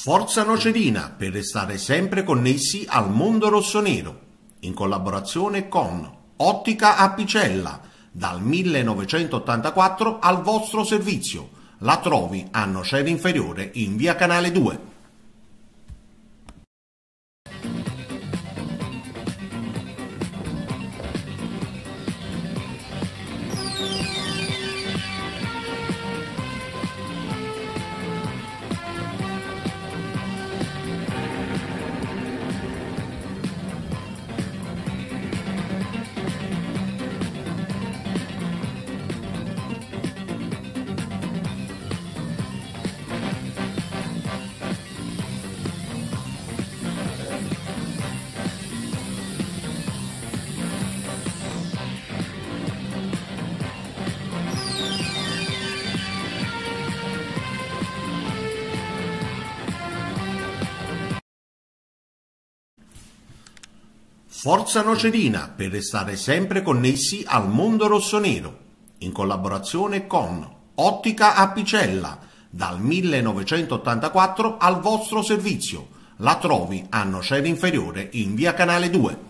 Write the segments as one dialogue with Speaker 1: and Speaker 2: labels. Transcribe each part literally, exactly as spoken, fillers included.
Speaker 1: Forza Nocerina per restare sempre connessi al mondo rossonero, in collaborazione con Ottica Apicella, dal millenovecentottantaquattro al vostro servizio. La trovi a Nocera Inferiore in via Canale due. Forza Nocerina per restare sempre connessi al mondo rossonero, in collaborazione con Ottica Apicella, dal millenovecentottantaquattro al vostro servizio. La trovi a Nocera Inferiore in via Canale due.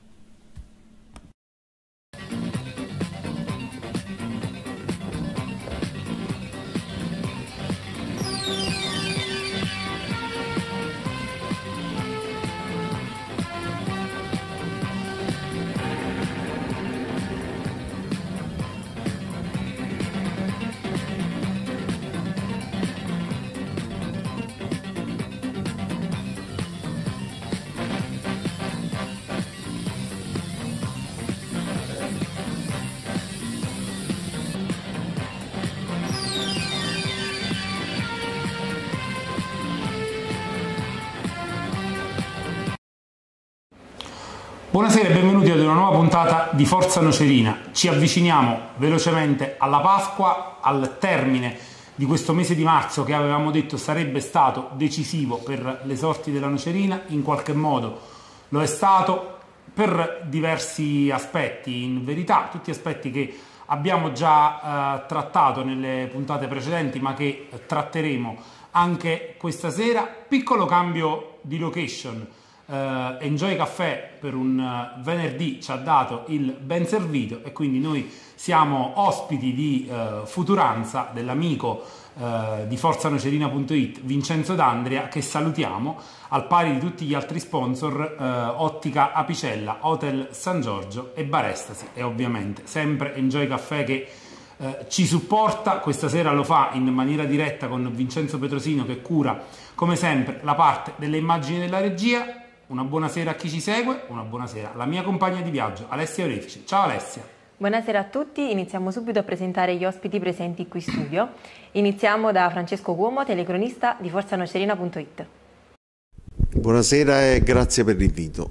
Speaker 2: Buonasera e benvenuti ad una nuova puntata di Forza Nocerina. Ci avviciniamo velocemente alla Pasqua, al termine di questo mese di marzo che avevamo detto sarebbe stato decisivo per le sorti della Nocerina. In qualche modo lo è stato per diversi aspetti, in verità tutti aspetti che abbiamo già eh, trattato nelle puntate precedenti ma che tratteremo anche questa sera. Piccolo cambio di location. Uh, Enjoy Caffè per un uh, venerdì ci ha dato il ben servito e quindi noi siamo ospiti di uh, Futuranza dell'amico uh, di forzanocerina punto it Vincenzo D'Andria, che salutiamo, al pari di tutti gli altri sponsor, uh, Ottica Apicella, Hotel San Giorgio e Barestasi, e ovviamente sempre Enjoy Caffè che uh, ci supporta. Questa sera lo fa in maniera diretta con Vincenzo Petrosino, che cura come sempre la parte delle immagini della regia. Una buonasera a chi ci segue, una buonasera alla mia compagna di viaggio Alessia Orefice. Ciao Alessia.
Speaker 3: Buonasera a tutti, iniziamo subito a presentare gli ospiti presenti qui in studio. Iniziamo da Francesco Cuomo, telecronista di forzanocerina punto it.
Speaker 4: Buonasera e grazie per l'invito.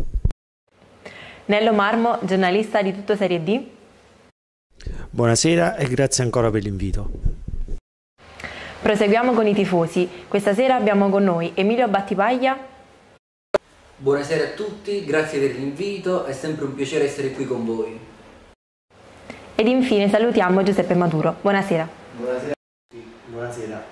Speaker 3: Nello Marmo, giornalista di Tutto Serie D.
Speaker 5: Buonasera e grazie ancora per l'invito.
Speaker 3: Proseguiamo con i tifosi. Questa sera abbiamo con noi Emilio Battipaglia.
Speaker 6: Buonasera a tutti, grazie per l'invito, è sempre un piacere essere qui con voi.
Speaker 3: Ed infine salutiamo Giuseppe Maduro. Buonasera.
Speaker 7: Buonasera a tutti, buonasera.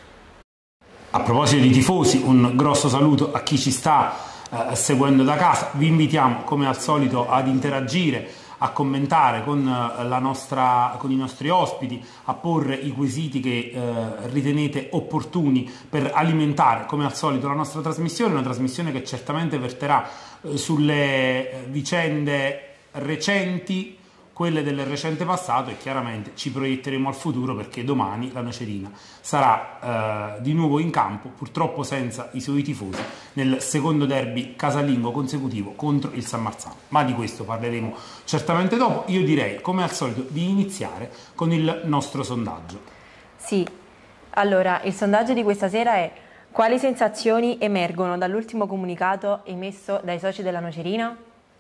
Speaker 2: A proposito di tifosi, un grosso saluto a chi ci sta eh, seguendo da casa. Vi invitiamo come al solito ad interagire, a commentare con, la nostra, con i nostri ospiti, a porre i quesiti che eh, ritenete opportuni per alimentare come al solito la nostra trasmissione, una trasmissione che certamente verterà eh, sulle vicende recenti, quelle del recente passato, e chiaramente ci proietteremo al futuro, perché domani la Nocerina sarà eh, di nuovo in campo, purtroppo senza i suoi tifosi, nel secondo derby casalingo consecutivo contro il San Marzano, ma di questo parleremo certamente dopo. Io direi come al solito di iniziare con il nostro sondaggio.
Speaker 3: Sì, allora il sondaggio di questa sera è: quali sensazioni emergono dall'ultimo comunicato emesso dai soci della Nocerina?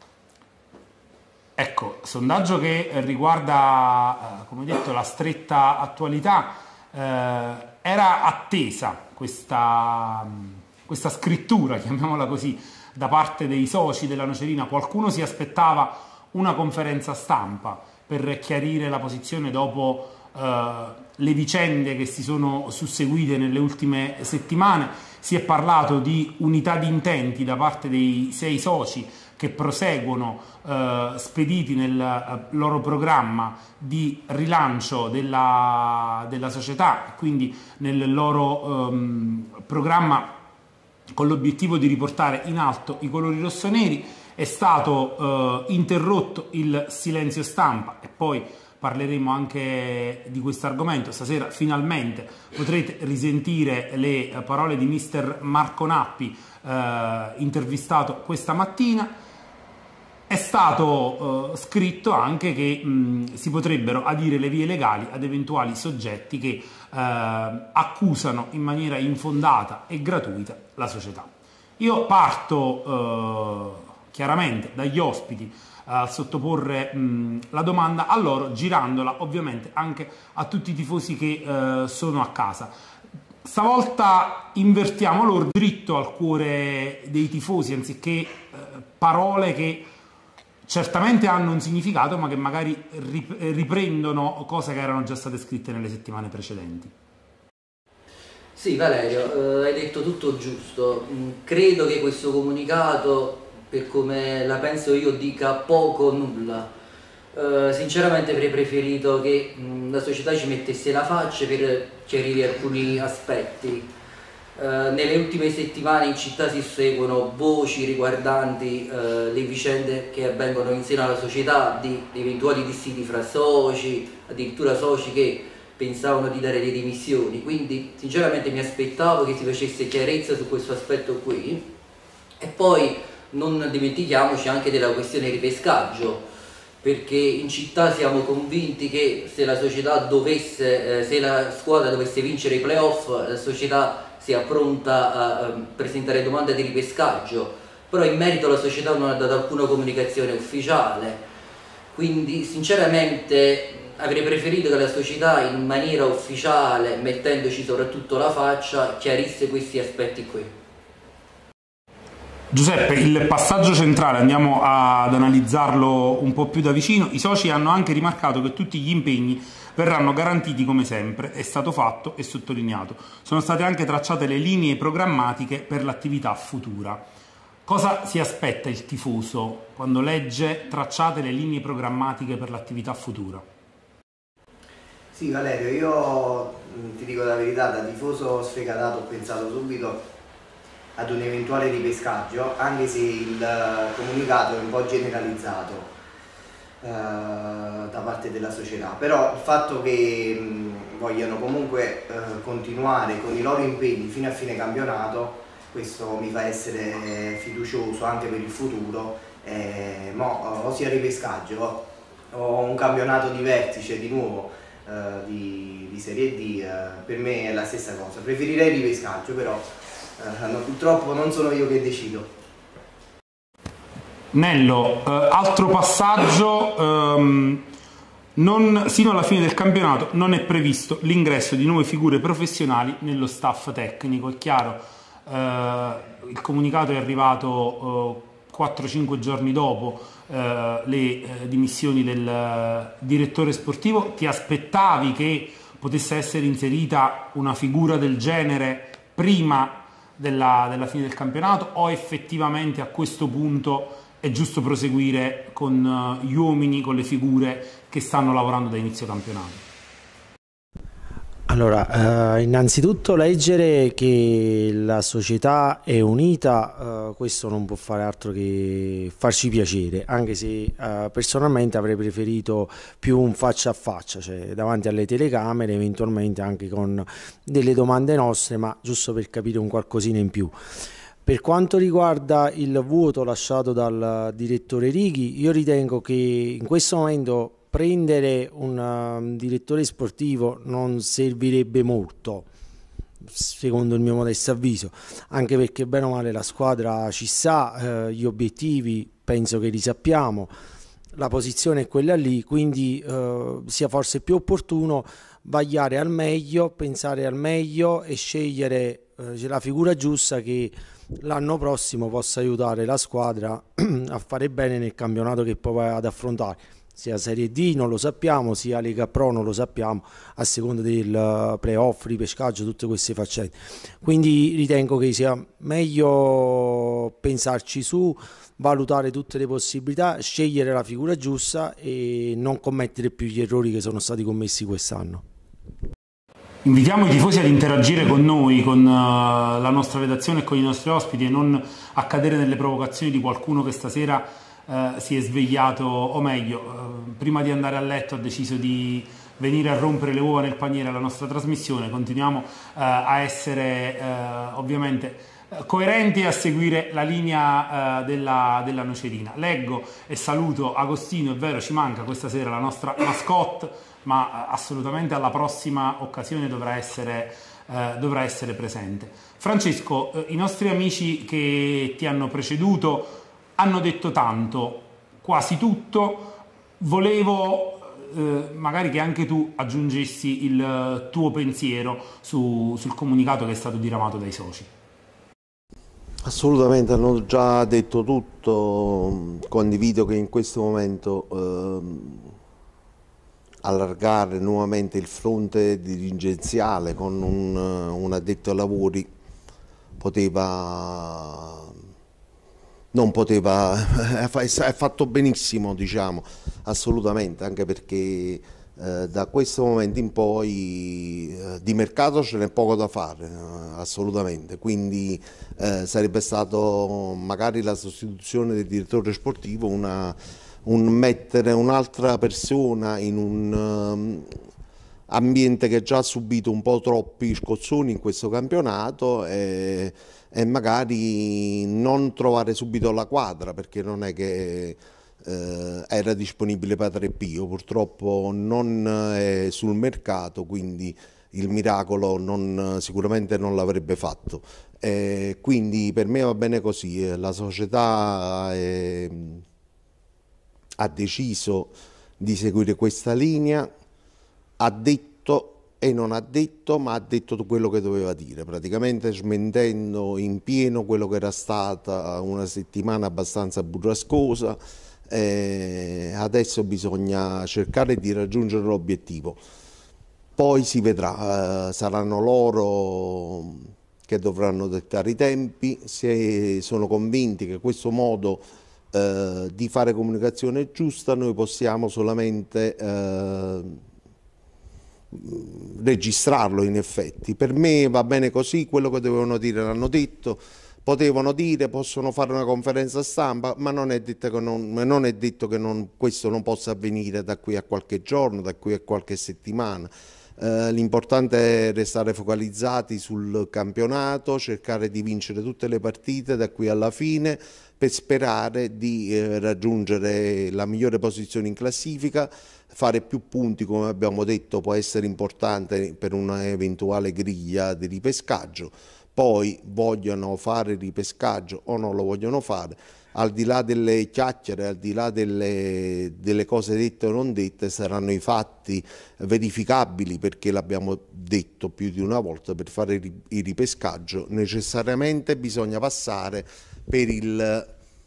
Speaker 2: Ecco, sondaggio che riguarda, eh, come detto, la stretta attualità. Eh, era attesa questa, questa scrittura, chiamiamola così, da parte dei soci della Nocerina. Qualcuno si aspettava una conferenza stampa per chiarire la posizione dopo eh, le vicende che si sono susseguite nelle ultime settimane. Si è parlato di unità di intenti da parte dei sei soci che proseguono eh, spediti nel eh, loro programma di rilancio della, della società, quindi nel loro ehm, programma con l'obiettivo di riportare in alto i colori rossoneri. È stato eh, interrotto il silenzio stampa e poi parleremo anche di questo argomento. Stasera finalmente potrete risentire le parole di mister Marco Nappi, eh, intervistato questa mattina. È stato eh, scritto anche che mh, si potrebbero adire le vie legali ad eventuali soggetti che eh, accusano in maniera infondata e gratuita la società. Io parto eh, chiaramente dagli ospiti a sottoporre mh, la domanda a loro, girandola ovviamente anche a tutti i tifosi che eh, sono a casa. Stavolta invertiamo l'ordine, dritto al cuore dei tifosi, anziché eh, parole che certamente hanno un significato ma che magari riprendono cose che erano già state scritte nelle settimane precedenti.
Speaker 6: Sì, Valerio, eh, hai detto tutto giusto. Credo che questo comunicato, per come la penso io, dica poco o nulla. Uh, sinceramente avrei preferito che mh, la società ci mettesse la faccia per chiarire alcuni aspetti. Uh, nelle ultime settimane in città si seguono voci riguardanti uh, le vicende che avvengono in seno alla società, di, di eventuali dissidi fra soci, addirittura soci che pensavano di dare le dimissioni, quindi sinceramente mi aspettavo che si facesse chiarezza su questo aspetto qui. E poi non dimentichiamoci anche della questione ripescaggio, perché in città siamo convinti che se la società dovesse, eh, se la squadra dovesse vincere i playoff, la società sia pronta a, a presentare domanda di ripescaggio, però in merito la società non ha dato alcuna comunicazione ufficiale, quindi sinceramente avrei preferito che la società in maniera ufficiale, mettendoci soprattutto la faccia, chiarisse questi aspetti qui.
Speaker 2: Giuseppe, il passaggio centrale, andiamo ad analizzarlo un po' più da vicino. I soci hanno anche rimarcato che tutti gli impegni verranno garantiti come sempre, è stato fatto e sottolineato. Sono state anche tracciate le linee programmatiche per l'attività futura. Cosa si aspetta il tifoso quando legge tracciate le linee programmatiche per l'attività futura?
Speaker 7: Sì, Valerio, io ti dico la verità, da tifoso sfegatato ho pensato subito ad un eventuale ripescaggio, anche se il comunicato è un po' generalizzato eh, da parte della società, però il fatto che mh, vogliano comunque eh, continuare con i loro impegni fino a fine campionato, questo mi fa essere fiducioso anche per il futuro. Eh, mo, o sia ripescaggio o un campionato di vertice di nuovo eh, di, di Serie D, eh, per me è la stessa cosa. Preferirei il ripescaggio, però Uh, no, purtroppo non sono io che decido.
Speaker 2: Nello, eh, altro passaggio, ehm, non, sino alla fine del campionato non è previsto l'ingresso di nuove figure professionali nello staff tecnico. È chiaro, eh, il comunicato è arrivato eh, quattro cinque giorni dopo eh, le eh, dimissioni del eh, direttore sportivo. Ti aspettavi che potesse essere inserita una figura del genere prima Della, della fine del campionato, o effettivamente a questo punto è giusto proseguire con uh, gli uomini, con le figure che stanno lavorando da inizio campionato?
Speaker 4: Allora, eh, innanzitutto leggere che la società è unita, eh, questo non può fare altro che farci piacere, anche se eh, personalmente avrei preferito più un faccia a faccia, cioè davanti alle telecamere, eventualmente anche con delle domande nostre, ma giusto per capire un qualcosina in più. Per quanto riguarda il vuoto lasciato dal direttore Righi, io ritengo che in questo momento prendere un uh, direttore sportivo non servirebbe molto, secondo il mio modesto avviso, anche perché bene o male la squadra ci sa, eh, gli obiettivi penso che li sappiamo, la posizione è quella lì, quindi eh, sia forse più opportuno vagliare al meglio, pensare al meglio e scegliere eh, la figura giusta che l'anno prossimo possa aiutare la squadra a fare bene nel campionato che poi va ad affrontare. sia Serie D non lo sappiamo, sia Lega Pro non lo sappiamo, a seconda del playoff, ripescaggio, tutte queste faccende. Quindi ritengo che sia meglio pensarci su, valutare tutte le possibilità, scegliere la figura giusta e non commettere più gli errori che sono stati commessi quest'anno.
Speaker 2: Invitiamo i tifosi ad interagire con noi, con uh, la nostra redazione e con i nostri ospiti, e non a cadere nelle provocazioni di qualcuno che stasera Uh, si è svegliato, o meglio, uh, prima di andare a letto ha deciso di venire a rompere le uova nel paniere alla nostra trasmissione. Continuiamo uh, a essere uh, ovviamente uh, coerenti e a seguire la linea uh, della, della Nocerina. Leggo e saluto Agostino, è vero, ci manca questa sera la nostra mascotte, ma uh, assolutamente alla prossima occasione dovrà essere, uh, dovrà essere presente. Francesco, uh, i nostri amici che ti hanno preceduto hanno detto tanto, quasi tutto. Volevo eh, magari che anche tu aggiungessi il tuo pensiero su, sul comunicato che è stato diramato dai soci.
Speaker 5: Assolutamente, hanno già detto tutto. Condivido che in questo momento eh, allargare nuovamente il fronte dirigenziale con un, un addetto ai lavori poteva... non poteva, è fatto benissimo, diciamo, assolutamente, anche perché eh, da questo momento in poi eh, di mercato ce n'è poco da fare, eh, assolutamente, quindi eh, sarebbe stato magari la sostituzione del direttore sportivo, una, un mettere un'altra persona in un um, ambiente che già ha subito un po' troppi scozzoni in questo campionato, e, e magari non trovare subito la quadra, perché non è che eh, era disponibile Padre Pio, purtroppo non è sul mercato, quindi il miracolo non, sicuramente non l'avrebbe fatto. E quindi per me va bene così, la società è, ha deciso di seguire questa linea, ha detto e non ha detto, ma ha detto quello che doveva dire, praticamente smentendo in pieno quello che era stata una settimana abbastanza burrascosa. Eh, adesso bisogna cercare di raggiungere l'obiettivo, poi si vedrà, eh, saranno loro che dovranno dettare i tempi. Se sono convinti che questo modo eh, di fare comunicazione è giusta, noi possiamo solamente eh, registrarlo. In effetti per me va bene così, quello che dovevano dire l'hanno detto, potevano dire, possono fare una conferenza stampa, ma non è detto che, non, non è detto che non, questo non possa avvenire da qui a qualche giorno, da qui a qualche settimana. Eh, l'importante è restare focalizzati sul campionato, cercare di vincere tutte le partite da qui alla fine, per sperare di eh, raggiungere la migliore posizione in classifica. Fare più punti, come abbiamo detto, può essere importante per una eventuale griglia di ripescaggio. Poi vogliono fare il ripescaggio o non lo vogliono fare, al di là delle chiacchiere, al di là delle, delle cose dette o non dette, saranno i fatti verificabili, perché l'abbiamo detto più di una volta, per fare il ripescaggio necessariamente bisogna passare per il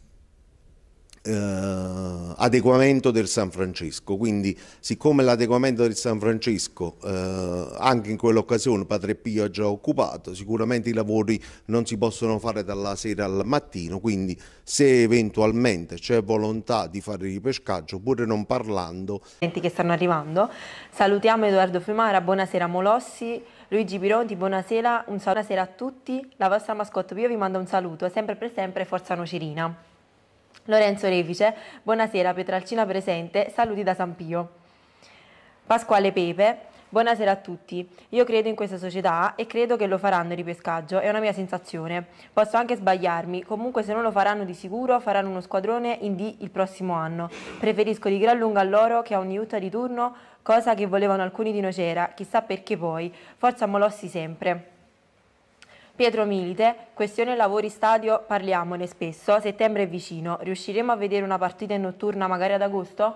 Speaker 5: Uh, adeguamento del San Francesco. Quindi, siccome l'adeguamento del San Francesco uh, anche in quell'occasione Padre Pio ha già occupato, sicuramente i lavori non si possono fare dalla sera al mattino, quindi se eventualmente c'è volontà di fare il ripescaggio, pure non parlando,
Speaker 3: che stanno arrivando, salutiamo Edoardo Fiumara, buonasera Molossi, Luigi Pironti, buonasera, un saluto, buonasera a tutti, la vostra mascotte Pio vi manda un saluto, sempre per sempre, forza Nocerina. Lorenzo Refice, buonasera, Petralcina presente, saluti da San Pio. Pasquale Pepe, buonasera a tutti. Io credo in questa società e credo che lo faranno il ripescaggio, è una mia sensazione. Posso anche sbagliarmi, comunque se non lo faranno di sicuro faranno uno squadrone in D il prossimo anno. Preferisco di gran lunga a loro che a ogni Utah di turno, cosa che volevano alcuni di Nocera, chissà perché poi. Forza Molossi sempre. Pietro Milite, questione lavori stadio, parliamone spesso, settembre è vicino, riusciremo a vedere una partita in notturna magari ad agosto?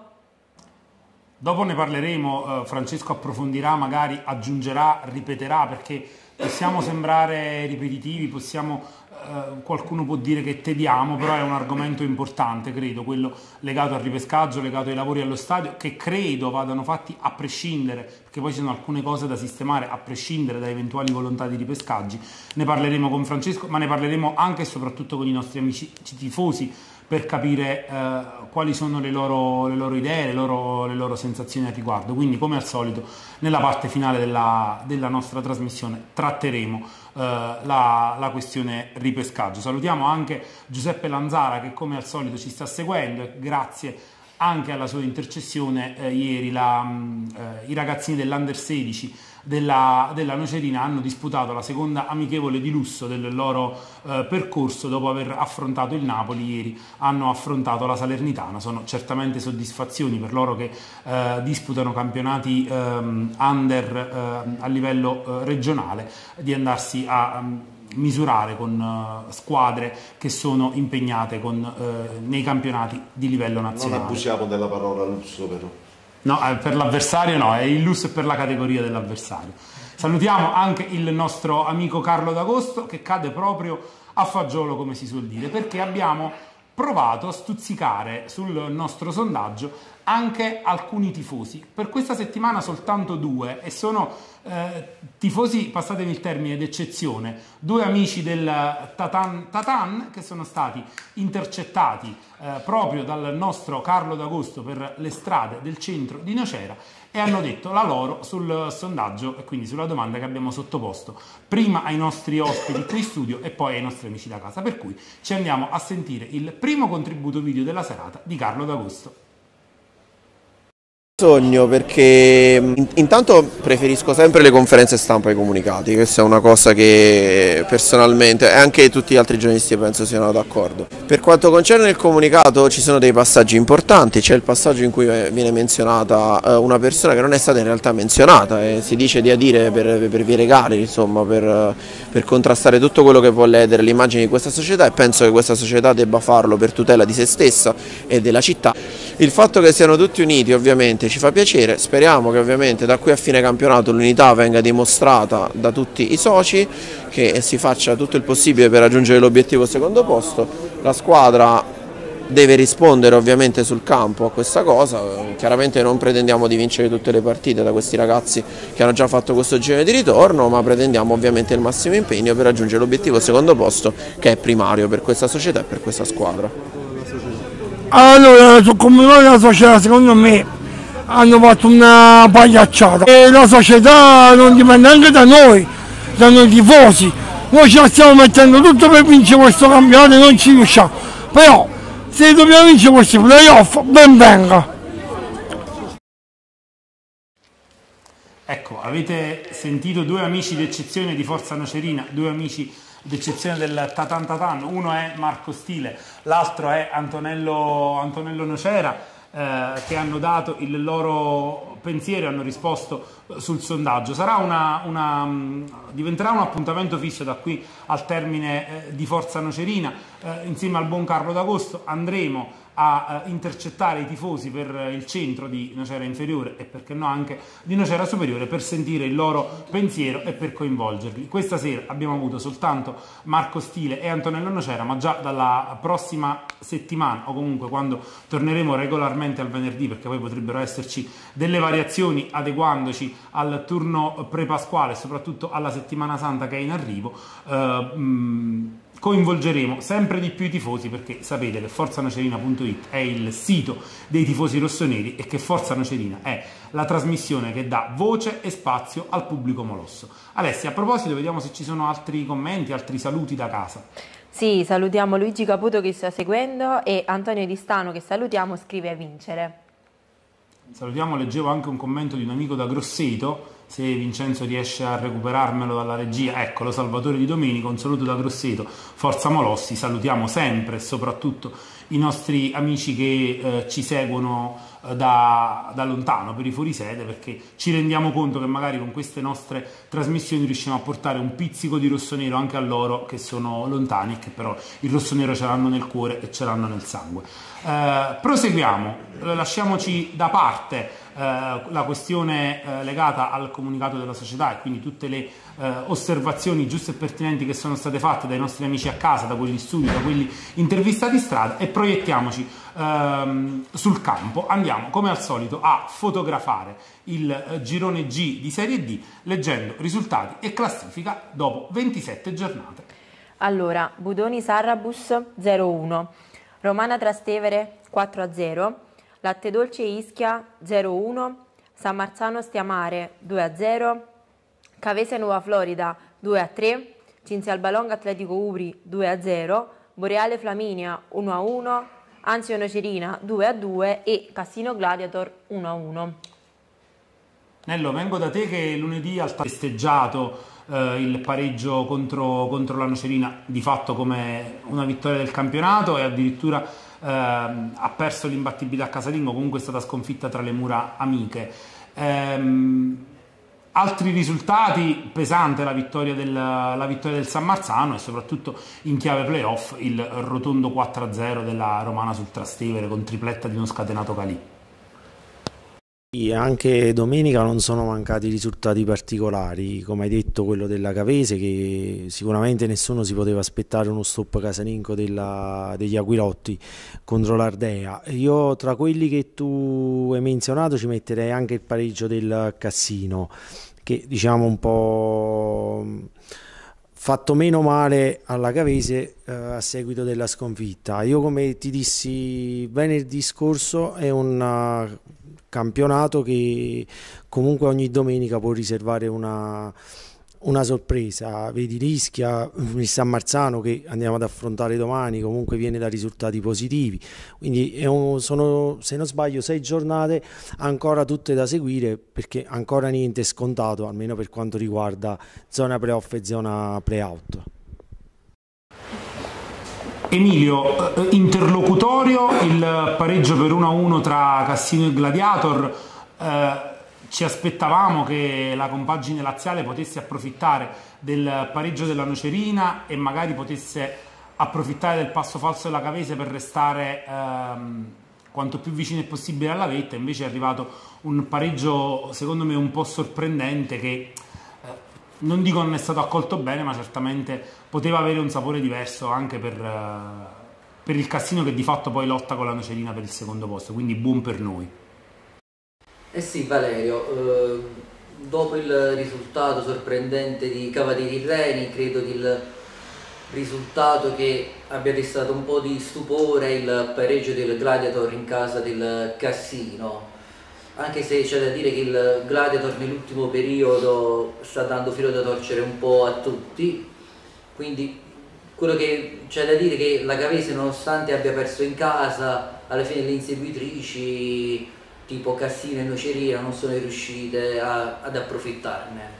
Speaker 2: Dopo ne parleremo, eh, Francesco approfondirà, magari aggiungerà, ripeterà, perché possiamo sembrare ripetitivi, possiamo eh, qualcuno può dire che tediamo, però è un argomento importante, credo, quello legato al ripescaggio, legato ai lavori allo stadio, che credo vadano fatti a prescindere, perché poi ci sono alcune cose da sistemare a prescindere da eventuali volontà di ripescaggi. Ne parleremo con Francesco, ma ne parleremo anche e soprattutto con i nostri amici tifosi, per capire eh, quali sono le loro, le loro idee, le loro, le loro sensazioni al riguardo. Quindi, come al solito, nella parte finale della, della nostra trasmissione tratteremo eh, la, la questione ripescaggio. Salutiamo anche Giuseppe Lanzara, che come al solito ci sta seguendo, e grazie anche alla sua intercessione eh, ieri la, eh, i ragazzini dell'Under sedici della, della Nocerina hanno disputato la seconda amichevole di lusso del loro eh, percorso. Dopo aver affrontato il Napoli, ieri hanno affrontato la Salernitana. Sono certamente soddisfazioni per loro che eh, disputano campionati ehm, under eh, a livello eh, regionale, di andarsi a um, misurare con uh, squadre che sono impegnate con, uh, nei campionati di livello nazionale.
Speaker 5: Non abusiamo della parola lusso, però.
Speaker 2: No, eh, per l'avversario no, è il lusso per la categoria dell'avversario. Salutiamo anche il nostro amico Carlo D'Agosto, che cade proprio a fagiolo, come si suol dire, perché abbiamo provato a stuzzicare sul nostro sondaggio anche alcuni tifosi. Per questa settimana soltanto due, e sono eh, tifosi, passatemi il termine, d'eccezione, due amici del Tatan, Tatan che sono stati intercettati eh, proprio dal nostro Carlo D'Agosto per le strade del centro di Nocera, e hanno detto la loro sul sondaggio, e quindi sulla domanda che abbiamo sottoposto prima ai nostri ospiti qui in studio e poi ai nostri amici da casa. Per cui ci andiamo a sentire il primo contributo video della serata di Carlo D'Agosto.
Speaker 8: Sogno perché intanto preferisco sempre le conferenze stampa ai comunicati, questa è una cosa che personalmente, e anche tutti gli altri giornalisti penso siano d'accordo. Per quanto concerne il comunicato ci sono dei passaggi importanti, c'è il passaggio in cui viene menzionata una persona che non è stata in realtà menzionata, e si dice di adire per, per vie legali, insomma, per, per contrastare tutto quello che può ledere l'immagine di questa società, e penso che questa società debba farlo per tutela di se stessa e della città. Il fatto che siano tutti uniti ovviamente ci fa piacere, speriamo che ovviamente da qui a fine campionato l'unità venga dimostrata da tutti i soci, che si faccia tutto il possibile per raggiungere l'obiettivo secondo posto. La squadra deve rispondere ovviamente sul campo a questa cosa, chiaramente non pretendiamo di vincere tutte le partite da questi ragazzi che hanno già fatto questo giro di ritorno, ma pretendiamo ovviamente il massimo impegno per raggiungere l'obiettivo secondo posto, che è primario per questa società e per questa squadra.
Speaker 9: Allora, come noi la società, secondo me, hanno fatto una pagliacciata. E la società non dipende anche da noi, da noi tifosi. Noi ce la stiamo mettendo tutto per vincere questo campionato e non ci riusciamo. Però, se dobbiamo vincere questi playoff, ben venga.
Speaker 2: Ecco, avete sentito due amici d'eccezione di Forza Nocerina, due amici d'eccezione del Tatan Tatan. Uno è Marco Stile, l'altro è Antonello, Antonello Nocera, eh, che hanno dato il loro pensiero e hanno risposto sul sondaggio. Sarà una, una, diventerà un appuntamento fisso da qui al termine eh, di Forza Nocerina. Eh, insieme al buon Carlo D'Agosto andremo a uh, intercettare i tifosi per il centro di Nocera Inferiore e perché no anche di Nocera Superiore, per sentire il loro pensiero e per coinvolgerli. Questa sera abbiamo avuto soltanto Marco Stile e Antonello Nocera, ma già dalla prossima settimana, o comunque quando torneremo regolarmente al venerdì, perché poi potrebbero esserci delle variazioni adeguandoci al turno pre-pasquale e soprattutto alla settimana santa che è in arrivo, uh, mh, coinvolgeremo sempre di più i tifosi, perché sapete che forza nocerina punto it è il sito dei tifosi rossoneri e che Forza Nocerina è la trasmissione che dà voce e spazio al pubblico molosso. Alessia, a proposito, vediamo se ci sono altri commenti, altri saluti da casa.
Speaker 3: Sì, salutiamo Luigi Caputo che sta seguendo e Antonio Di Stano, che salutiamo, scrive: vincere.
Speaker 2: Salutiamo, leggevo anche un commento di un amico da Grosseto, se Vincenzo riesce a recuperarmelo dalla regia. Eccolo, Salvatore Di Domenico, un saluto da Grosseto, Forza Molossi. Salutiamo sempre e soprattutto i nostri amici che eh, ci seguono eh, da, da lontano, per i fuorisede, perché ci rendiamo conto che magari con queste nostre trasmissioni riusciamo a portare un pizzico di rossonero anche a loro che sono lontani e che però il rossonero ce l'hanno nel cuore e ce l'hanno nel sangue. Eh, proseguiamo, lasciamoci da parte eh, la questione eh, legata al comunicato della società e quindi tutte le eh, osservazioni giuste e pertinenti che sono state fatte dai nostri amici a casa, da quelli in studio, da quelli intervistati in strada, e proiettiamoci ehm, sul campo. Andiamo come al solito a fotografare il eh, girone G di Serie D leggendo risultati e classifica dopo ventisette giornate.
Speaker 3: Allora, Budoni Sarrabus zero uno, Romana Trastevere quattro a zero, Latte Dolce Ischia zero uno, San Marzano Stiamare due a zero, Cavese Nuova Florida due a tre, Cinzia Albalonga Atletico Ubri due a zero, Boreale Flaminia uno a uno, Anzio Nocerina due a due e Cassino Gladiator uno a uno.
Speaker 2: Nello, vengo da te che lunedì ha festeggiato eh, il pareggio contro, contro la Nocerina di fatto come una vittoria del campionato e addirittura eh, ha perso l'imbattibilità casalingo, comunque è stata sconfitta tra le mura amiche. Ehm, altri risultati, pesante la vittoria, del, la vittoria del San Marzano e soprattutto in chiave playoff il rotondo quattro a zero della Romana sul Trastevere con tripletta di uno scatenato Calì.
Speaker 4: Anche domenica non sono mancati risultati particolari, come hai detto quello della Cavese, che sicuramente nessuno si poteva aspettare uno stop casalingo della, degli Aquilotti contro l'Ardea. Io tra quelli che tu hai menzionato ci metterei anche il pareggio del Cassino, che diciamo un po' fatto meno male alla Cavese eh, a seguito della sconfitta. Io, come ti dissi venerdì scorso, è un campionato che comunque ogni domenica può riservare una, una sorpresa. Vedi l'Ischia, il San Marzano che andiamo ad affrontare domani, comunque viene da risultati positivi, quindi è un, sono, se non sbaglio, sei giornate ancora tutte da seguire, perché ancora niente è scontato, almeno per quanto riguarda zona playoff e zona playout.
Speaker 2: Emilio, interlocutorio il pareggio per uno a uno tra Cassino e Gladiator. Eh, ci aspettavamo che la compagine laziale potesse approfittare del pareggio della Nocerina e magari potesse approfittare del passo falso della Cavese per restare ehm, quanto più vicini possibile alla vetta. Invece è arrivato un pareggio secondo me un po' sorprendente che non dico non è stato accolto bene, ma certamente poteva avere un sapore diverso anche per, uh, per il Cassino, che di fatto poi lotta con la Nocerina per il secondo posto, quindi buon per noi.
Speaker 6: Eh sì, Valerio, eh, dopo il risultato sorprendente di Cavalieri Reni, credo che il risultato che abbia destato un po' di stupore il pareggio del Gladiator in casa del Cassino. Anche se c'è da dire che il Gladiator nell'ultimo periodo sta dando filo da torcere un po' a tutti, quindi quello che c'è da dire è che la Cavese, nonostante abbia perso in casa, alla fine le inseguitrici tipo Cassino e Nocerina non sono riuscite a, ad approfittarne.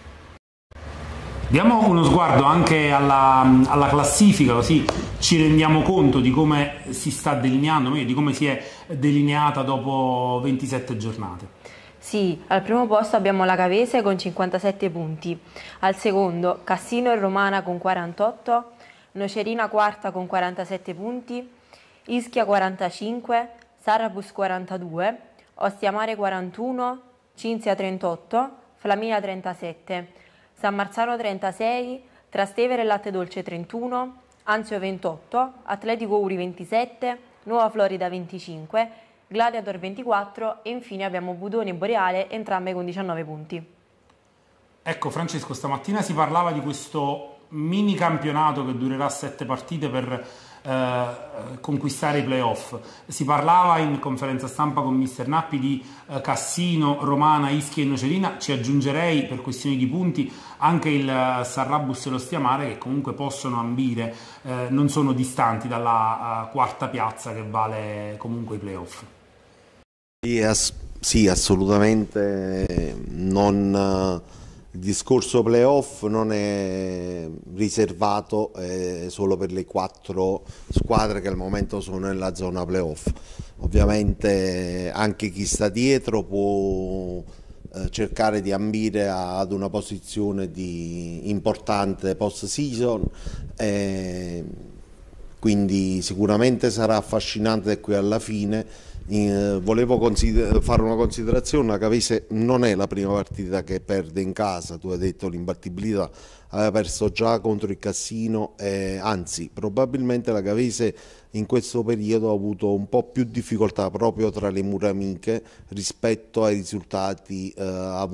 Speaker 2: Diamo uno sguardo anche alla, alla classifica, così ci rendiamo conto di come si sta delineando, di come si è delineata dopo ventisette giornate.
Speaker 3: Sì, al primo posto abbiamo la Cavese con cinquantasette punti, al secondo Cassino e Romana con quarantotto, Nocerina quarta con quarantasette punti, Ischia quarantacinque, Sarrabus quarantadue, Ostiamare quarantuno, Cinzia trentotto, Flaminia trentasette, San Marzano trentasei, Trastevere e Latte Dolce trentuno, Anzio ventotto, Atletico Uri ventisette, Nuova Florida venticinque, Gladiator ventiquattro e infine abbiamo Budoni e Boreale, entrambe con diciannove punti.
Speaker 2: Ecco Francesco, stamattina si parlava di questo mini campionato che durerà sette partite per eh, conquistare i playoff. Si parlava in conferenza stampa con mister Nappi di eh, Cassino, Romana, Ischia e Nocerina. Ci aggiungerei, per questioni di punti, anche il uh, Sarrabus e lo Stiamare, che comunque possono ambire, eh, non sono distanti dalla uh, quarta piazza, che vale comunque i playoff.
Speaker 5: Sì, ass sì assolutamente. Non, il discorso playoff non è riservato eh, solo per le quattro squadre che al momento sono nella zona playoff. Ovviamente anche chi sta dietro può eh, cercare di ambire ad una posizione di importante post season. Eh, quindi sicuramente sarà affascinante qui alla fine. Eh, volevo fare una considerazione: la Cavese non è la prima partita che perde in casa, tu hai detto l'imbattibilità, aveva perso già contro il Cassino, eh, anzi probabilmente la Cavese in questo periodo ha avuto un po' più difficoltà proprio tra le mura amiche rispetto ai risultati eh,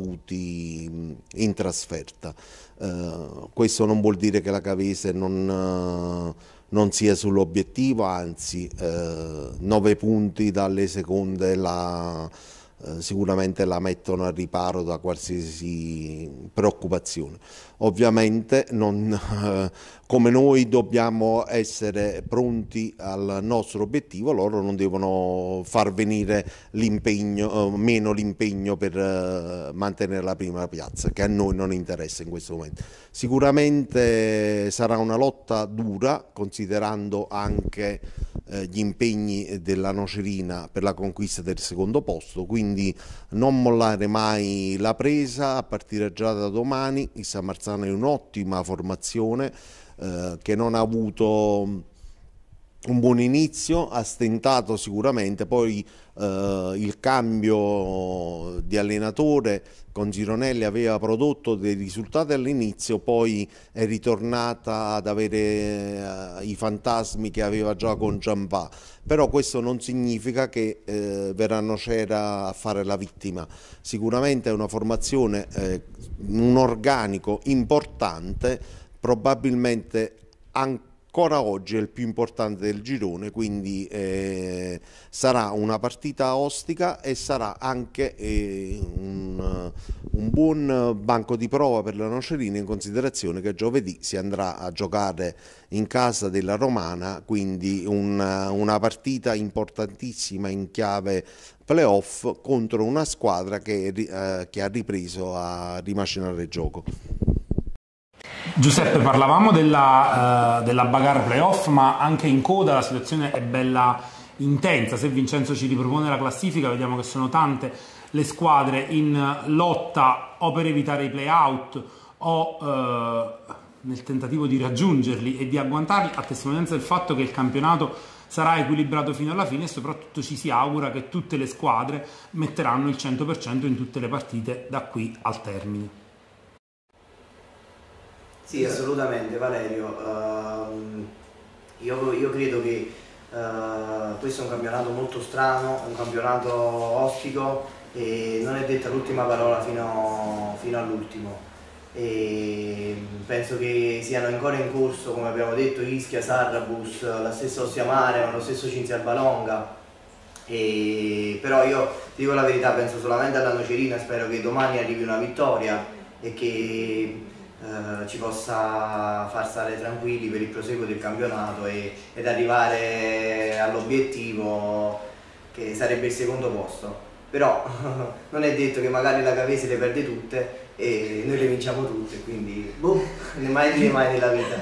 Speaker 5: avuti in trasferta. Eh, questo non vuol dire che la Cavese non... Eh, non sia sull'obiettivo, anzi eh, nove punti dalle seconde la, eh, sicuramente la mettono al riparo da qualsiasi preoccupazione. Ovviamente non, eh, come noi dobbiamo essere pronti al nostro obiettivo, loro non devono far venire l'impegno, eh, meno l'impegno per eh, mantenere la prima piazza, che a noi non interessa in questo momento. Sicuramente sarà una lotta dura, considerando anche eh, gli impegni della Nocerina per la conquista del secondo posto, quindi non mollare mai la presa a partire già da domani. Il San Marzano è un'ottima formazione eh, che non ha avuto un buon inizio, ha stentato sicuramente, poi eh, il cambio di allenatore con Gironelli aveva prodotto dei risultati all'inizio, poi è ritornata ad avere eh, i fantasmi che aveva già con Giampà, però questo non significa che eh, verrà Nocera a fare la vittima. Sicuramente è una formazione, eh, un organico importante, probabilmente anche ancora oggi è il più importante del girone, quindi eh, sarà una partita ostica e sarà anche eh, un, un buon banco di prova per la Nocerina, in considerazione che giovedì si andrà a giocare in casa della Romana, quindi una, una partita importantissima in chiave playoff contro una squadra che, eh, che ha ripreso a rimacinare il gioco.
Speaker 2: Giuseppe, parlavamo della, uh, della bagarre playoff, ma anche in coda la situazione è bella intensa. Se Vincenzo ci ripropone la classifica, vediamo che sono tante le squadre in lotta o per evitare i play-out o uh, nel tentativo di raggiungerli e di agguantarli, a testimonianza del fatto che il campionato sarà equilibrato fino alla fine, e soprattutto ci si augura che tutte le squadre metteranno il cento per cento in tutte le partite da qui al termine.
Speaker 7: Sì, assolutamente Valerio, uh, io, io credo che uh, questo è un campionato molto strano, un campionato ostico e non è detta l'ultima parola fino, fino all'ultimo. Penso che siano ancora in corso, come abbiamo detto, Ischia, Sarrabus, la stessa Ostia Mare, lo stesso Cinzia Albalonga. E, però io ti dico la verità, penso solamente alla Nocerina, spero che domani arrivi una vittoria e che Uh, ci possa far stare tranquilli per il proseguo del campionato e, ed arrivare all'obiettivo che sarebbe il secondo posto. Però non è detto che magari la Cavese le perde tutte e noi le vinciamo tutte, quindi boh, ne mai dire mai nella vita.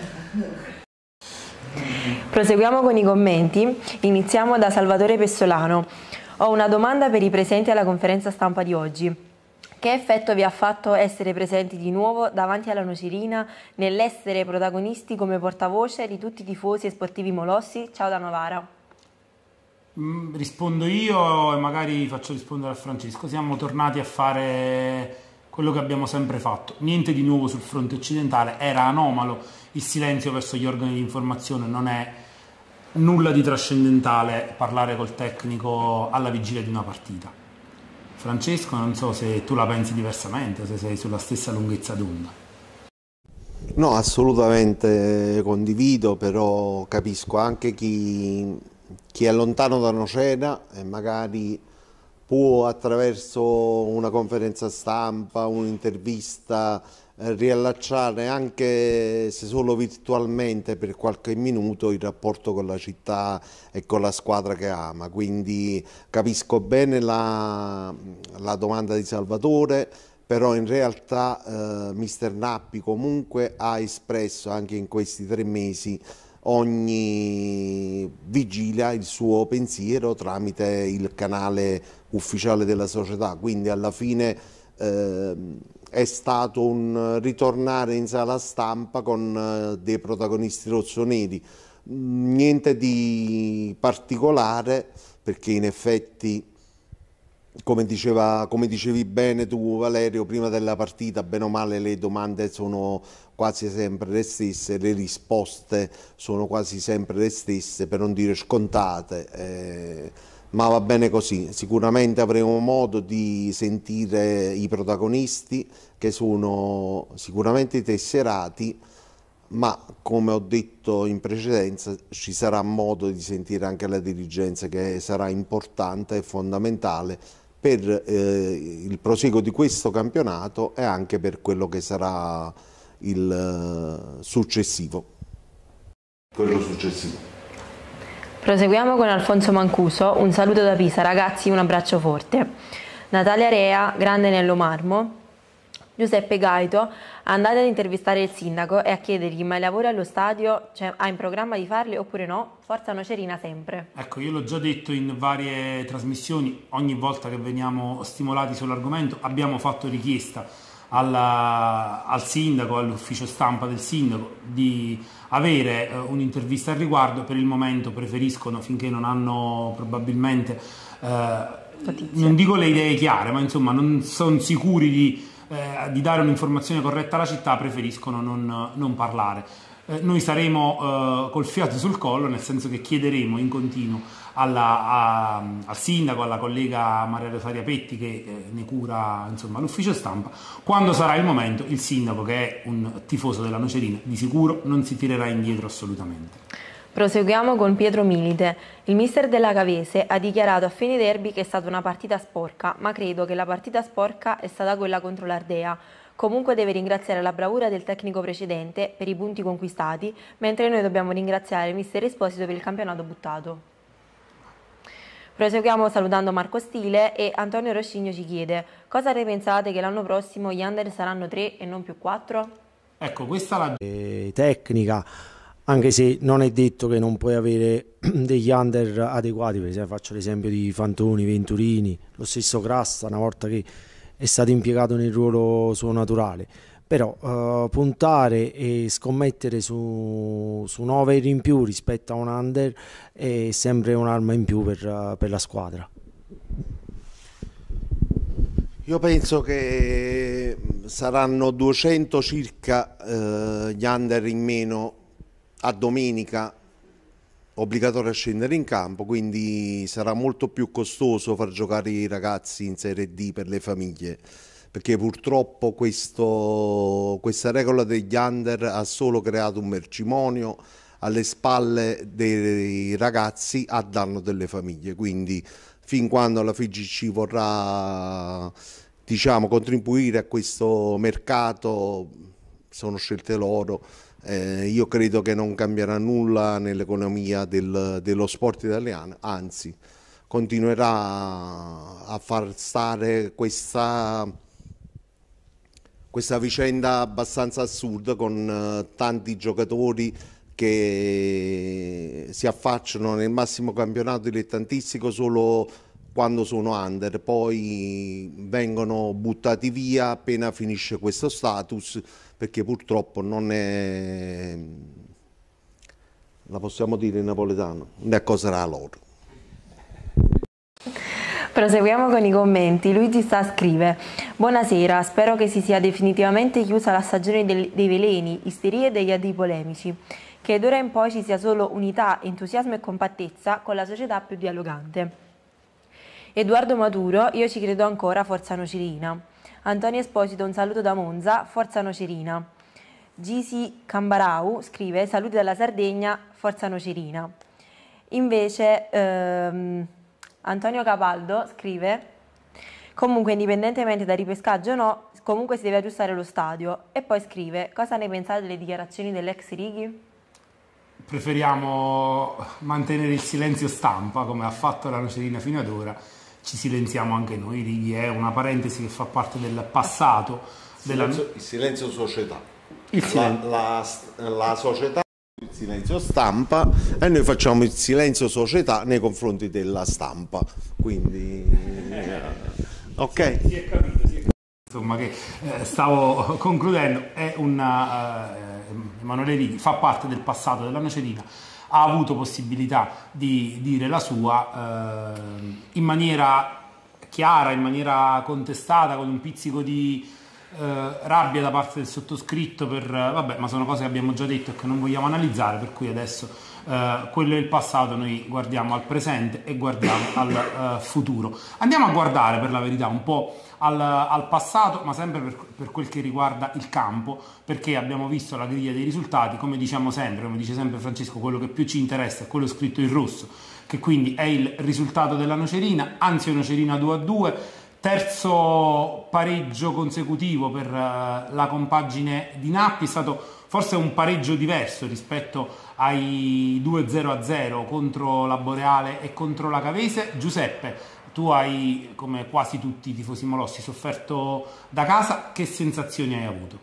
Speaker 3: Proseguiamo con i commenti, iniziamo da Salvatore Pessolano. Ho una domanda per i presenti alla conferenza stampa di oggi. Che effetto vi ha fatto essere presenti di nuovo davanti alla Nocerina nell'essere protagonisti come portavoce di tutti i tifosi e sportivi molossi? Ciao da Novara.
Speaker 2: Mm, rispondo io e magari faccio rispondere a Francesco. Siamo tornati a fare quello che abbiamo sempre fatto. Niente di nuovo sul fronte occidentale, era anomalo il silenzio verso gli organi di informazione, non è nulla di trascendentale parlare col tecnico alla vigilia di una partita. Francesco, non so se tu la pensi diversamente, se sei sulla stessa lunghezza d'onda.
Speaker 5: No, assolutamente condivido, però capisco anche chi, chi è lontano da Nocera e magari può attraverso una conferenza stampa, un'intervista, eh, riallacciare anche se solo virtualmente per qualche minuto il rapporto con la città e con la squadra che ama. Quindi capisco bene la, la domanda di Salvatore, però in realtà eh, mister Nappi comunque ha espresso anche in questi tre mesi ogni vigilia il suo pensiero tramite il canale ufficiale della società, quindi alla fine eh, è stato un ritornare in sala stampa con eh, dei protagonisti rossoneri. niente di particolare, perché in effetti, come diceva, come dicevi bene tu Valerio, prima della partita, bene o male le domande sono quasi sempre le stesse, le risposte sono quasi sempre le stesse, per non dire scontate, eh, ma va bene così. Sicuramente avremo modo di sentire i protagonisti, che sono sicuramente i tesserati, ma come ho detto in precedenza ci sarà modo di sentire anche la dirigenza, che sarà importante e fondamentale per eh, il proseguo di questo campionato e anche per quello che sarà il uh, successivo. Quello successivo.
Speaker 3: Proseguiamo con Alfonso Mancuso, un saluto da Pisa, ragazzi, un abbraccio forte. Natalia Rea, Grande Nello Marmo. Giuseppe Gaito, andate ad intervistare il sindaco e a chiedergli ma i lavori allo stadio, cioè, ha in programma di farli oppure no? Forza Nocerina sempre.
Speaker 2: Ecco, io l'ho già detto in varie trasmissioni, ogni volta che veniamo stimolati sull'argomento abbiamo fatto richiesta alla, al sindaco, all'ufficio stampa del sindaco di avere eh, un'intervista al riguardo. Per il momento preferiscono, finché non hanno probabilmente, eh, non dico le idee chiare, ma insomma non sono sicuri di Eh, di dare un'informazione corretta alla città, preferiscono non, non parlare. Eh, noi saremo eh, col fiato sul collo, nel senso che chiederemo in continuo alla, a, al sindaco, alla collega Maria Rosaria Petti, che eh, ne cura insomma l'ufficio stampa, quando sarà il momento. Il sindaco, che è un tifoso della Nocerina, di sicuro non si tirerà indietro assolutamente.
Speaker 3: Proseguiamo con Pietro Milite. Il mister della Cavese ha dichiarato a fine derby che è stata una partita sporca, ma credo che la partita sporca è stata quella contro l'Ardea. Comunque deve ringraziare la bravura del tecnico precedente per i punti conquistati, mentre noi dobbiamo ringraziare il mister Esposito per il campionato buttato. Proseguiamo salutando Marco Stile, e Antonio Roscigno ci chiede: cosa ne pensate che l'anno prossimo gli under saranno tre e non più quattro?
Speaker 2: Ecco, questa è la
Speaker 4: eh, tecnica. Anche se non è detto che non puoi avere degli under adeguati, per esempio faccio l'esempio di Fantoni, Venturini, lo stesso Crasta, una volta che è stato impiegato nel ruolo suo naturale. Però uh, puntare e scommettere su, su un over in più rispetto a un under è sempre un'arma in più per, uh, per la squadra.
Speaker 5: Io penso che saranno duecento circa uh, gli under in meno a domenica, obbligatorio a scendere in campo, quindi sarà molto più costoso far giocare i ragazzi in Serie D per le famiglie, perché purtroppo questo, questa regola degli under ha solo creato un mercimonio alle spalle dei ragazzi a danno delle famiglie. Quindi fin quando la F I G C vorrà, diciamo, contribuire a questo mercato, sono scelte loro. Eh, io credo che non cambierà nulla nell'economia del, dello sport italiano, anzi continuerà a far stare questa, questa vicenda abbastanza assurda, con eh, tanti giocatori che si affacciano nel massimo campionato dilettantistico solo quando sono under, poi vengono buttati via appena finisce questo status, perché purtroppo non è, la possiamo dire in napoletano, non è cosa da loro.
Speaker 3: Proseguiamo con i commenti. Luigi Sta scrive: buonasera, spero che si sia definitivamente chiusa la stagione del, dei veleni, isterie e degli addi polemici, che d'ora in poi ci sia solo unità, entusiasmo e compattezza con la società più dialogante. Edoardo Maturo: io ci credo ancora, forza Nocerina. Antonio Esposito: un saluto da Monza, forza Nocerina. Gisi Cambarau scrive: saluti dalla Sardegna, forza Nocerina. Invece ehm, Antonio Capaldo scrive: comunque indipendentemente da ripescaggio o no, comunque si deve aggiustare lo stadio. E poi scrive: cosa ne pensate delle dichiarazioni dell'ex Righi?
Speaker 2: Preferiamo mantenere il silenzio stampa, come ha fatto la Nocerina fino ad ora. Ci silenziamo anche noi. Righi è una parentesi che fa parte del passato.
Speaker 5: Silenzio, della... Il silenzio società.
Speaker 2: Il silenzio.
Speaker 5: La, la, la società, il silenzio stampa, e noi facciamo il silenzio società nei confronti della stampa. Quindi, ok.
Speaker 2: Si è capito, si è capito. Insomma, che eh, stavo concludendo. È una, eh, Emanuele Righi fa parte del passato della Nocerina. ha avuto possibilità di dire la sua eh, in maniera chiara, in maniera contestata, con un pizzico di eh, rabbia da parte del sottoscritto per, vabbè, ma sono cose che abbiamo già detto e che non vogliamo analizzare, per cui adesso eh, quello è il passato, noi guardiamo al presente e guardiamo al eh, futuro. Andiamo a guardare per la verità un po' Al, al passato, ma sempre per, per quel che riguarda il campo, perché abbiamo visto la griglia dei risultati, come diciamo sempre, come dice sempre Francesco, quello che più ci interessa è quello scritto in rosso, che quindi è il risultato della Nocerina, anzi Nocerina due a due, terzo pareggio consecutivo per uh, la compagine di Nappi, è stato forse un pareggio diverso rispetto ai due zero a zero contro la Boreale e contro la Cavese. Giuseppe, tu hai, come quasi tutti i tifosi molossi, sofferto da casa, che sensazioni hai avuto?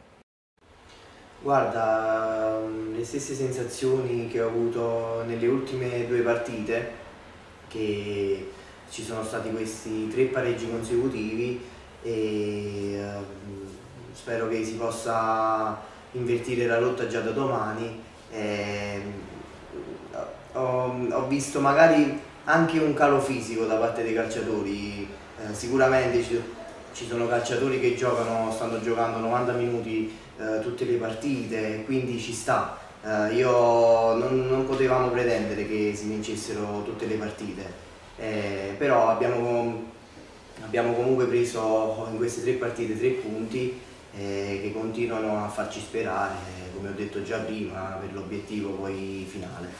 Speaker 7: Guarda, le stesse sensazioni che ho avuto nelle ultime due partite, che ci sono stati questi tre pareggi consecutivi e uh, spero che si possa invertire la rotta già da domani. E, ho, ho visto magari anche un calo fisico da parte dei calciatori, eh, sicuramente ci, ci sono calciatori che giocano, stanno giocando novanta minuti eh, tutte le partite, quindi ci sta. Eh, io non, non potevamo pretendere che si vincessero tutte le partite, eh, però abbiamo, abbiamo comunque preso in queste tre partite tre punti eh, che continuano a farci sperare, come ho detto già prima, per l'obiettivo poi finale.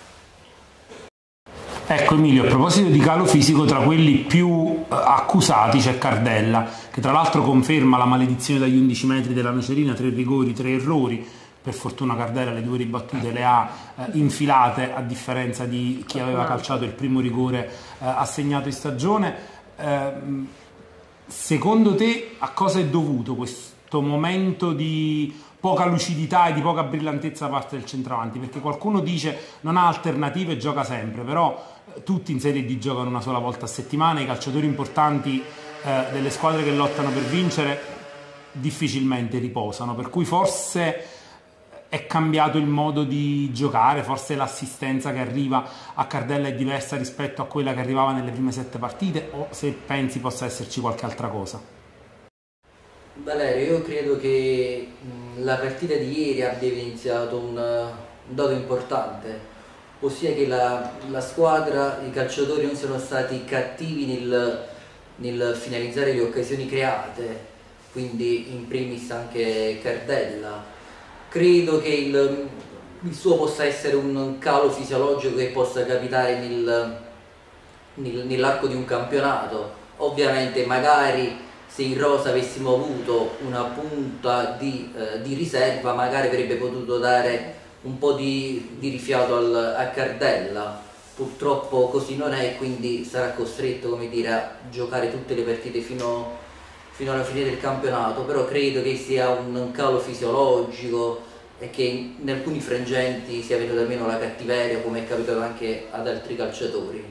Speaker 2: Ecco Emilio, a proposito di calo fisico, tra quelli più eh, accusati c'è Cardella, che tra l'altro conferma la maledizione dagli undici metri della Nocerina, tre rigori, tre errori. Per fortuna Cardella le due ribattute le ha eh, infilate, a differenza di chi aveva calciato il primo rigore eh, assegnato in stagione. Eh, secondo te a cosa è dovuto questo momento di poca lucidità e di poca brillantezza da parte del centravanti? Perché qualcuno dice non ha alternative e gioca sempre, però tutti in Serie D giocano una sola volta a settimana, i calciatori importanti eh, delle squadre che lottano per vincere difficilmente riposano, per cui forse è cambiato il modo di giocare, forse l'assistenza che arriva a Cardella è diversa rispetto a quella che arrivava nelle prime sette partite, o se pensi possa esserci qualche altra cosa.
Speaker 6: Valerio, io credo che la partita di ieri abbia evidenziato un, un dato importante, ossia che la, la squadra, i calciatori non sono stati cattivi nel, nel finalizzare le occasioni create, quindi in primis anche Cardella. Credo che il, il suo possa essere un calo fisiologico che possa capitare nel, nel, nell'arco di un campionato. Ovviamente magari se in rosa avessimo avuto una punta di, eh, di riserva, magari avrebbe potuto dare un po' di, di rifiato al, a Cardella. Purtroppo così non è, quindi sarà costretto, come dire, a giocare tutte le partite fino, fino alla fine del campionato, però credo che sia un calo fisiologico e che in, in alcuni frangenti sia venuta meno la cattiveria, come è capitato anche ad altri calciatori.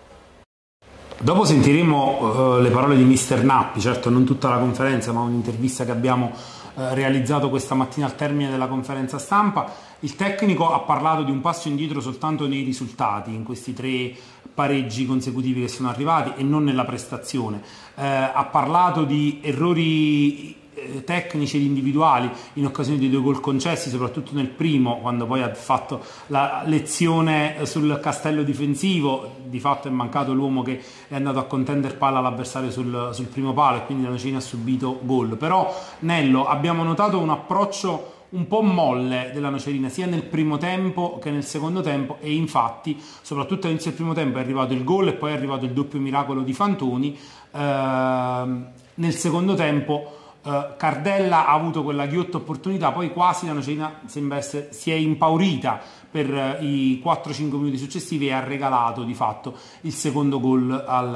Speaker 2: Dopo sentiremo uh, le parole di mister Nappi, certo non tutta la conferenza, ma un'intervista che abbiamo uh, realizzato questa mattina al termine della conferenza stampa. Il tecnico ha parlato di un passo indietro soltanto nei risultati, in questi tre pareggi consecutivi che sono arrivati, e non nella prestazione. Uh, ha parlato di errori tecnici ed individuali in occasione dei due gol concessi, soprattutto nel primo, quando poi ha fatto la lezione sul castello difensivo. Di fatto è mancato l'uomo che è andato a contender palla all'avversario sul, sul primo palo, e quindi la Nocerina ha subito gol. Però Nello, abbiamo notato un approccio un po' molle della Nocerina sia nel primo tempo che nel secondo tempo, e infatti soprattutto all'inizio del primo tempo è arrivato il gol e poi è arrivato il doppio miracolo di Fantoni. Ehm, nel secondo tempo Uh, Cardella ha avuto quella ghiotta opportunità, poi quasi la Nocerina sembra essere, si è impaurita per uh, i quattro cinque minuti successivi e ha regalato di fatto il secondo gol al,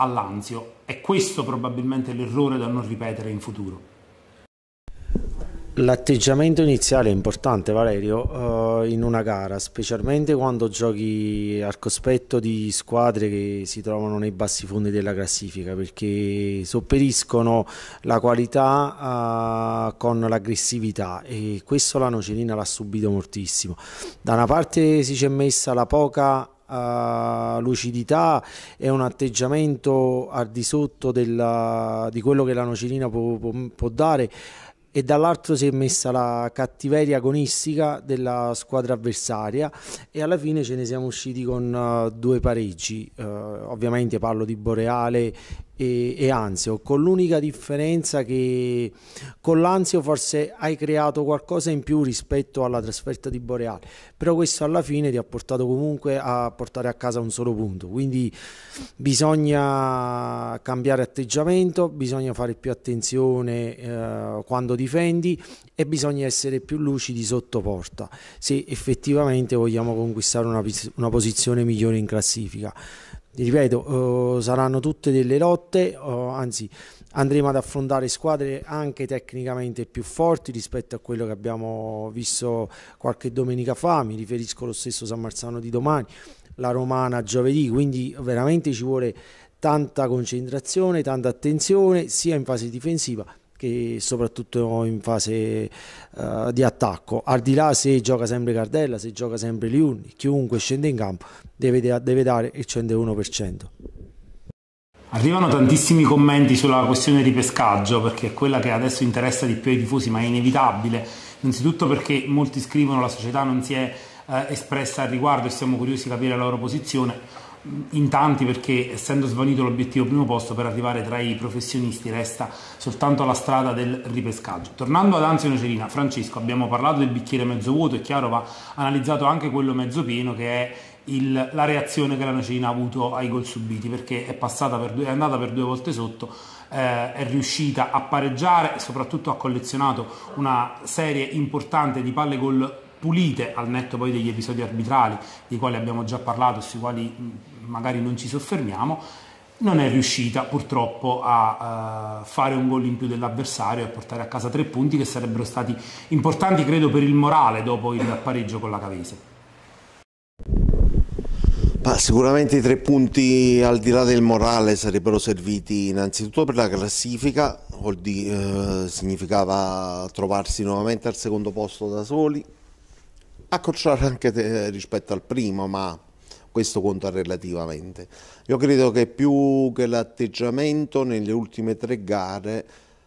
Speaker 2: all'Anzio. È questo probabilmente l'errore da non ripetere in futuro.
Speaker 4: L'atteggiamento iniziale è importante, Valerio, uh, in una gara, specialmente quando giochi al cospetto di squadre che si trovano nei bassi fondi della classifica, perché sopperiscono la qualità uh, con l'aggressività, e questo la Nocerina l'ha subito moltissimo. Da una parte si c'è messa la poca Uh, lucidità e un atteggiamento al di sotto della, di quello che la Nocerina può, può, può dare, e dall'altro si è messa la cattiveria agonistica della squadra avversaria, e alla fine ce ne siamo usciti con uh, due pareggi. Uh, ovviamente parlo di Boreale e, e Anzio, con l'unica differenza che con l'Anzio forse hai creato qualcosa in più rispetto alla trasferta di Boreale, però questo alla fine ti ha portato comunque a portare a casa un solo punto, quindi bisogna cambiare atteggiamento, bisogna fare più attenzione eh, quando difendi, e bisogna essere più lucidi sotto porta se effettivamente vogliamo conquistare una, una posizione migliore in classifica. Ripeto, uh, saranno tutte delle lotte, uh, anzi andremo ad affrontare squadre anche tecnicamente più forti rispetto a quello che abbiamo visto qualche domenica fa. Mi riferisco allo stesso San Marzano di domani, la Romana giovedì, quindi veramente ci vuole tanta concentrazione, tanta attenzione sia in fase difensiva che soprattutto in fase uh, di attacco. Al di là se gioca sempre Cardella, se gioca sempre Liuni, chiunque scende in campo deve, deve dare il centouno per cento.
Speaker 2: Arrivano tantissimi commenti sulla questione di pescaggio, perché è quella che adesso interessa di più ai tifosi, ma è inevitabile, innanzitutto perché molti scrivono la società non si è eh, espressa al riguardo e siamo curiosi di capire la loro posizione. In tanti, perché essendo svanito l'obiettivo primo posto, per arrivare tra i professionisti resta soltanto la strada del ripescaggio. Tornando ad Anzio Nocerina, Francesco, abbiamo parlato del bicchiere mezzo vuoto, è chiaro, va analizzato anche quello mezzo pieno, che è il, la reazione che la Nocerina ha avuto ai gol subiti, perché è, passata per due, è andata per due volte sotto, eh, è riuscita a pareggiare e soprattutto ha collezionato una serie importante di palle gol pulite, al netto poi degli episodi arbitrali dei quali abbiamo già parlato, sui quali magari non ci soffermiamo. Non è riuscita purtroppo a uh, fare un gol in più dell'avversario e a portare a casa tre punti che sarebbero stati importanti, credo, per il morale dopo il pareggio con la Cavese.
Speaker 5: Ma sicuramente i tre punti, al di là del morale, sarebbero serviti innanzitutto per la classifica, vuol dire, eh, significava trovarsi nuovamente al secondo posto da soli, accorciare anche te, rispetto al primo, ma questo conta relativamente. Io credo che più che l'atteggiamento nelle ultime tre gare,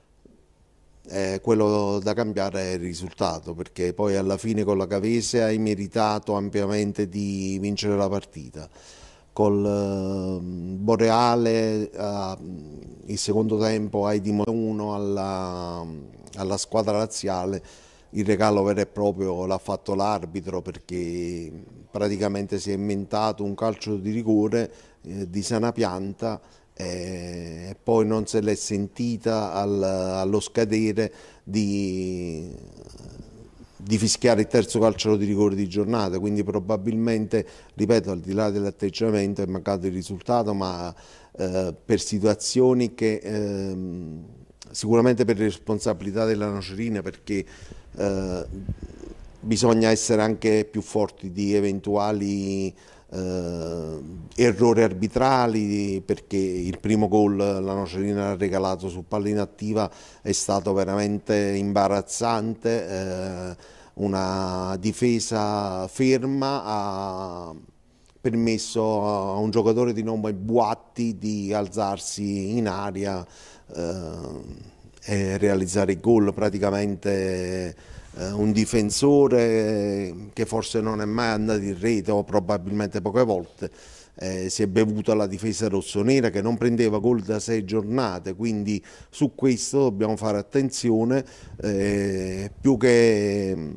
Speaker 5: eh, quello da cambiare è il risultato, perché poi alla fine con la Cavese hai meritato ampiamente di vincere la partita. Col eh, Boreale eh, il secondo tempo hai dimostrato uno alla, alla squadra laziale. Il regalo vero e proprio l'ha fatto l'arbitro, perché praticamente si è inventato un calcio di rigore eh, di sana pianta e, e poi non se l'è sentita al, allo scadere di, di fischiare il terzo calcio di rigore di giornata, quindi probabilmente, ripeto, al di là dell'atteggiamento è mancato il risultato, ma eh, per situazioni che eh, sicuramente per responsabilità della Nocerina, perché Eh, bisogna essere anche più forti di eventuali eh, errori arbitrali, perché il primo gol la Nocerina ha regalato su palla inattiva è stato veramente imbarazzante, eh, una difesa ferma ha permesso a un giocatore di nome Boatti di alzarsi in aria eh, e realizzare il gol. Praticamente eh, un difensore che forse non è mai andato in rete, o probabilmente poche volte, eh, si è bevuto alla difesa rossonera che non prendeva gol da sei giornate, quindi su questo dobbiamo fare attenzione, eh, più che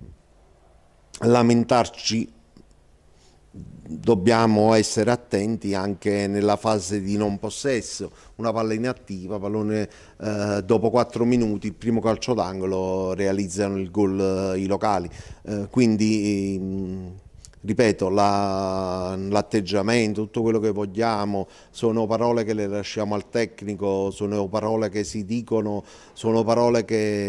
Speaker 5: lamentarci dobbiamo essere attenti anche nella fase di non possesso. Una palla inattiva, pallone eh, dopo quattro minuti, il primo calcio d'angolo, realizzano il gol eh, i locali, eh, quindi mh, ripeto, la, l'atteggiamento, tutto quello che vogliamo, sono parole che le lasciamo al tecnico, sono parole che si dicono, sono parole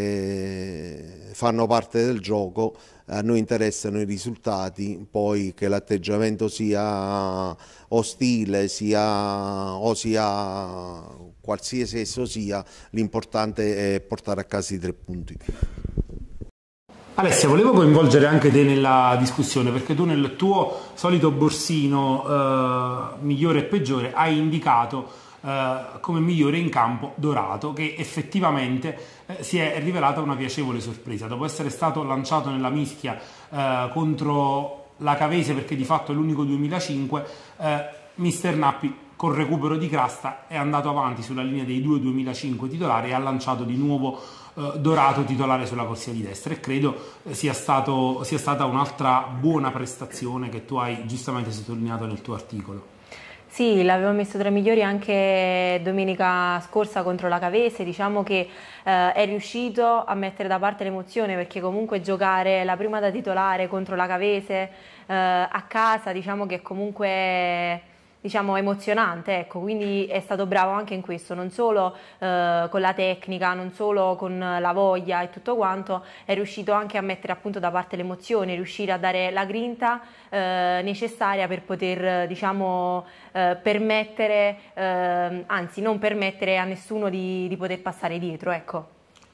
Speaker 5: che fanno parte del gioco. A noi interessano i risultati, poi che l'atteggiamento sia ostile, sia, o sia qualsiasi esso sia, l'importante è portare a casa i tre punti.
Speaker 2: Alessia, volevo coinvolgere anche te nella discussione, perché tu nel tuo solito borsino eh, migliore e peggiore hai indicato eh, come migliore in campo Dorato, che effettivamente eh, si è rivelata una piacevole sorpresa. Dopo essere stato lanciato nella mischia eh, contro la Cavese, perché di fatto è l'unico duemilacinque, eh, mister Nappi col recupero di Crasta è andato avanti sulla linea dei due duemilacinque titolari e ha lanciato di nuovo eh, Dorato titolare sulla corsia di destra, e credo eh, sia, stato, sia stata un'altra buona prestazione che tu hai giustamente sottolineato nel tuo articolo.
Speaker 3: Sì, l'avevo messo tra i migliori anche domenica scorsa contro la Cavese. Diciamo che eh, è riuscito a mettere da parte l'emozione, perché comunque giocare la prima da titolare contro la Cavese eh, a casa, diciamo che è comunque, diciamo, emozionante, ecco. Quindi è stato bravo anche in questo, non solo eh, con la tecnica, non solo con la voglia e tutto quanto, è riuscito anche a mettere appunto da parte l'emozione, riuscire a dare la grinta eh, necessaria per poter, diciamo, eh, permettere, eh, anzi non permettere a nessuno di, di poter passare dietro, ecco.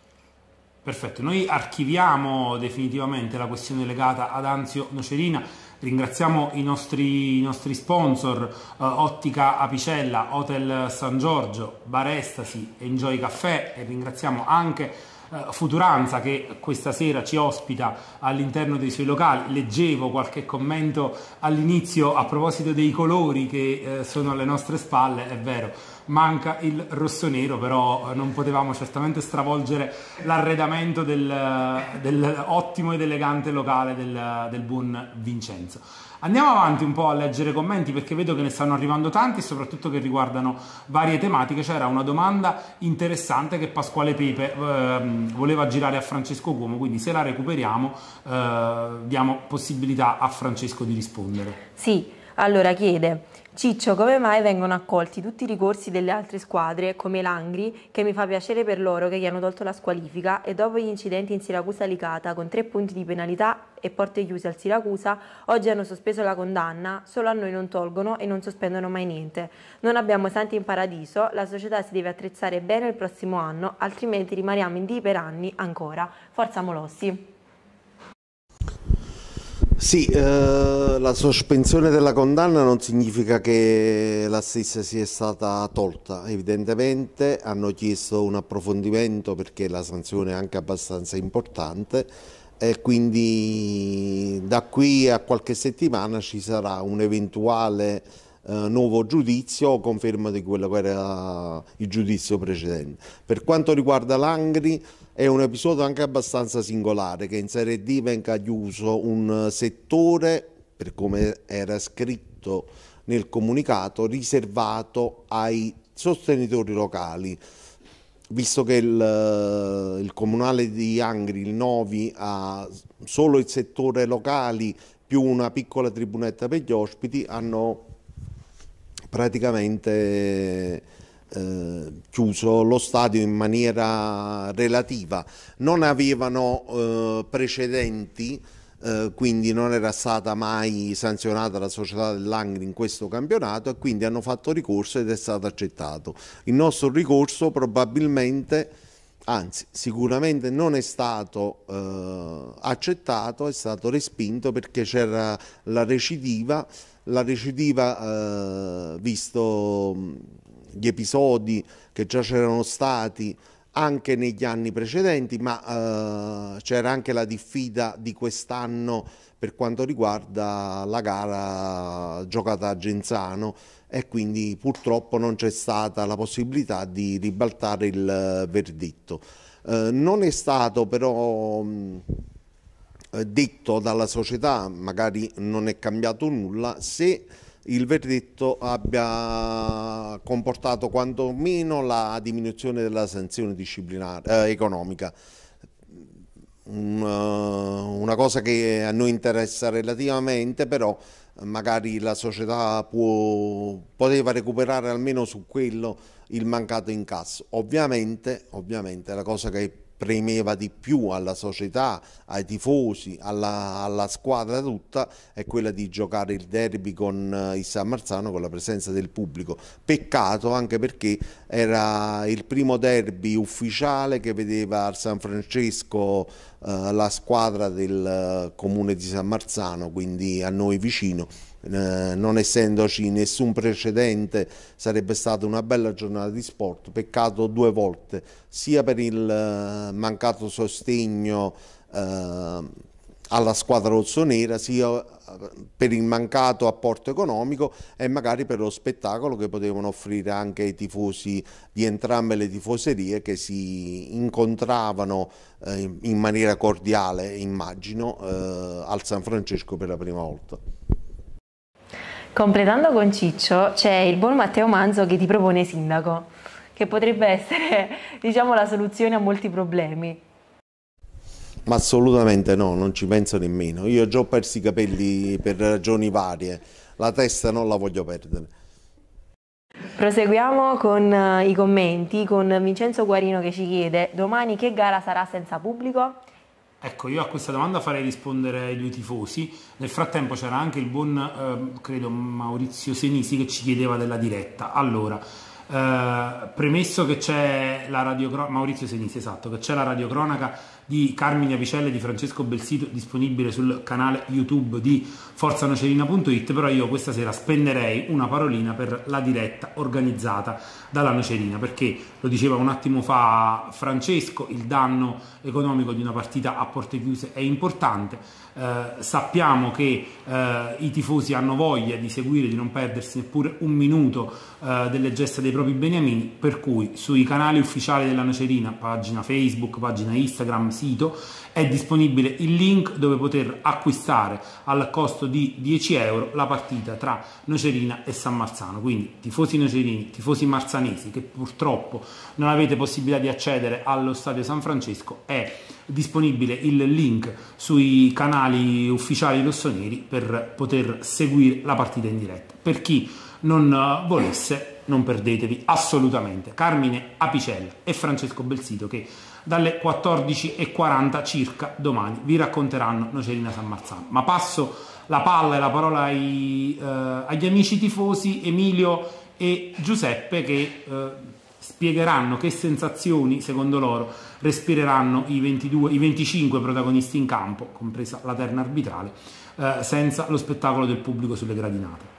Speaker 2: Perfetto, noi archiviamo definitivamente la questione legata ad Anzio Nocerina. Ringraziamo i nostri, i nostri sponsor, eh, Ottica Apicella, Hotel San Giorgio, Bar Estasi, Enjoy Caffè, e ringraziamo anche eh, Futuranza, che questa sera ci ospita all'interno dei suoi locali. Leggevo qualche commento all'inizio a proposito dei colori che eh, sono alle nostre spalle, è vero. Manca il rossonero, però non potevamo certamente stravolgere l'arredamento del, del ottimo ed elegante locale del, del buon Vincenzo. Andiamo avanti un po' a leggere commenti, perché vedo che ne stanno arrivando tanti, e soprattutto che riguardano varie tematiche. C'era una domanda interessante che Pasquale Pepe eh, voleva girare a Francesco Cuomo, quindi se la recuperiamo eh, diamo possibilità a Francesco di rispondere.
Speaker 3: Sì, allora chiede: Ciccio, come mai vengono accolti tutti i ricorsi delle altre squadre, come l'Angri, che mi fa piacere per loro che gli hanno tolto la squalifica, e dopo gli incidenti in Siracusa-Licata con tre punti di penalità e porte chiuse al Siracusa, oggi hanno sospeso la condanna, solo a noi non tolgono e non sospendono mai niente. Non abbiamo santi in paradiso, la società si deve attrezzare bene il prossimo anno, altrimenti rimaniamo in D per anni ancora. Forza Molossi!
Speaker 5: Sì, eh, la sospensione della condanna non significa che la stessa sia stata tolta. Evidentemente hanno chiesto un approfondimento, perché la sanzione è anche abbastanza importante, e quindi da qui a qualche settimana ci sarà un eventuale eh, nuovo giudizio o conferma di quello che era il giudizio precedente. Per quanto riguarda l'Angri, è un episodio anche abbastanza singolare, che in Serie D venga chiuso un settore, per come era scritto nel comunicato, riservato ai sostenitori locali, visto che il, il comunale di Angri, il Novi, ha solo il settore locali più una piccola tribunetta per gli ospiti, hanno praticamente Eh, chiuso lo stadio in maniera relativa. Non avevano eh, precedenti, eh, quindi non era stata mai sanzionata la società dell'Angri in questo campionato, e quindi hanno fatto ricorso ed è stato accettato. Il nostro ricorso probabilmente, anzi sicuramente non è stato eh, accettato, è stato respinto, perché c'era la recidiva, la recidiva eh, visto gli episodi che già c'erano stati anche negli anni precedenti, ma eh, c'era anche la diffida di quest'anno per quanto riguarda la gara giocata a Genzano, e quindi purtroppo non c'è stata la possibilità di ribaltare il verdetto. Eh, non è stato però mh, detto dalla società, magari non è cambiato nulla, se il verdetto abbia comportato quantomeno la diminuzione della sanzione disciplinare eh, economica. un, una cosa che a noi interessa relativamente, però magari la società può, poteva recuperare almeno su quello il mancato incasso. Ovviamente, ovviamente la cosa che premeva di più alla società, ai tifosi, alla, alla squadra tutta, è quella di giocare il derby con il San Marzano, con la presenza del pubblico. Peccato anche perché era il primo derby ufficiale che vedeva al San Francesco eh, la squadra del comune di San Marzano, quindi a noi vicino. Eh, non essendoci nessun precedente, sarebbe stata una bella giornata di sport. Peccato due volte, sia per il eh, mancato sostegno eh, alla squadra rossonera, sia per il mancato apporto economico e magari per lo spettacolo che potevano offrire anche ai tifosi di entrambe le tifoserie, che si incontravano eh, in maniera cordiale, immagino, eh, al San Francesco per la prima volta.
Speaker 3: Completando con Ciccio c'è il buon Matteo Manzo che ti propone sindaco, che potrebbe essere, diciamo, la soluzione a molti problemi.
Speaker 5: Ma assolutamente no, non ci penso nemmeno. Io ho già perso i capelli per ragioni varie, la testa non la voglio perdere.
Speaker 3: Proseguiamo con uh, i commenti, con Vincenzo Guarino che ci chiede: domani che gara sarà senza pubblico?
Speaker 2: Ecco, io a questa domanda farei rispondere ai due tifosi. Nel frattempo c'era anche il buon, eh, credo, Maurizio Senisi che ci chiedeva della diretta. Allora, eh, premesso che c'è la radiocronaca, Maurizio Senisi, esatto, che c'è la radiocronaca di Carmine Apicella e di Francesco Belsito disponibile sul canale YouTube di forza nocerina punto it, però io questa sera spenderei una parolina per la diretta organizzata dalla Nocerina, perché lo diceva un attimo fa Francesco, il danno economico di una partita a porte chiuse è importante. Eh, sappiamo che eh, i tifosi hanno voglia di seguire, di non perdersi neppure un minuto eh, delle gesta dei propri beniamini, per cui sui canali ufficiali della Nocerina, pagina Facebook, pagina Instagram, sito, è disponibile il link dove poter acquistare al costo di dieci euro la partita tra Nocerina e San Marzano. Quindi tifosi nocerini, tifosi marzanesi che purtroppo non avete possibilità di accedere allo stadio San Francesco, è disponibile il link sui canali ufficiali rossoneri per poter seguire la partita in diretta. Per chi non volesse, non perdetevi assolutamente Carmine Apicella e Francesco Belsito che dalle quattordici e quaranta circa domani vi racconteranno Nocerina San Marzano. Ma passo la palla e la parola ai, eh, agli amici tifosi Emilio e Giuseppe che eh, spiegheranno che sensazioni secondo loro respireranno i, ventidue, i venticinque protagonisti in campo, compresa la terna arbitrale, eh, senza lo spettacolo del pubblico sulle gradinate.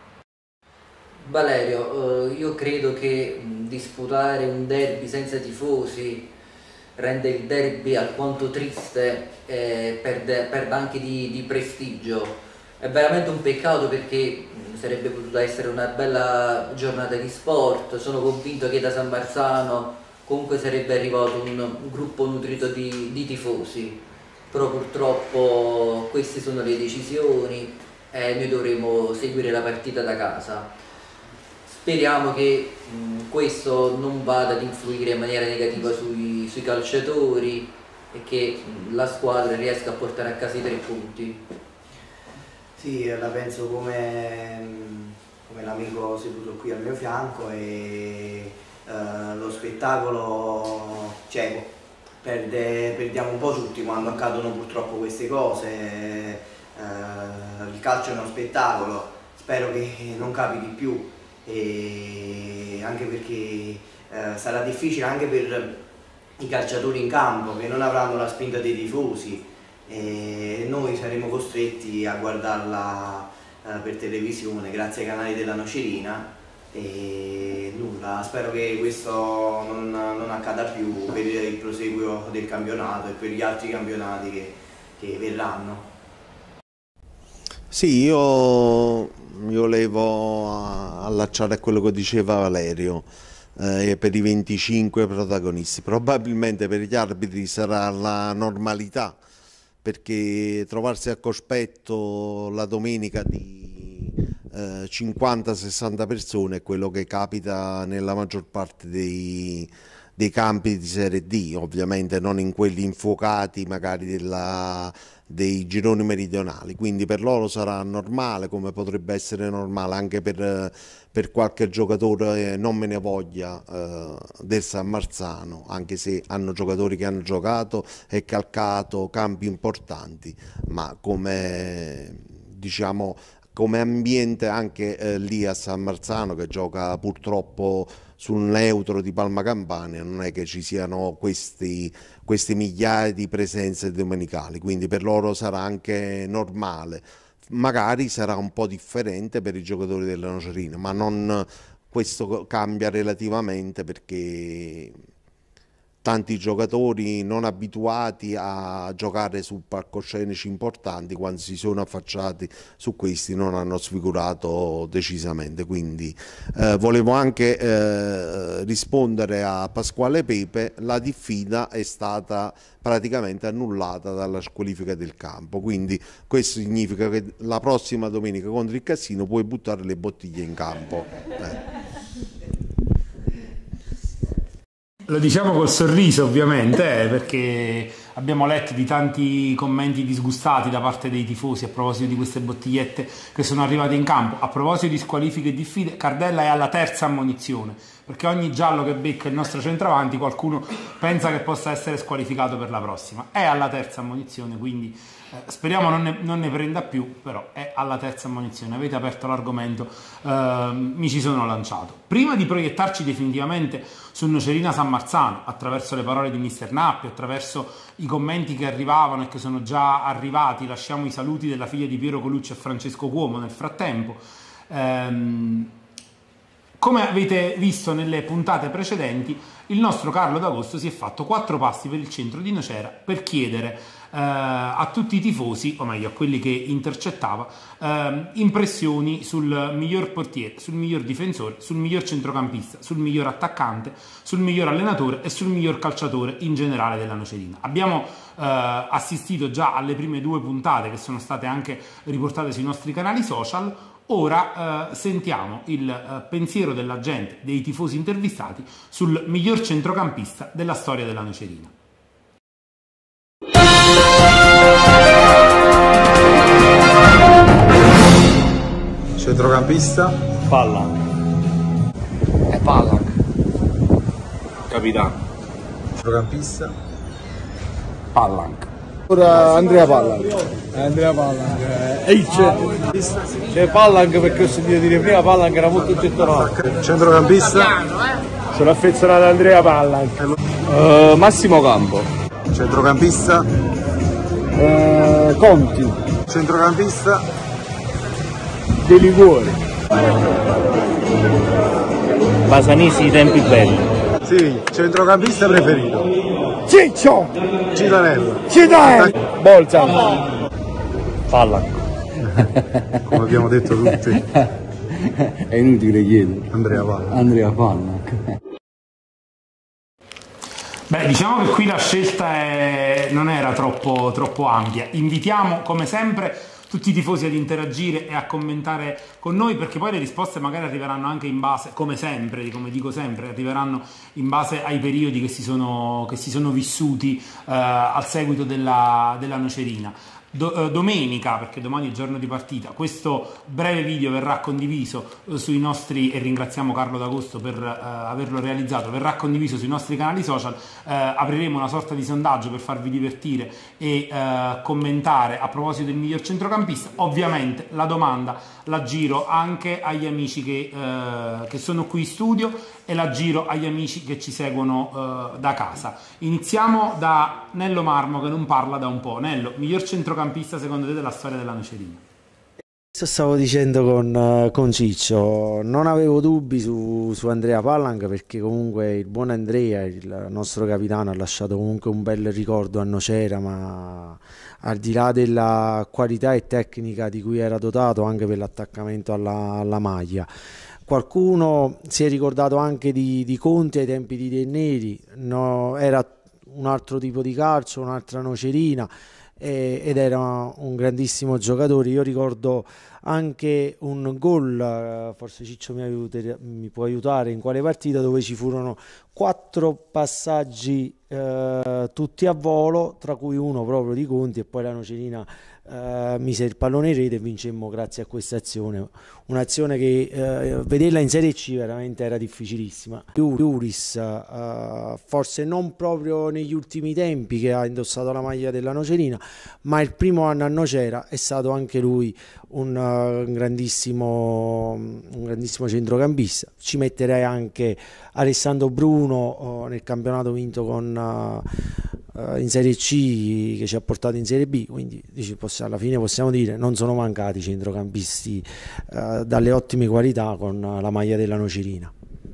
Speaker 6: Valerio, eh, io credo che mh, disputare un derby senza tifosi rende il derby alquanto triste e perde, perde anche di, di prestigio. È veramente un peccato perché mh, sarebbe potuta essere una bella giornata di sport. Sono convinto che da San Marzano comunque sarebbe arrivato un, un gruppo nutrito di, di tifosi, però purtroppo queste sono le decisioni e noi dovremo seguire la partita da casa. Speriamo che mh, questo non vada ad influire in maniera negativa sui, sui calciatori e che mh, la squadra riesca a portare a casa i tre punti.
Speaker 7: Sì, la penso come, come l'amico seduto qui al mio fianco e uh, lo spettacolo cieco. Perde, perdiamo un po' tutti quando accadono purtroppo queste cose. Uh, il calcio è uno spettacolo, spero che non capiti più. E anche perché eh, sarà difficile anche per i calciatori in campo che non avranno la spinta dei tifosi e noi saremo costretti a guardarla eh, per televisione grazie ai canali della Nocerina e nulla, spero che questo non, non accada più per il proseguo del campionato e per gli altri campionati che, che verranno.
Speaker 5: Sì, io mi volevo allacciare a quello che diceva Valerio, eh, per i venticinque protagonisti. Probabilmente per gli arbitri sarà la normalità, perché trovarsi a cospetto la domenica di eh, cinquanta sessanta persone è quello che capita nella maggior parte dei, dei campi di Serie D, ovviamente non in quelli infuocati magari della, dei gironi meridionali, quindi per loro sarà normale, come potrebbe essere normale anche per, per qualche giocatore, eh, non me ne voglia, eh, del San Marzano, anche se hanno giocatori che hanno giocato e calcato campi importanti, ma come diciamo come ambiente anche eh, lì a San Marzano, che gioca purtroppo sul neutro di Palma Campania, non è che ci siano questi, questi migliaia di presenze domenicali, quindi per loro sarà anche normale. Magari sarà un po' differente per i giocatori della Nocerina, ma non, questo cambia relativamente, perché tanti giocatori non abituati a giocare su palcoscenici importanti, quando si sono affacciati su questi, non hanno sfigurato decisamente. Quindi eh, volevo anche eh, rispondere a Pasquale Pepe: la diffida è stata praticamente annullata dalla squalifica del campo, quindi questo significa che la prossima domenica contro il Cassino puoi buttare le bottiglie in campo. Eh.
Speaker 2: Lo diciamo col sorriso, ovviamente, eh, perché abbiamo letto di tanti commenti disgustati da parte dei tifosi a proposito di queste bottigliette che sono arrivate in campo. A proposito di squalifiche e diffide, Cardella è alla terza ammonizione, perché ogni giallo che becca il nostro centravanti qualcuno pensa che possa essere squalificato per la prossima. È alla terza ammonizione, quindi eh, speriamo non ne, non ne prenda più, però è alla terza ammonizione. Avete aperto l'argomento, eh, mi ci sono lanciato. Prima di proiettarci definitivamente su Nocerina San Marzano, attraverso le parole di mister Nappi, attraverso i commenti che arrivavano e che sono già arrivati, lasciamo i saluti della figlia di Piero Colucci e Francesco Cuomo nel frattempo. Ehm, come avete visto nelle puntate precedenti, il nostro Carlo D'Agosto si è fatto quattro passi per il centro di Nocera per chiedere eh, a tutti i tifosi, o meglio a quelli che intercettava, eh, impressioni sul miglior portiere, sul miglior difensore, sul miglior centrocampista, sul miglior attaccante, sul miglior allenatore e sul miglior calciatore in generale della Nocerina. Abbiamo eh, assistito già alle prime due puntate, che sono state anche riportate sui nostri canali social. Ora eh, sentiamo il eh, pensiero della gente, dei tifosi intervistati, sul miglior centrocampista della storia della Nocerina.
Speaker 10: Centrocampista?
Speaker 11: Palla.
Speaker 10: È Palla.
Speaker 11: Capitano.
Speaker 10: Centrocampista?
Speaker 11: Pallanc.
Speaker 10: Ora Andrea Pallanc. Andrea Pallanc. E il centrocampista?
Speaker 11: C'è Pallanc, perché ho sentito dire prima Pallanc era molto gettonato.
Speaker 10: Centrocampista?
Speaker 11: Sono affezionato ad Andrea Pallanc. Uh, Massimo Campo.
Speaker 10: Centrocampista?
Speaker 11: Uh, Conti.
Speaker 10: Centrocampista?
Speaker 11: De Liguori. Basanisi, tempi belli.
Speaker 10: Sì, centrocampista preferito?
Speaker 9: Ciccio!
Speaker 10: Citanello.
Speaker 9: Citanello!
Speaker 11: Bolza. Pallanc.
Speaker 10: Come abbiamo detto tutti.
Speaker 11: È inutile chiedere.
Speaker 10: Andrea Pallanc.
Speaker 11: Andrea Pallanc.
Speaker 2: Beh, diciamo che qui la scelta è... non era troppo, troppo ampia. Invitiamo, come sempre, tutti i tifosi ad interagire e a commentare con noi, perché poi le risposte magari arriveranno anche in base, come sempre, come dico sempre, arriveranno in base ai periodi che si sono, che si sono vissuti eh, al seguito della, della Nocerina. Do, eh, domenica, perché domani è giorno di partita, questo breve video verrà condiviso eh, sui nostri, e ringraziamo Carlo D'Agosto per eh, averlo realizzato, verrà condiviso sui nostri canali social. Eh, apriremo una sorta di sondaggio per farvi divertire e eh, commentare a proposito del miglior centrocampista. Ovviamente la domanda la giro anche agli amici che, eh, che sono qui in studio, e la giro agli amici che ci seguono eh, da casa. Iniziamo da Nello Marmo, che non parla da un po'. Nello, miglior centrocampista secondo te della storia della Nocerina?
Speaker 4: Stavo dicendo con, con Ciccio, non avevo dubbi su, su Andrea Pallanc, perché comunque il buon Andrea, il nostro capitano, ha lasciato comunque un bel ricordo a Nocera, ma al di là della qualità e tecnica di cui era dotato anche per l'attaccamento alla, alla maglia. Qualcuno si è ricordato anche di, di Conti ai tempi di De Neri, no, era un altro tipo di calcio, un'altra Nocerina. e, ed era un grandissimo giocatore. Io ricordo anche un gol, forse Ciccio mi, aiuter, mi può aiutare, in quale partita, dove ci furono quattro passaggi eh, tutti a volo, tra cui uno proprio di Conti, e poi la Nocerina eh, mise il pallone in rete e vincemmo grazie a questa azione, un'azione che eh, vederla in Serie C veramente era difficilissima. Iuris eh, forse non proprio negli ultimi tempi che ha indossato la maglia della Nocerina, ma il primo anno a Nocera è stato anche lui un, uh, un, grandissimo, un grandissimo centrocampista. Ci metterei anche Alessandro Bruno uh, nel campionato vinto con, uh, uh, in Serie C, che ci ha portato in Serie B, quindi dici, possiamo, alla fine possiamo dire non sono mancati centrocampisti uh, dalle ottime qualità con uh, la maglia della Nocerina.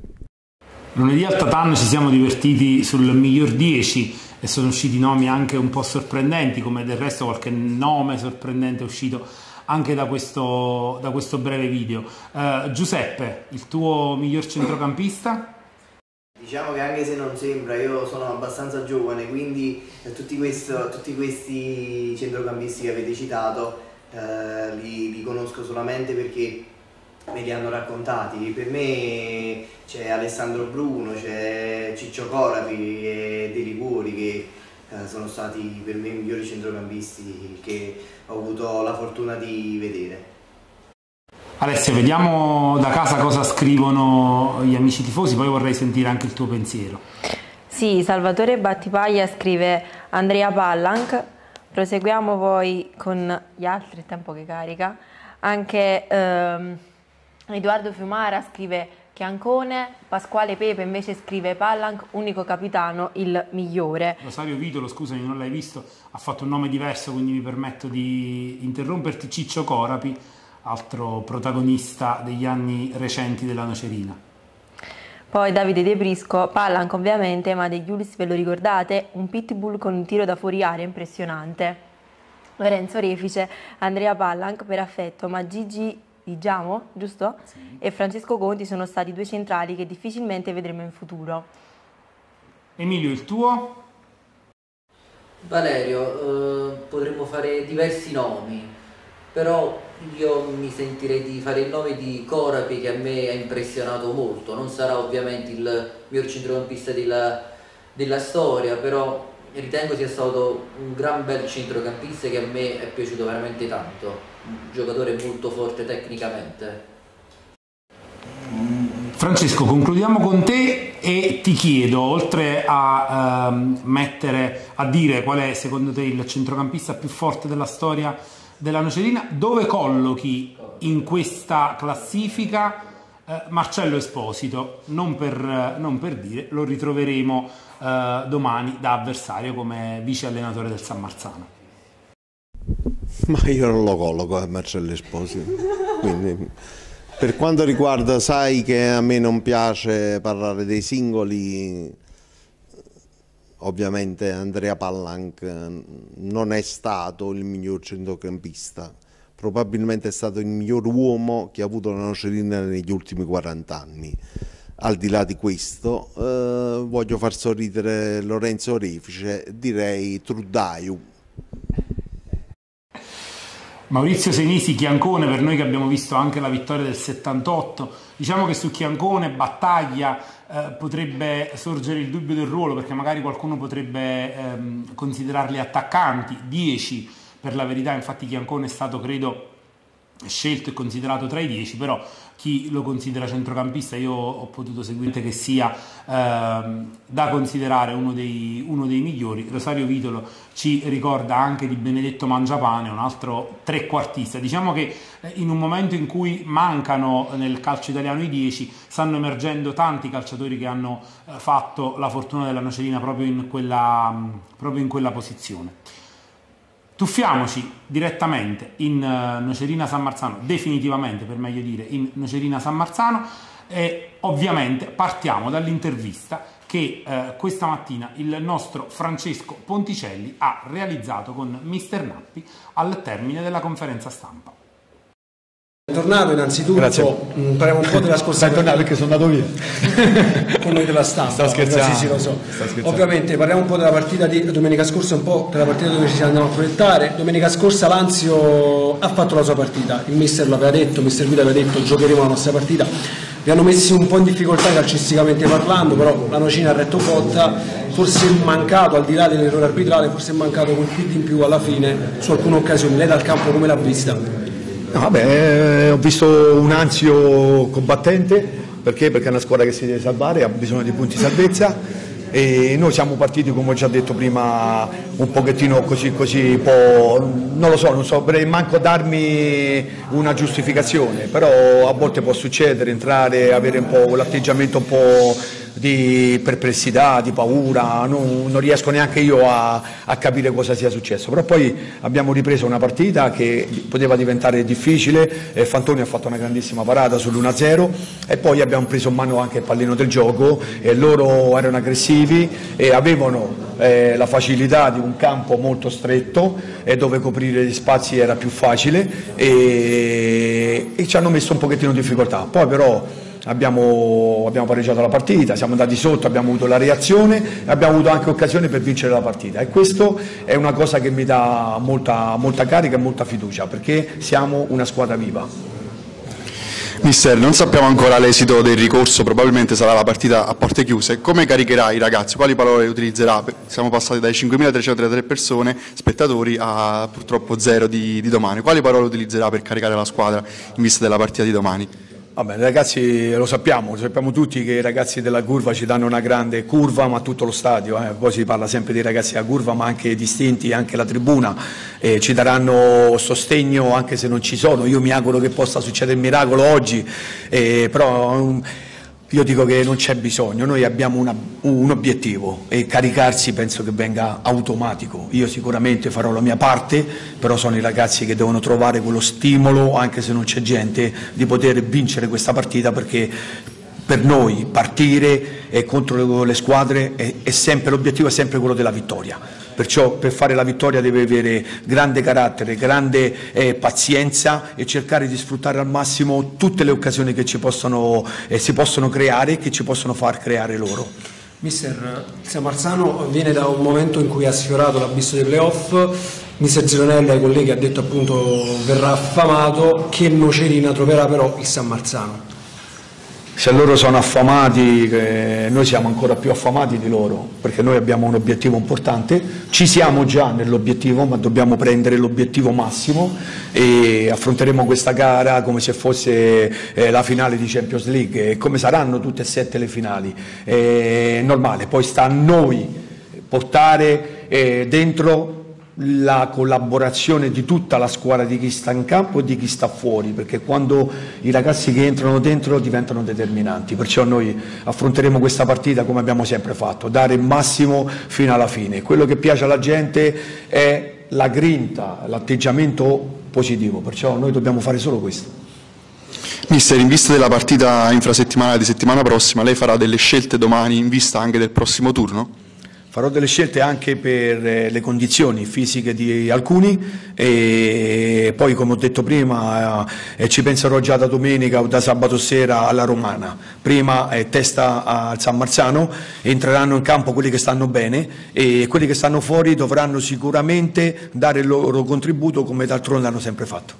Speaker 2: Lunedì al Tatan ci siamo divertiti sul miglior dieci e sono usciti nomi anche un po' sorprendenti, come del resto qualche nome sorprendente è uscito anche da questo, da questo breve video. Uh, Giuseppe, il tuo miglior centrocampista?
Speaker 7: Diciamo che anche se non sembra, io sono abbastanza giovane, quindi eh, tutti, questo, tutti questi centrocampisti che avete citato eh, li, li conosco solamente perché me li hanno raccontati. Per me c'è Alessandro Bruno, c'è Ciccio Corapi e De Liguori che eh, sono stati per me i migliori centrocampisti che ho avuto la fortuna di vedere.
Speaker 2: Alessio, vediamo da casa cosa scrivono gli amici tifosi, poi vorrei sentire anche il tuo pensiero.
Speaker 3: Sì, Salvatore Battipaglia scrive Andrea Pallanc, proseguiamo poi con gli altri, il tempo che carica. Anche ehm, Edoardo Fiumara scrive Chiancone, Pasquale Pepe invece scrive Pallanc, unico capitano, il migliore.
Speaker 2: Rosario Vitolo, scusami, non l'hai visto, ha fatto un nome diverso, quindi mi permetto di interromperti. Ciccio Corapi, altro protagonista degli anni recenti della Nocerina.
Speaker 3: Poi Davide De Brisco, Pallanc ovviamente, ma De Giulis ve lo ricordate? Un pitbull con un tiro da fuori area impressionante. Lorenzo Refice, Andrea Pallanc per affetto, ma Gigi Di Giamo, giusto? Sì. E Francesco Conti sono stati due centrali che difficilmente vedremo in futuro.
Speaker 2: Emilio, il tuo?
Speaker 6: Valerio, eh, potremmo fare diversi nomi, però io mi sentirei di fare il nome di Corapi, che a me ha impressionato molto. Non sarà ovviamente il miglior centrocampista della, della storia, però ritengo sia stato un gran bel centrocampista che a me è piaciuto veramente tanto, un giocatore molto forte tecnicamente.
Speaker 2: Francesco, concludiamo con te e ti chiedo, oltre a ehm, mettere a dire qual è secondo te il centrocampista più forte della storia della Nocerina, dove collochi in questa classifica eh, Marcello Esposito? Non per, non per dire, lo ritroveremo eh, domani da avversario come vice allenatore del San Marzano.
Speaker 5: Ma io non lo colloco a Marcello Esposito, quindi per quanto riguarda, sai che a me non piace parlare dei singoli. Ovviamente Andrea Pallanc non è stato il miglior centrocampista, probabilmente è stato il miglior uomo che ha avuto la Nocerina negli ultimi quaranta anni. Al di là di questo, eh, voglio far sorridere Lorenzo Refice, direi Truddaiu.
Speaker 2: Maurizio Senisi, Chiancone, per noi che abbiamo visto anche la vittoria del settantotto, diciamo che su Chiancone, Battaglia, eh, potrebbe sorgere il dubbio del ruolo, perché magari qualcuno potrebbe ehm, considerarli attaccanti, dieci per la verità, infatti Chiancone è stato credo scelto e considerato tra i dieci, però chi lo considera centrocampista io ho potuto seguire che sia ehm, da considerare uno dei, uno dei migliori. Rosario Vitolo ci ricorda anche di Benedetto Mangiapane, un altro trequartista. Diciamo che in un momento in cui mancano nel calcio italiano i dieci, stanno emergendo tanti calciatori che hanno eh, fatto la fortuna della Nocerina proprio in quella, proprio in quella posizione. Tuffiamoci direttamente in uh, Nocerina San Marzano, definitivamente per meglio dire in Nocerina San Marzano, e ovviamente partiamo dall'intervista che uh, questa mattina il nostro Francesco Ponticelli ha realizzato con mister Nappi al termine della conferenza stampa.
Speaker 12: Bentornato innanzitutto, mh, parliamo un po' della scorsa
Speaker 10: Bentornato perché sono andato via
Speaker 12: con noi della stampa.
Speaker 10: Sto scherzando.
Speaker 12: Sì, sì, lo so.
Speaker 10: Sto scherzando.
Speaker 12: Ovviamente parliamo un po' della partita di domenica scorsa, un po' della partita dove ci andiamo a proiettare. Domenica scorsa Lazio ha fatto la sua partita, il mister l'aveva detto, il mister Guida aveva detto giocheremo la nostra partita. Vi hanno messi un po' in difficoltà calcisticamente parlando, però la Nocina ha retto botta, forse è mancato, al di là dell'errore arbitrale, forse è mancato quel quid in più alla fine su alcune occasioni. Lei dal campo come l'ha vista?
Speaker 10: No, vabbè, eh, ho visto un Anzio combattente, perché? Perché è una squadra che si deve salvare, ha bisogno di punti di salvezza e noi siamo partiti, come ho già detto prima, un pochettino così, così, po', non lo so, non saprei manco darmi una giustificazione, però a volte può succedere, entrare, avere un po' l'atteggiamento un po' di perplessità, di paura, non, non riesco neanche io a, a capire cosa sia successo, però poi abbiamo ripreso una partita che poteva diventare difficile, eh, Fantoni ha fatto una grandissima parata sull'uno a zero e poi abbiamo preso in mano anche il pallino del gioco e loro erano aggressivi e avevano eh, la facilità di un campo molto stretto e dove coprire gli spazi era più facile e, e ci hanno messo un pochettino in difficoltà, poi però Abbiamo, abbiamo pareggiato la partita, siamo andati sotto, abbiamo avuto la reazione e abbiamo avuto anche occasione per vincere la partita e questo è una cosa che mi dà molta, molta carica e molta fiducia perché siamo una squadra viva.
Speaker 13: Mister, non sappiamo ancora l'esito del ricorso, probabilmente sarà la partita a porte chiuse. Come caricherà i ragazzi? Quali parole utilizzerà? Siamo passati dai cinquemilatrecentotrentatré persone, spettatori, a purtroppo zero di, di domani. Quali parole utilizzerà per caricare la squadra in vista della partita di domani?
Speaker 10: Vabbè, ragazzi, lo sappiamo, lo sappiamo tutti che i ragazzi della curva ci danno una grande curva, ma tutto lo stadio, eh. Poi si parla sempre dei ragazzi della curva, ma anche distinti, anche la tribuna, eh, ci daranno sostegno anche se non ci sono. Io mi auguro che possa succedere il miracolo oggi, eh, però um, io dico che non c'è bisogno, noi abbiamo una, un obiettivo e caricarsi penso che venga automatico. Io sicuramente farò la mia parte, però sono i ragazzi che devono trovare quello stimolo, anche se non c'è gente, di poter vincere questa partita perché per noi partire eh, contro le squadre è, è sempre l'obiettivo, è sempre quello della vittoria. Perciò per fare la vittoria deve avere grande carattere, grande eh, pazienza e cercare di sfruttare al massimo tutte le occasioni che ci possono, eh, si possono creare e che ci possono far creare loro.
Speaker 12: Mister, Samarzano viene da un momento in cui ha sfiorato l'abisso dei playoff, Mister Gironella ai colleghi ha detto appunto verrà affamato, che nocerina troverà però il San Marzano?
Speaker 10: Se loro sono affamati, eh, noi siamo ancora più affamati di loro, perché noi abbiamo un obiettivo importante, ci siamo già nell'obiettivo, ma dobbiamo prendere l'obiettivo massimo e affronteremo questa gara come se fosse eh, la finale di Champions League, e come saranno tutte e sette le finali, è normale, poi sta a noi portare eh, dentro la collaborazione di tutta la squadra, di chi sta in campo e di chi sta fuori, perché quando i ragazzi che entrano dentro diventano determinanti, perciò noi affronteremo questa partita come abbiamo sempre fatto, dare il massimo fino alla fine. Quello che piace alla gente è la grinta, l'atteggiamento positivo, perciò noi dobbiamo fare solo questo.
Speaker 13: Mister, in vista della partita infrasettimanale di settimana prossima, lei farà delle scelte domani in vista anche del prossimo turno?
Speaker 10: Farò delle scelte anche per le condizioni fisiche di alcuni e poi, come ho detto prima, eh, ci penserò già da domenica o da sabato sera alla Romana. Prima eh, testa al San Marzano, entreranno in campo quelli che stanno bene e quelli che stanno fuori dovranno sicuramente dare il loro contributo come d'altronde hanno sempre fatto.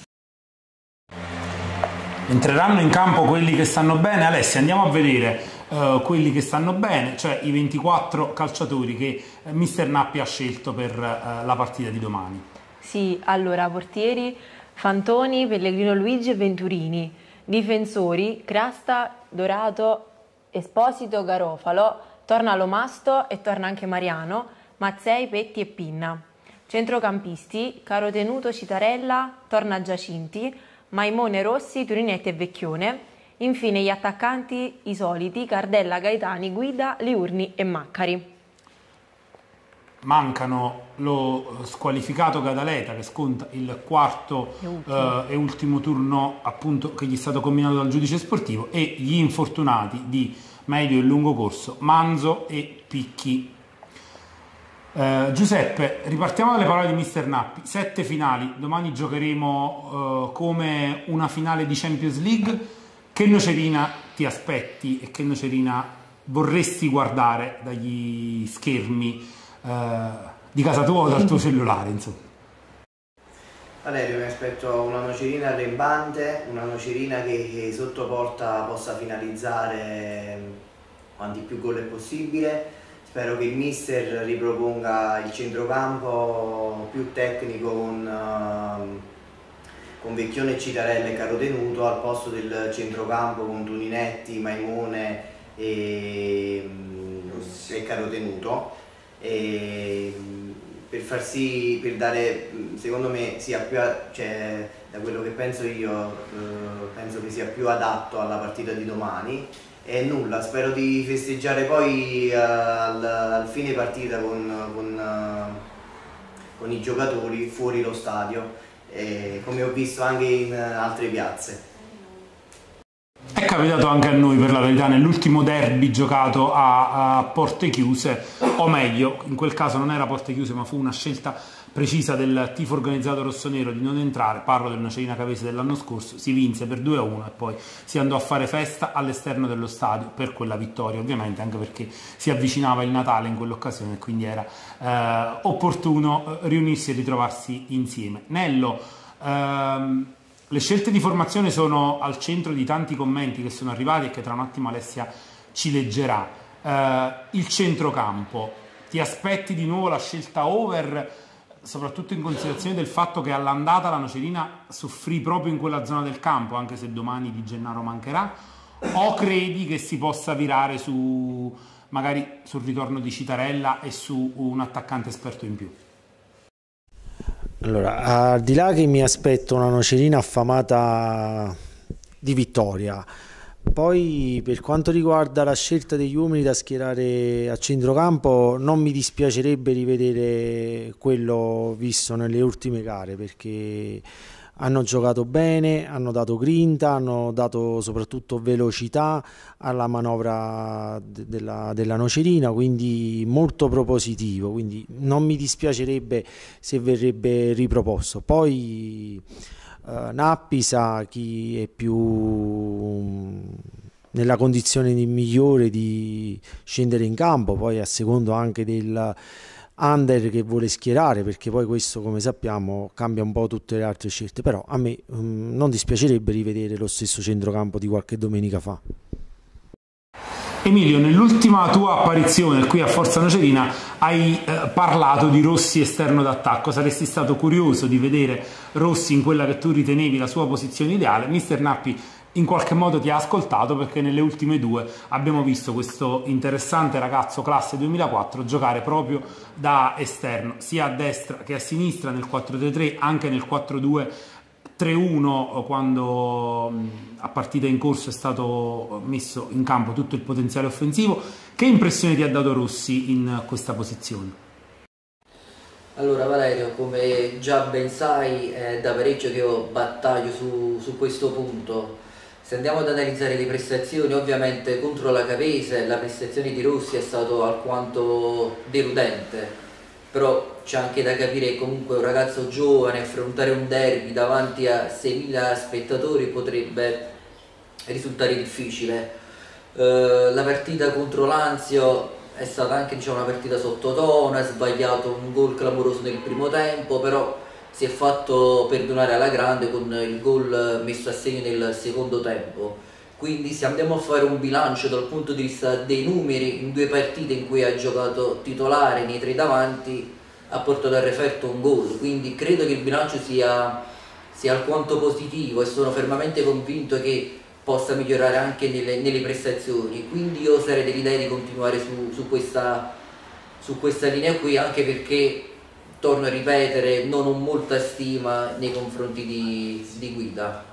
Speaker 2: Entreranno in campo quelli che stanno bene. Alessia, andiamo a vedere Uh, quelli che stanno bene, cioè i ventiquattro calciatori che uh, mister Nappi ha scelto per uh, la partita di domani.
Speaker 3: Sì, allora, portieri Fantoni, Pellegrino Luigi e Venturini, difensori Crasta, Dorato, Esposito, Garofalo, torna Lomasto e torna anche Mariano, Mazzei, Petti e Pinna. Centrocampisti Carotenuto, Citarella, torna Giacinti, Maimone, Rossi, Turinetti e Vecchione. Infine gli attaccanti, i soliti, Cardella, Gaetani, Guida, Liurni e Maccari.
Speaker 2: Mancano lo squalificato Gadaleta che sconta il quarto e ultimo, eh, e ultimo turno appunto che gli è stato combinato dal giudice sportivo, e gli infortunati di medio e lungo corso Manzo e Picchi. Uh, Giuseppe, ripartiamo dalle parole di mister Nappi. Sette finali, domani giocheremo uh, come una finale di Champions League. Che nocerina ti aspetti e che nocerina vorresti guardare dagli schermi uh, di casa tua o dal tuo cellulare, insomma?
Speaker 7: Valerio, mi aspetto una nocerina arrembante, una nocerina che, che sotto porta possa finalizzare quanti più gol è possibile. Spero che il mister riproponga il centrocampo più tecnico con, uh, con Vecchione, Citarella e Carotenuto al posto del centrocampo con Toninetti, Maimone e, e Carotenuto, e, per far sì, per dare, secondo me sia più, cioè, da quello che penso io, uh, penso che sia più adatto alla partita di domani. E nulla, spero di festeggiare poi uh, al, al fine partita con, con, uh, con i giocatori fuori lo stadio, e come ho visto anche in uh, altre piazze.
Speaker 2: È capitato anche a noi, per la verità, nell'ultimo derby giocato a, a porte chiuse, o meglio, in quel caso non era porte chiuse ma fu una scelta precisa del tifo organizzato rossonero di non entrare. Parlo del Nocerina Cavese dell'anno scorso. Si vinse per due a uno e poi si andò a fare festa all'esterno dello stadio per quella vittoria, ovviamente anche perché si avvicinava il Natale in quell'occasione e quindi era eh, opportuno riunirsi e ritrovarsi insieme. Nello, ehm, le scelte di formazione sono al centro di tanti commenti che sono arrivati e che tra un attimo Alessia ci leggerà. Eh, il centrocampo, ti aspetti di nuovo la scelta over, soprattutto in considerazione del fatto che all'andata la Nocerina soffrì proprio in quella zona del campo, anche se domani Di Gennaro mancherà, o credi che si possa virare su magari sul ritorno di Citarella e su un attaccante esperto in più?
Speaker 4: Allora, al di là che mi aspetto una Nocerina affamata di vittoria, poi per quanto riguarda la scelta degli uomini da schierare a centrocampo, non mi dispiacerebbe rivedere quello visto nelle ultime gare, perché hanno giocato bene, hanno dato grinta, hanno dato soprattutto velocità alla manovra de della, della Nocerina, quindi molto propositivo, quindi non mi dispiacerebbe se verrebbe riproposto. Poi Uh, Nappi sa chi è più nella condizione migliore di scendere in campo, poi a secondo anche del under che vuole schierare, perché poi questo, come sappiamo, cambia un po' tutte le altre scelte, però a me um, non dispiacerebbe rivedere lo stesso centrocampo di qualche domenica fa.
Speaker 2: Emilio, nell'ultima tua apparizione qui a Forza Nocerina hai eh, parlato di Rossi esterno d'attacco. Saresti stato curioso di vedere Rossi in quella che tu ritenevi la sua posizione ideale. mister Nappi in qualche modo ti ha ascoltato, perché nelle ultime due abbiamo visto questo interessante ragazzo classe duemilaquattro giocare proprio da esterno, sia a destra che a sinistra, nel quattro tre tre, anche nel quattro due tre uno, quando a partita in corso è stato messo in campo tutto il potenziale offensivo. Che impressione ti ha dato Rossi in questa posizione?
Speaker 6: Allora Valerio, come già ben sai, è da parecchio che io battaglio su, su questo punto. Se andiamo ad analizzare le prestazioni, ovviamente contro la Cavese la prestazione di Rossi è stato alquanto deludente, però c'è anche da capire che comunque un ragazzo giovane affrontare un derby davanti a seimila spettatori potrebbe risultare difficile. Uh, la partita contro l'Anzio è stata anche, diciamo, una partita sottotono, ha sbagliato un gol clamoroso nel primo tempo, però si è fatto perdonare alla grande con il gol messo a segno nel secondo tempo. Quindi se andiamo a fare un bilancio dal punto di vista dei numeri, in due partite in cui ha giocato titolare nei tre davanti ha portato a referto un gol, quindi credo che il bilancio sia, sia alquanto positivo e sono fermamente convinto che possa migliorare anche nelle, nelle prestazioni, quindi io sarei dell'idea di continuare su, su, questa, su questa linea qui, anche perché, torno a ripetere, non ho molta stima nei confronti di, di Guida.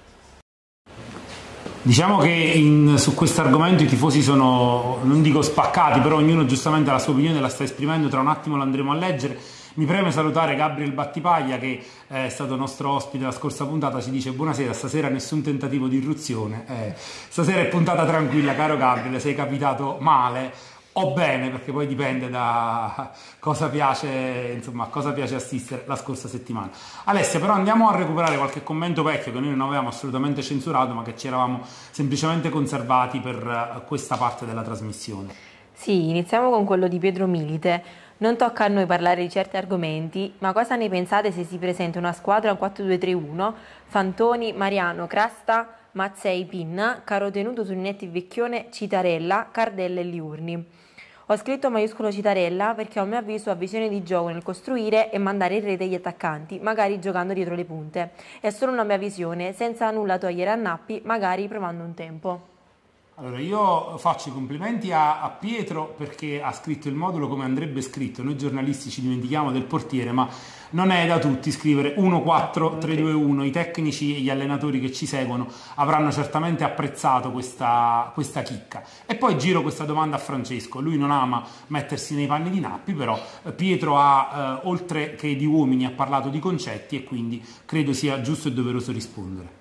Speaker 2: Diciamo che in, su questo argomento i tifosi sono, non dico spaccati, però ognuno giustamente la sua opinione la sta esprimendo, tra un attimo l'andremo a leggere. Mi preme salutare Gabriel Battipaglia, che è stato nostro ospite la scorsa puntata, ci dice: buonasera, stasera nessun tentativo di irruzione, eh, stasera è puntata tranquilla, caro Gabriel, sei capitato male. o bene, perché poi dipende da cosa piace, insomma, a cosa piace assistere la scorsa settimana. Alessia, però andiamo a recuperare qualche commento vecchio che noi non avevamo assolutamente censurato, ma che ci eravamo semplicemente conservati per questa parte della trasmissione.
Speaker 3: Sì, iniziamo con quello di Pietro Milite. Non tocca a noi parlare di certi argomenti, ma cosa ne pensate se si presenta una squadra quattro due tre uno, Fantoni, Mariano, Crasta, Mazzei, Pinna, Carotenuto, Turinetti, Vecchione, Citarella, Cardella e Liurni. Ho scritto maiuscolo Citarella perché a mio avviso ha visione di gioco nel costruire e mandare in rete gli attaccanti, magari giocando dietro le punte. È solo una mia visione, senza nulla togliere a Nappi, magari provando un tempo.
Speaker 2: Allora, io faccio i complimenti a, a Pietro perché ha scritto il modulo come andrebbe scritto. Noi giornalisti ci dimentichiamo del portiere, ma non è da tutti scrivere uno quattro tre due uno. I tecnici e gli allenatori che ci seguono avranno certamente apprezzato questa, questa chicca. E poi giro questa domanda a Francesco. Lui non ama mettersi nei panni di Nappi, però Pietro ha, eh, oltre che di uomini, ha parlato di concetti e quindi credo sia giusto e doveroso rispondere.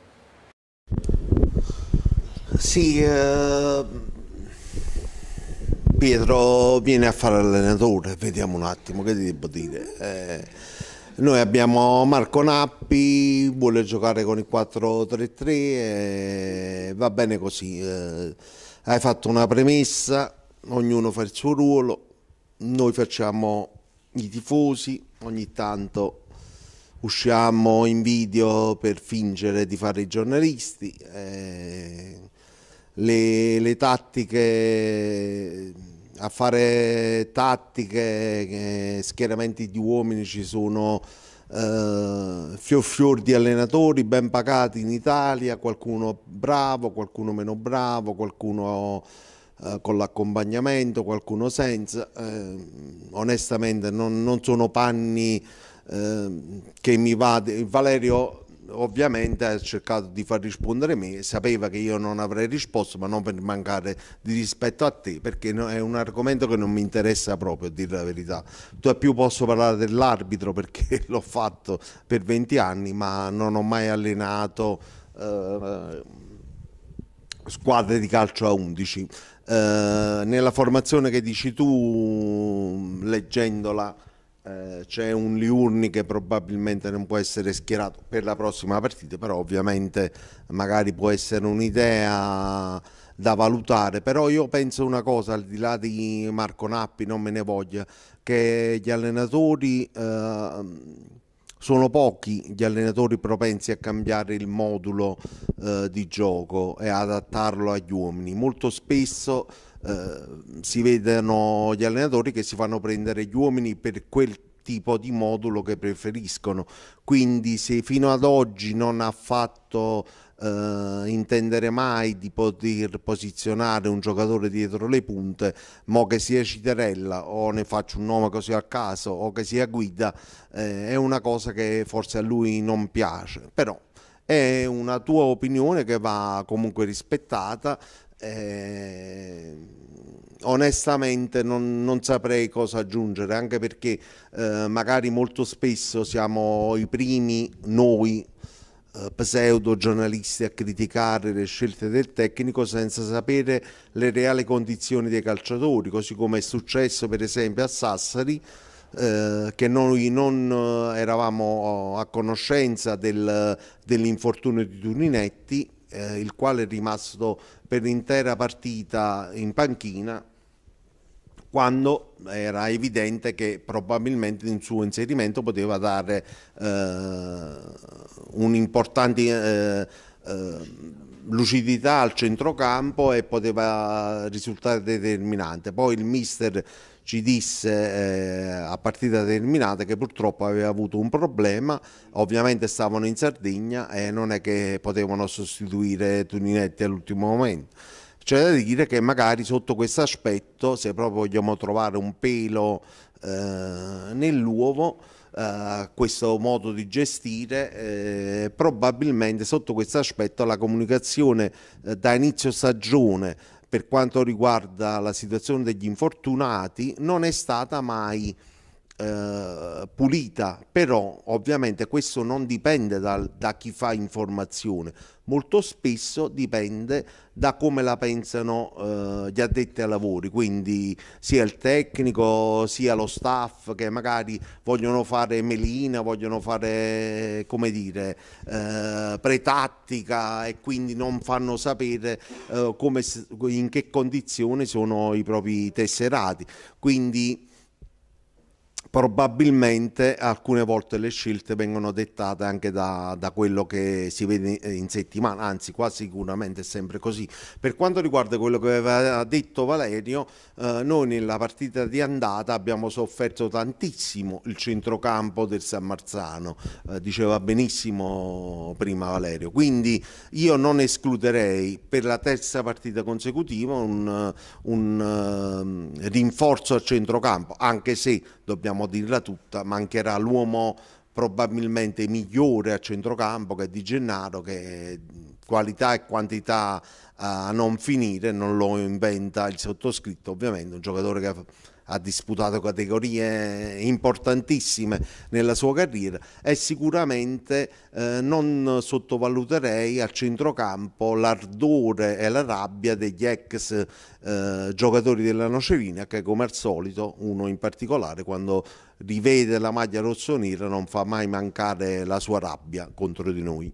Speaker 5: Sì, eh, Pietro viene a fare allenatore, vediamo un attimo che ti devo dire. Eh, noi abbiamo Marco Nappi, vuole giocare con il quattro tre tre, eh, va bene così. Eh, hai fatto una premessa, ognuno fa il suo ruolo, noi facciamo i tifosi, ogni tanto usciamo in video per fingere di fare i giornalisti. Eh, Le, le tattiche, a fare tattiche, schieramenti di uomini ci sono eh, fior fior di allenatori ben pagati in Italia, qualcuno bravo, qualcuno meno bravo, qualcuno eh, con l'accompagnamento, qualcuno senza. Eh, onestamente non, non sono panni eh, che mi va. Valerio ovviamente ha cercato di far rispondere me, sapeva che io non avrei risposto, ma non per mancare di rispetto a te, perché è un argomento che non mi interessa proprio, a dire la verità. Tu più posso parlare dell'arbitro perché l'ho fatto per venti anni, ma non ho mai allenato eh, squadre di calcio a undici. Eh, nella formazione che dici tu, leggendola, c'è un Liurni che probabilmente non può essere schierato per la prossima partita, però ovviamente magari può essere un'idea da valutare. Però io penso una cosa, al di là di Marco Nappi, non me ne voglia, che gli allenatori eh, sono pochi gli allenatori propensi a cambiare il modulo eh, di gioco e adattarlo agli uomini. Molto spesso Uh, si vedono gli allenatori che si fanno prendere gli uomini per quel tipo di modulo che preferiscono, quindi se fino ad oggi non ha fatto uh, intendere mai di poter posizionare un giocatore dietro le punte, mo che sia Citarella o ne faccio un nome così a caso o che sia Guida, eh, è una cosa che forse a lui non piace, però è una tua opinione che va comunque rispettata. Eh, onestamente non, non saprei cosa aggiungere, anche perché eh, magari molto spesso siamo i primi noi eh, pseudo giornalisti a criticare le scelte del tecnico senza sapere le reali condizioni dei calciatori, così come è successo per esempio a Sassari, eh, che noi non eravamo a conoscenza del, dell'infortunio di Turinetti, Eh, il quale è rimasto per l'intera partita in panchina, quando era evidente che probabilmente il suo inserimento poteva dare eh, un'importante eh, eh, lucidità al centrocampo e poteva risultare determinante. Poi il mister ci disse eh, a partita terminata che purtroppo aveva avuto un problema, ovviamente stavano in Sardegna e non è che potevano sostituire Turinetti all'ultimo momento. C'è da dire che magari sotto questo aspetto, se proprio vogliamo trovare un pelo eh, nell'uovo, eh, questo modo di gestire, eh, probabilmente sotto questo aspetto la comunicazione eh, da inizio stagione per quanto riguarda la situazione degli infortunati non è stata mai eh, pulita, però ovviamente questo non dipende dal, da chi fa informazione, molto spesso dipende da come la pensano eh, gli addetti ai lavori, quindi sia il tecnico sia lo staff che magari vogliono fare melina, vogliono fare, come dire, eh, pretattica e quindi non fanno sapere eh, come, in che condizioni sono i propri tesserati, quindi probabilmente alcune volte le scelte vengono dettate anche da, da quello che si vede in settimana, anzi quasi sicuramente è sempre così. Per quanto riguarda quello che aveva detto Valerio, eh, noi nella partita di andata abbiamo sofferto tantissimo il centrocampo del San Marzano, eh, diceva benissimo prima Valerio, quindi io non escluderei per la terza partita consecutiva un, un uh, rinforzo al centrocampo, anche se dobbiamo dirla tutta, mancherà l'uomo probabilmente migliore a centrocampo che è Di Gennaro, che qualità e quantità a non finire, non lo inventa il sottoscritto ovviamente, un giocatore che ha disputato categorie importantissime nella sua carriera, e sicuramente eh, non sottovaluterei al centrocampo l'ardore e la rabbia degli ex eh, giocatori della Nocerina, che come al solito, uno in particolare, quando rivede la maglia rossonera non fa mai mancare la sua rabbia contro di noi.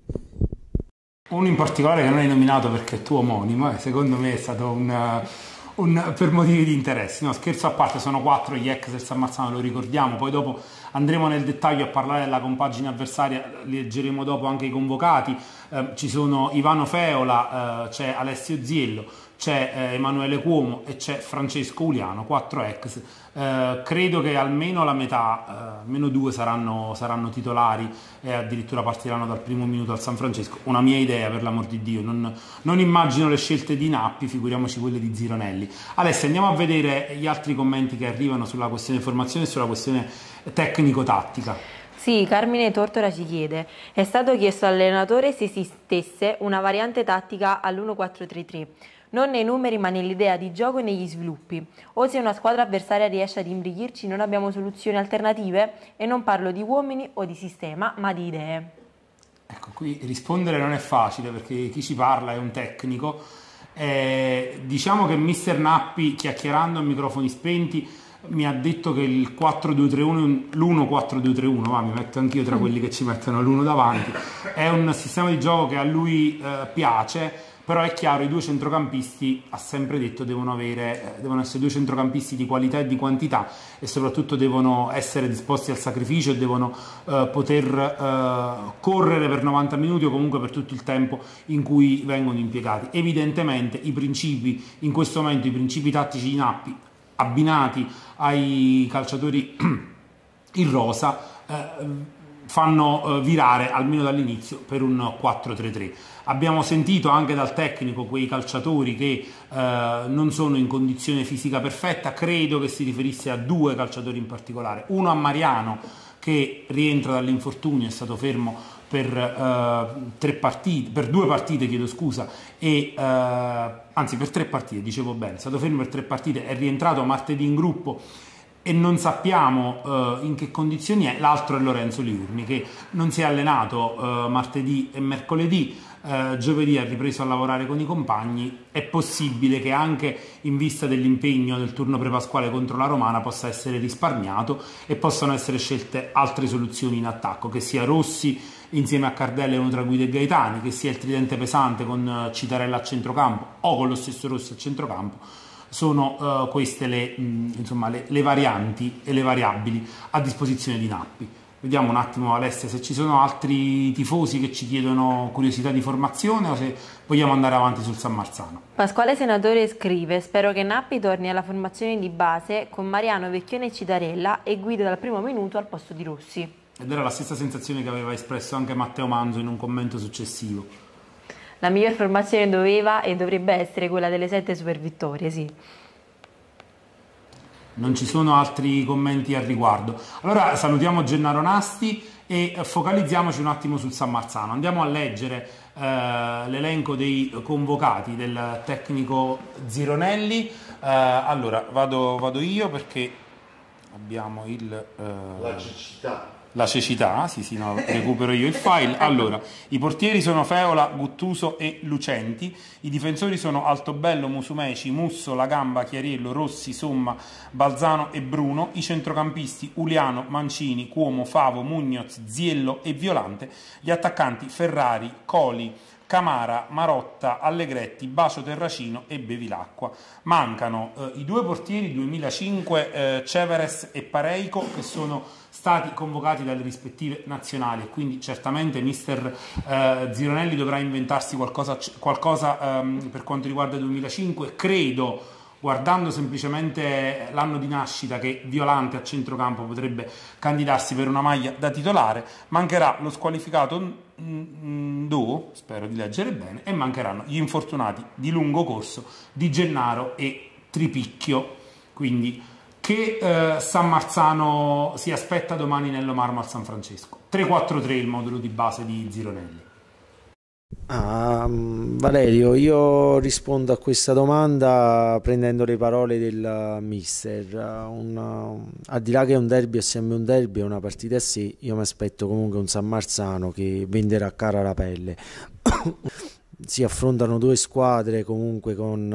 Speaker 2: Uno in particolare che non hai nominato perché è tuo omonimo, e secondo me è stato un... Un, per motivi di interesse, no, scherzo a parte, sono quattro gli ex del San Marzano, lo ricordiamo, poi dopo andremo nel dettaglio a parlare della compagine avversaria, leggeremo dopo anche i convocati, eh, ci sono Ivano Feola, eh, c'è Alessio Ziello, c'è eh, Emanuele Cuomo e c'è Francesco Uliano, quattro ex. Eh, credo che almeno la metà, eh, almeno due saranno, saranno titolari e addirittura partiranno dal primo minuto al San Francesco. Una mia idea, per l'amor di Dio, non, non immagino le scelte di Nappi, figuriamoci quelle di Zironelli. Alessia, andiamo a vedere gli altri commenti che arrivano sulla questione formazione e sulla questione tecnico-tattica.
Speaker 3: Sì, Carmine Tortora ci chiede: è stato chiesto all'allenatore se esistesse una variante tattica all'uno quattro tre tre, non nei numeri ma nell'idea di gioco e negli sviluppi, o se una squadra avversaria riesce ad imbrighirci non abbiamo soluzioni alternative, e non parlo di uomini o di sistema ma di idee.
Speaker 2: Ecco, qui rispondere non è facile perché chi ci parla è un tecnico. Eh, diciamo che mister Nappi, chiacchierando a microfoni spenti, mi ha detto che il quattro due tre uno, l'uno quattro due tre uno, ma mi metto anch'io tra quelli che ci mettono l'uno davanti, è un sistema di gioco che a lui eh, piace, però è chiaro, i due centrocampisti, ha sempre detto, devono avere, devono essere due centrocampisti di qualità e di quantità, e soprattutto devono essere disposti al sacrificio e devono eh, poter eh, correre per novanta minuti o comunque per tutto il tempo in cui vengono impiegati. Evidentemente i principi, in questo momento i principi tattici di Nappi, abbinati ai calciatori in rosa, eh, fanno eh, virare almeno dall'inizio per un quattro tre tre. Abbiamo sentito anche dal tecnico quei calciatori che eh, non sono in condizione fisica perfetta, credo che si riferisse a due calciatori in particolare, uno a Mariano che rientra dall'infortunio, è stato fermo per, eh, tre partite, per due partite, chiedo scusa, e, eh, anzi per tre partite, dicevo bene, è stato fermo per tre partite, è rientrato martedì in gruppo e non sappiamo uh, in che condizioni è. L'altro è Lorenzo Liurni, che non si è allenato uh, martedì e mercoledì, uh, giovedì ha ripreso a lavorare con i compagni. È possibile che anche in vista dell'impegno del turno prepasquale contro la Romana possa essere risparmiato e possano essere scelte altre soluzioni in attacco, che sia Rossi insieme a Cardelle, uno tra Guido e Gaetani, che sia il tridente pesante con Citarella a centrocampo o con lo stesso Rossi a centrocampo. Sono uh, queste le, mh, insomma, le, le varianti e le variabili a disposizione di Nappi. Vediamo un attimo, Alessia, se ci sono altri tifosi che ci chiedono curiosità di formazione o se vogliamo andare avanti sul San Marzano.
Speaker 3: Pasquale Senatore scrive: spero che Nappi torni alla formazione di base con Mariano, Vecchione e Citarella e Guido dal primo minuto al posto di Rossi.
Speaker 2: Ed era la stessa sensazione che aveva espresso anche Matteo Manzo in un commento successivo.
Speaker 3: La miglior formazione doveva e dovrebbe essere quella delle sette super vittorie, sì.
Speaker 2: Non ci sono altri commenti al riguardo. Allora salutiamo Gennaro Nasti e focalizziamoci un attimo sul San Marzano. Andiamo a leggere eh, l'elenco dei convocati del tecnico Zironelli. Eh, allora vado, vado io perché abbiamo il... Eh,
Speaker 5: la cecità.
Speaker 2: La cecità, sì sì, no, recupero io il file. Allora, i portieri sono Feola, Guttuso e Lucenti, i difensori sono Altobello, Musumeci, Musso, La Gamba, Chiariello, Rossi, Somma, Balzano e Bruno, i centrocampisti Uliano, Mancini, Cuomo, Favo, Mugnoz, Ziello e Violante, gli attaccanti Ferrari, Coli, Camara, Marotta, Allegretti, Bacio Terracino e Bevilacqua. Mancano eh, i due portieri duemilacinque, eh, Ceveres e Pareico, che sono stati convocati dalle rispettive nazionali, e quindi certamente mister eh, Zironelli dovrà inventarsi qualcosa, qualcosa ehm, per quanto riguarda il duemilacinque. Credo, guardando semplicemente l'anno di nascita, che Violante a centrocampo potrebbe candidarsi per una maglia da titolare. Mancherà lo squalificato Do, spero di leggere bene, e mancheranno gli infortunati di lungo corso di Gennaro e Tripicchio. Quindi che eh, San Marzano si aspetta domani nello Marmo al San Francesco? tre quattro tre il modulo di base di Zironelli.
Speaker 4: Ah, Valerio, io rispondo a questa domanda prendendo le parole del mister. Un, al di là che è un derby, è sempre un derby, è una partita a sé, io mi aspetto comunque un San Marzano che venderà cara la pelle. Si affrontano due squadre comunque con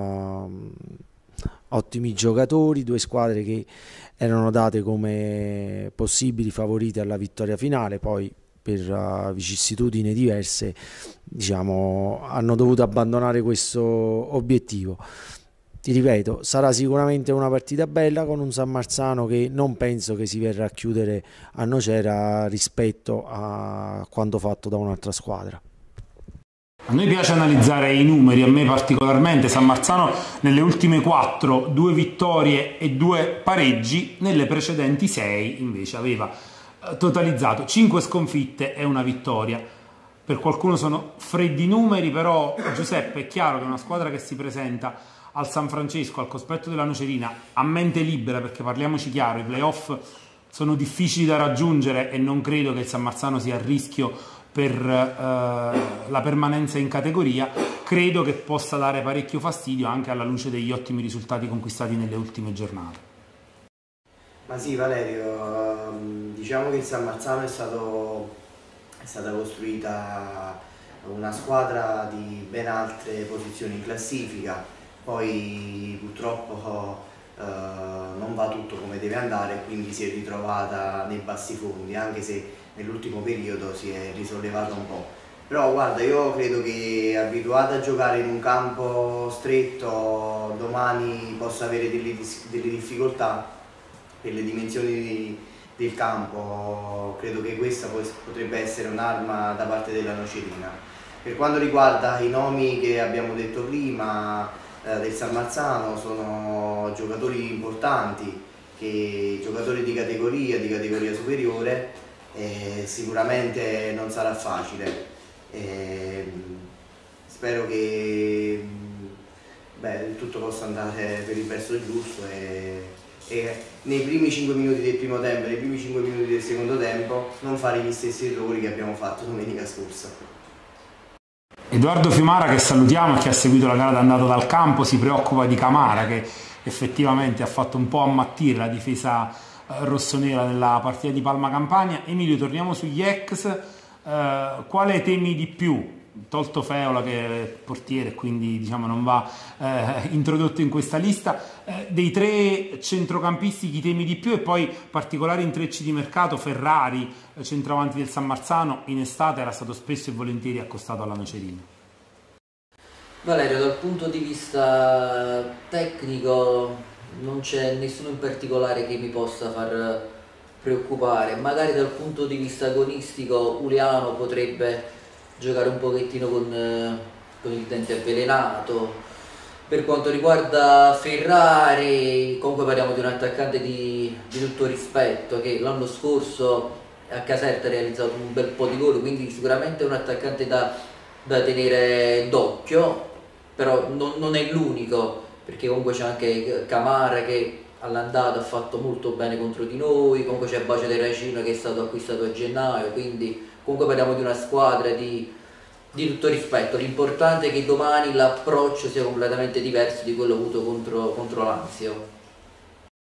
Speaker 4: uh, ottimi giocatori, due squadre che erano date come possibili favorite alla vittoria finale, poi per uh, vicissitudini diverse, diciamo, hanno dovuto abbandonare questo obiettivo. Ti ripeto, sarà sicuramente una partita bella con un San Marzano che non penso che si verrà a chiudere a Nocera rispetto a quanto fatto da un'altra squadra.
Speaker 2: A noi piace analizzare i numeri, a me particolarmente. San Marzano nelle ultime quattro, due vittorie e due pareggi, nelle precedenti sei invece aveva totalizzato cinque sconfitte e una vittoria. Per qualcuno sono freddi numeri, però Giuseppe, è chiaro che una squadra che si presenta al San Francesco, al cospetto della Nocerina, a mente libera, perché parliamoci chiaro, i playoff sono difficili da raggiungere e non credo che il San Marzano sia a rischio per eh, la permanenza in categoria, credo che possa dare parecchio fastidio anche alla luce degli ottimi risultati conquistati nelle ultime giornate.
Speaker 7: Ma sì, Valerio, diciamo che il San Marzano è, stato, è stata costruita una squadra di ben altre posizioni in classifica, poi purtroppo eh, non va tutto come deve andare, quindi si è ritrovata nei bassi fondi, anche se nell'ultimo periodo si è risollevata un po'. Però guarda, io credo che abituata a giocare in un campo stretto domani possa avere delle, delle difficoltà per le dimensioni del campo. Credo che questa potrebbe essere un'arma da parte della Nocerina. Per quanto riguarda i nomi che abbiamo detto prima eh, del San Marzano, sono giocatori importanti, che, giocatori di categoria, di categoria superiore, e sicuramente non sarà facile. E spero che beh, tutto possa andare per il verso giusto e, e nei primi cinque minuti del primo tempo e nei primi cinque minuti del secondo tempo non fare gli stessi errori che abbiamo fatto domenica scorsa.
Speaker 2: Edoardo Fiumara, che salutiamo e che ha seguito la gara d'andata dal campo, si preoccupa di Camara, che effettivamente ha fatto un po' ammattire la difesa rossonera nella partita di Palma Campania. Emilio, torniamo sugli ex, eh, quale temi di più? Tolto Feola, che è portiere, quindi diciamo non va eh, introdotto in questa lista, eh, dei tre centrocampisti chi temi di più? E poi particolari intrecci di mercato, Ferrari, centravanti del San Marzano, in estate era stato spesso e volentieri accostato alla Nocerina.
Speaker 6: Valerio, dal punto di vista tecnico non c'è nessuno in particolare che mi possa far preoccupare. Magari dal punto di vista agonistico Uliano potrebbe giocare un pochettino con, con il dente avvelenato. Per quanto riguarda Ferrari, comunque parliamo di un attaccante di, di tutto rispetto, che l'anno scorso a Caserta ha realizzato un bel po' di gol, quindi sicuramente è un attaccante da, da tenere d'occhio, però non, non è l'unico, perché comunque c'è anche Camara che all'andata ha fatto molto bene contro di noi, comunque c'è Bacio Terracino che è stato acquistato a gennaio, quindi comunque parliamo di una squadra di, di tutto rispetto. L'importante è che domani l'approccio sia completamente diverso di quello avuto contro, contro l'Anzio.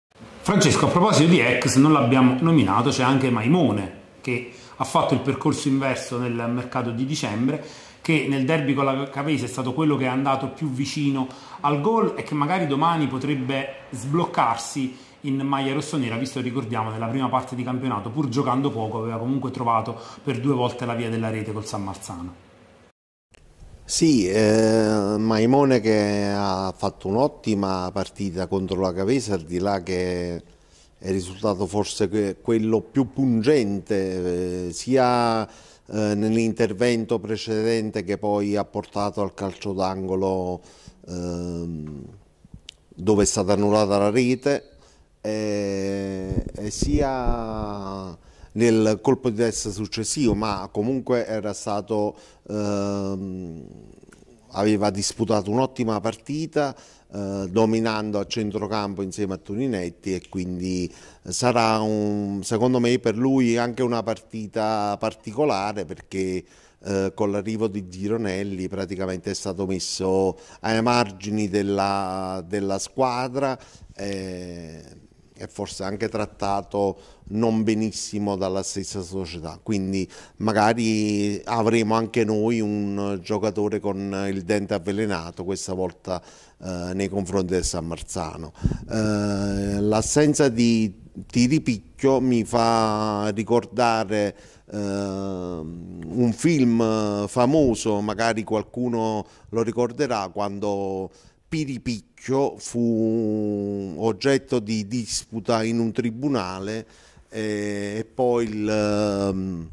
Speaker 2: Francesco, a proposito di ex, non l'abbiamo nominato, c'è anche Maimone, che ha fatto il percorso inverso nel mercato di dicembre, che nel derby con la Cavese è stato quello che è andato più vicino al gol e che magari domani potrebbe sbloccarsi in maglia rossonera, visto che ricordiamo nella prima parte di campionato, pur giocando poco, aveva comunque trovato per due volte la via della rete col San Marzano.
Speaker 5: Sì, eh, Maimone che ha fatto un'ottima partita contro la Cavese, al di là che è risultato forse quello più pungente, eh, sia eh, nell'intervento precedente che poi ha portato al calcio d'angolo eh, dove è stata annullata la rete, e, e sia nel colpo di testa successivo, ma comunque era stato, ehm, aveva disputato un'ottima partita, eh, dominando a centrocampo insieme a Toninetti, e quindi sarà un, secondo me per lui anche una partita particolare, perché eh, con l'arrivo di Gironelli praticamente è stato messo ai margini della, della squadra, eh, e forse anche trattato non benissimo dalla stessa società, quindi magari avremo anche noi un giocatore con il dente avvelenato questa volta eh, nei confronti del San Marzano. Eh, l'assenza di Tiripicchio mi fa ricordare eh, un film famoso, magari qualcuno lo ricorderà, quando Piripicchio fu oggetto di disputa in un tribunale eh, e poi il,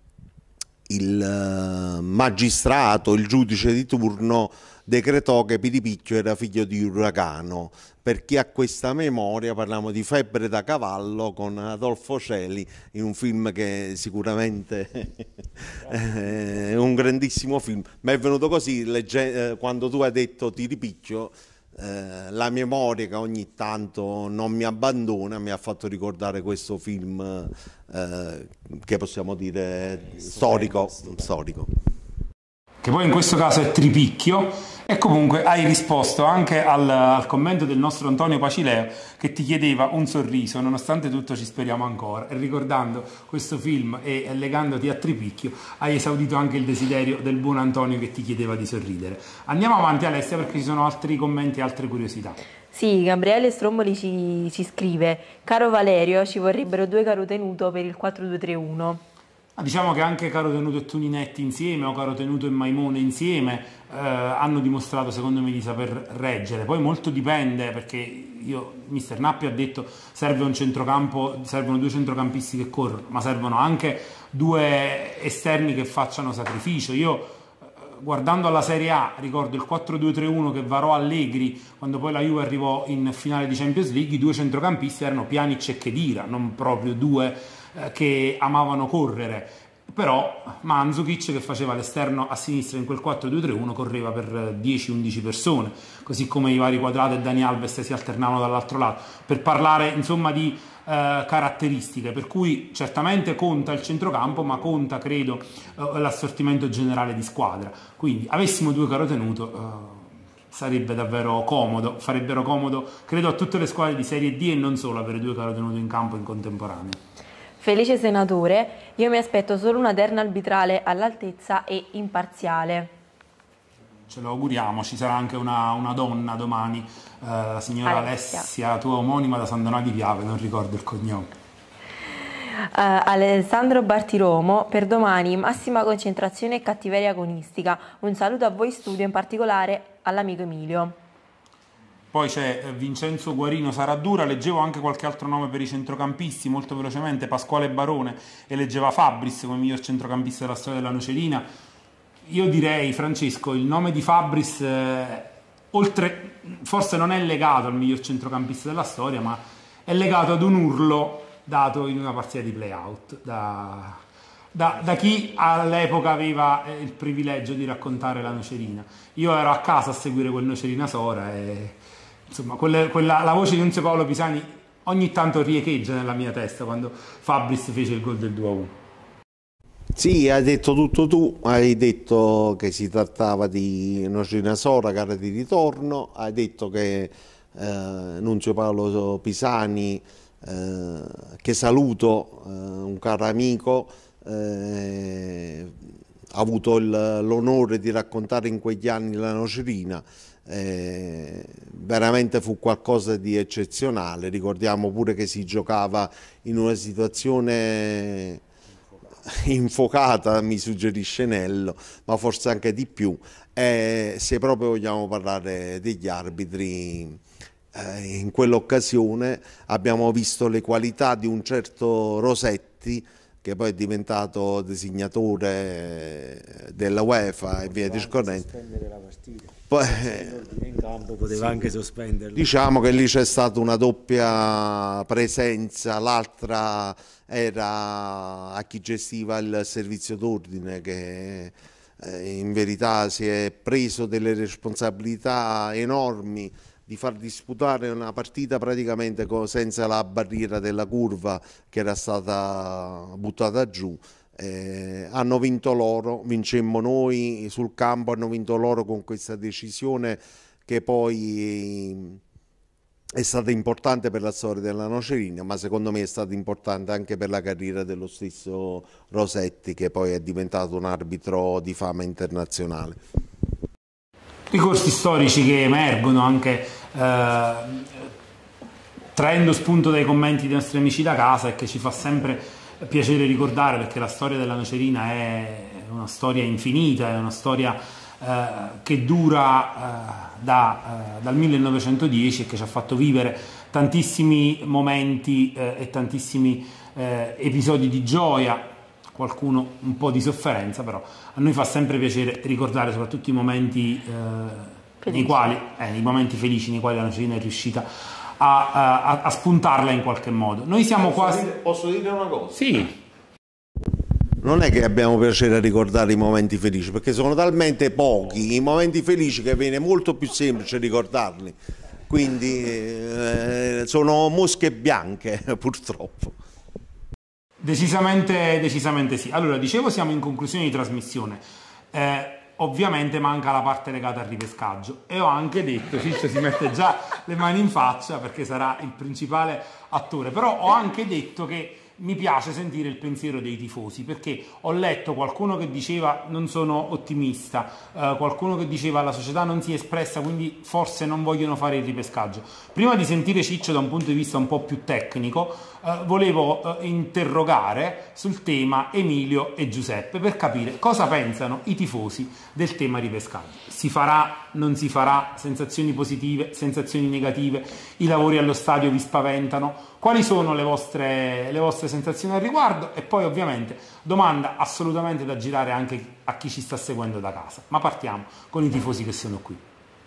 Speaker 5: il magistrato, il giudice di turno decretò che Piripicchio era figlio di Uragano. Per chi ha questa memoria, parliamo di Febbre da cavallo con Adolfo Celi, in un film che sicuramente è un grandissimo film. Ma è venuto così, legge, quando tu hai detto Tiripicchio, eh, la memoria che ogni tanto non mi abbandona mi ha fatto ricordare questo film eh, che possiamo dire storico, storico.
Speaker 2: Che poi in questo caso è Tripicchio. E comunque hai risposto anche al, al commento del nostro Antonio Pacileo, che ti chiedeva un sorriso, nonostante tutto ci speriamo ancora, e ricordando questo film e legandoti a Tripicchio hai esaudito anche il desiderio del buon Antonio che ti chiedeva di sorridere. Andiamo avanti, Alessia, perché ci sono altri commenti e altre curiosità.
Speaker 3: Sì, Gabriele Stromboli ci, ci scrive: caro Valerio, ci vorrebbero due Carotenuto per il quattro due tre uno.
Speaker 2: Diciamo che anche Carotenuto e Toninetti insieme, o Carotenuto e Maimone insieme, eh, hanno dimostrato secondo me di saper reggere. Poi molto dipende, perché io, mister Nappi ha detto serve un centrocampo, servono due centrocampisti che corrono, ma servono anche due esterni che facciano sacrificio. Io guardando alla Serie A ricordo il quattro due tre uno che varò Allegri quando poi la Juve arrivò in finale di Champions League. I due centrocampisti erano Pjanic e Khedira, non proprio due che amavano correre, però Mandzukic, che faceva l'esterno a sinistra in quel quattro due tre uno, correva per dieci undici persone, così come i vari Quadrato e Dani Alves si alternavano dall'altro lato, per parlare insomma di eh, caratteristiche, per cui certamente conta il centrocampo, ma conta credo eh, l'assortimento generale di squadra. Quindi avessimo due Carotenuto eh, sarebbe davvero comodo, farebbero comodo credo a tutte le squadre di Serie D e non solo avere due Carotenuto in campo in contemporanea.
Speaker 3: Felice senatore, io mi aspetto solo una terna arbitrale all'altezza e imparziale.
Speaker 2: Ce lo auguriamo, ci sarà anche una, una donna domani, eh, la signora Alessia. Alessia, tua omonima da San Donato di Piave, non ricordo il cognome.
Speaker 3: Uh, Alessandro Bartiromo, per domani massima concentrazione e cattiveria agonistica. Un saluto a voi studio, in particolare all'amico Emilio.
Speaker 2: Poi c'è Vincenzo Guarino Saradura, leggevo anche qualche altro nome per i centrocampisti, molto velocemente, Pasquale Barone, e leggeva Fabris come miglior centrocampista della storia della Nocerina. Io direi, Francesco, il nome di Fabris, eh, oltre, forse non è legato al miglior centrocampista della storia, ma è legato ad un urlo dato in una partita di play-out, da, da, da chi all'epoca aveva il privilegio di raccontare la Nocerina. Io ero a casa a seguire quel Nocerina Sora e... Insomma, quella, quella, la voce di Nunzio Paolo Pisani ogni tanto riecheggia nella mia testa quando Fabris fece il gol del due a uno.
Speaker 5: Sì, hai detto tutto tu, hai detto che si trattava di Nocerina Sora, gara di ritorno, hai detto che eh, Nunzio Paolo Pisani, eh, che saluto, eh, un caro amico, eh, ha avuto l'onore di raccontare in quegli anni la Nocerina. Eh, veramente fu qualcosa di eccezionale. Ricordiamo pure che si giocava in una situazione infocata, mi suggerisce Nello, ma forse anche di più. Eh, se proprio vogliamo parlare degli arbitri, eh, in quell'occasione abbiamo visto le qualità di un certo Rosetti, che poi è diventato designatore della UEFA e via discorrendo. Poi,
Speaker 4: in campo poteva sì. anche sospenderlo.
Speaker 5: Diciamo che lì c'è stata una doppia presenza, l'altra era a chi gestiva il servizio d'ordine, che eh, in verità si è preso delle responsabilità enormi di far disputare una partita praticamente senza la barriera della curva che era stata buttata giù. Eh, hanno vinto loro, vincemmo noi sul campo, hanno vinto loro con questa decisione che poi è stata importante per la storia della Nocerina, ma secondo me è stata importante anche per la carriera dello stesso Rosetti, che poi è diventato un arbitro di fama internazionale.
Speaker 2: Ricorsi storici che emergono anche eh, traendo spunto dai commenti dei nostri amici da casa e che ci fa sempre piacere ricordare, perché la storia della Nocerina è una storia infinita, è una storia eh, che dura eh, da, eh, dal millenovecentodieci e che ci ha fatto vivere tantissimi momenti eh, e tantissimi eh, episodi di gioia, qualcuno un po' di sofferenza, però a noi fa sempre piacere ricordare soprattutto i momenti eh, nei quali, eh, i momenti felici nei quali la Nocerina è riuscita a, a, a spuntarla in qualche modo. Noi siamo
Speaker 5: posso
Speaker 2: quasi...
Speaker 5: Dire, posso dire una cosa?
Speaker 2: Sì.
Speaker 5: Non è che abbiamo piacere a ricordare i momenti felici, perché sono talmente pochi i momenti felici che viene molto più semplice ricordarli. Quindi eh, sono mosche bianche, purtroppo.
Speaker 2: Decisamente, decisamente sì. Allora, dicevo, siamo in conclusione di trasmissione. Eh, ovviamente manca la parte legata al ripescaggio e ho anche detto, Ciccio si mette già le mani in faccia perché sarà il principale attore, però ho anche detto che mi piace sentire il pensiero dei tifosi, perché ho letto qualcuno che diceva non sono ottimista, eh, qualcuno che diceva la società non si è espressa, quindi forse non vogliono fare il ripescaggio. Prima di sentire Ciccio da un punto di vista un po' più tecnico, eh, volevo eh, interrogare sul tema Emilio e Giuseppe per capire cosa pensano i tifosi del tema ripescaggio. Si farà, non si farà, sensazioni positive, sensazioni negative, i lavori allo stadio vi spaventano? Quali sono le vostre, le vostre sensazioni al riguardo? E poi ovviamente domanda assolutamente da girare anche a chi ci sta seguendo da casa. Ma partiamo con i tifosi che sono qui.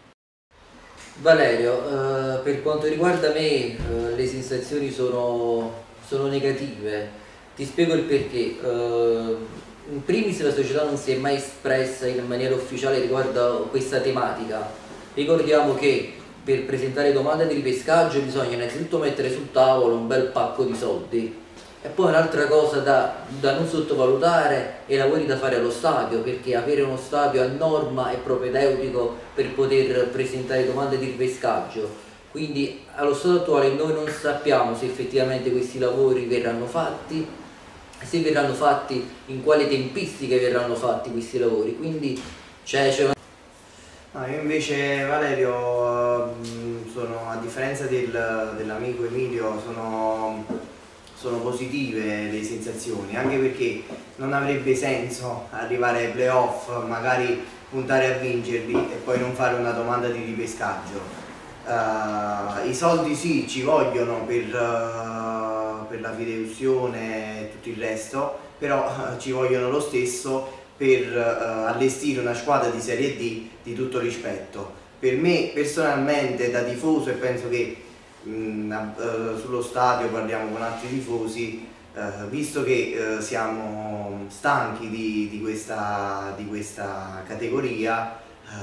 Speaker 6: Valerio, eh, per quanto riguarda me eh, le sensazioni sono, sono negative. Ti spiego il perché. Eh, in primis la società non si è mai espressa in maniera ufficiale riguardo questa tematica. Ricordiamo che per presentare domande di ripescaggio bisogna innanzitutto mettere sul tavolo un bel pacco di soldi e poi un'altra cosa da, da non sottovalutare è i lavori da fare allo stadio, perché avere uno stadio a norma è propedeutico per poter presentare domande di ripescaggio. Quindi allo stato attuale noi non sappiamo se effettivamente questi lavori verranno fatti, se verranno fatti, in quale tempistiche verranno fatti questi lavori, quindi c'è una...
Speaker 7: No, io invece Valerio, sono, a differenza del, dell'amico Emilio, sono, sono positive le sensazioni, anche perché non avrebbe senso arrivare ai playoff, magari puntare a vincerli e poi non fare una domanda di ripescaggio. Uh, I soldi sì, ci vogliono per, uh, per la fideiussione e tutto il resto, però uh, ci vogliono lo stesso per uh, allestire una squadra di Serie D di tutto rispetto. Per me personalmente da tifoso, e penso che mh, uh, sullo stadio parliamo con altri tifosi, uh, visto che uh, siamo stanchi di, di, questa, di questa categoria,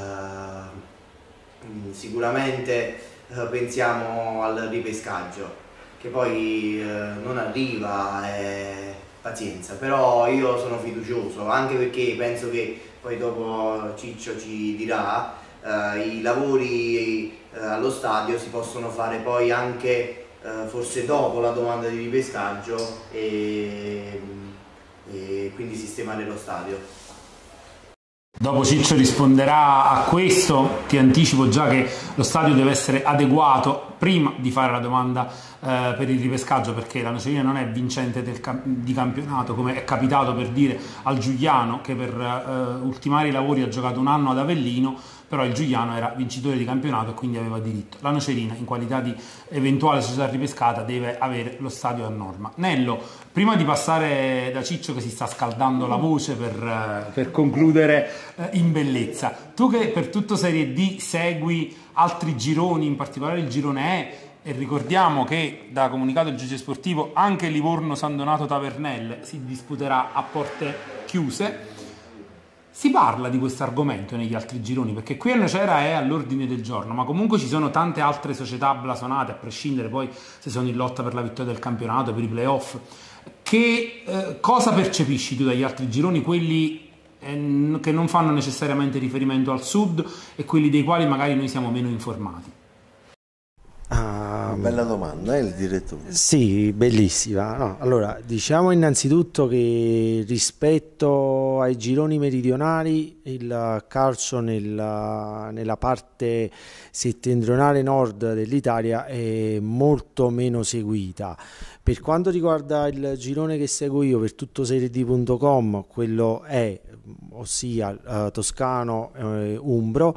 Speaker 7: uh, sicuramente uh, pensiamo al ripescaggio, che poi uh, non arriva, eh, pazienza, però io sono fiducioso, anche perché penso che poi dopo Ciccio ci dirà, eh, i lavori eh, allo stadio si possono fare poi anche eh, forse dopo la domanda di ripescaggio e, e quindi sistemare lo stadio.
Speaker 2: Dopo Ciccio risponderà a questo, ti anticipo già che lo stadio deve essere adeguato prima di fare la domanda eh, per il ripescaggio, perché la Nocerina non è vincente del cam- di campionato, come è capitato per dire al Giuliano, che per eh, ultimare i lavori ha giocato un anno ad Avellino, però il Giuliano era vincitore di campionato e quindi aveva diritto. La Nocerina, in qualità di eventuale società ripescata, deve avere lo stadio a norma. Nello, prima di passare da Ciccio che si sta scaldando la voce per, per concludere eh, in bellezza, tu che per tutta Serie D segui altri gironi, in particolare il girone E, e ricordiamo che da comunicato del giudice sportivo anche Livorno-San Donato Tavernelle si disputerà a porte chiuse. Si parla di questo argomento negli altri gironi, perché qui a Nocera è all'ordine del giorno, ma comunque ci sono tante altre società blasonate, a prescindere poi se sono in lotta per la vittoria del campionato, per i playoff. Che eh, cosa percepisci tu dagli altri gironi, quelli eh, che non fanno necessariamente riferimento al sud e quelli dei quali magari noi siamo meno informati?
Speaker 5: Ah, bella domanda, è il direttore.
Speaker 4: Sì, bellissima. No, allora, diciamo innanzitutto che rispetto ai gironi meridionali il calcio nella, nella parte settentrionale nord dell'Italia è molto meno seguita. Per quanto riguarda il girone che seguo io per tutto serie d punto com, quello è, ossia uh, Toscano e uh, Umbro,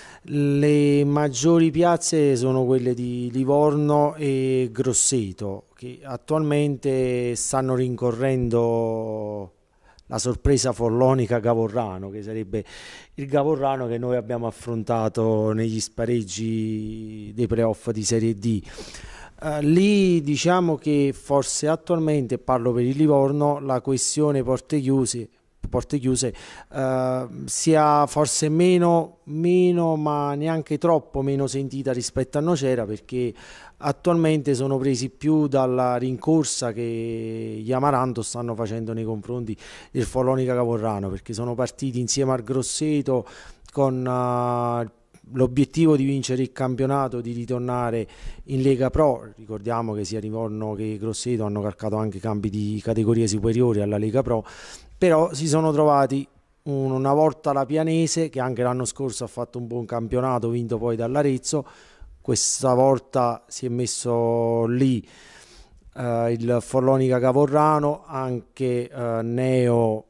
Speaker 4: le maggiori piazze sono quelle di Livorno e Grosseto, che attualmente stanno rincorrendo la sorpresa follonica Gavorrano, che sarebbe il Gavorrano che noi abbiamo affrontato negli spareggi dei playoff di Serie D. Uh, lì diciamo che forse attualmente, parlo per il Livorno, la questione porte chiuse porte chiuse uh, sia forse meno, meno ma neanche troppo meno sentita rispetto a Nocera, perché attualmente sono presi più dalla rincorsa che gli Amaranto stanno facendo nei confronti del Follonica Cavorrano, perché sono partiti insieme al Grosseto con uh, l'obiettivo di vincere il campionato, di ritornare in Lega Pro. Ricordiamo che sia Livorno che Grosseto hanno calcato anche campi di categorie superiori alla Lega Pro, però si sono trovati una volta la Pianese, che anche l'anno scorso ha fatto un buon campionato, vinto poi dall'Arezzo. Questa volta si è messo lì eh, il Follonica Cavorrano, anche eh, Neo,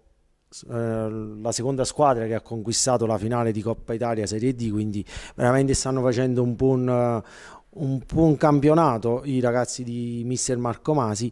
Speaker 4: la seconda squadra che ha conquistato la finale di Coppa Italia Serie D, quindi veramente stanno facendo un buon, un buon campionato i ragazzi di mister Marco Masi.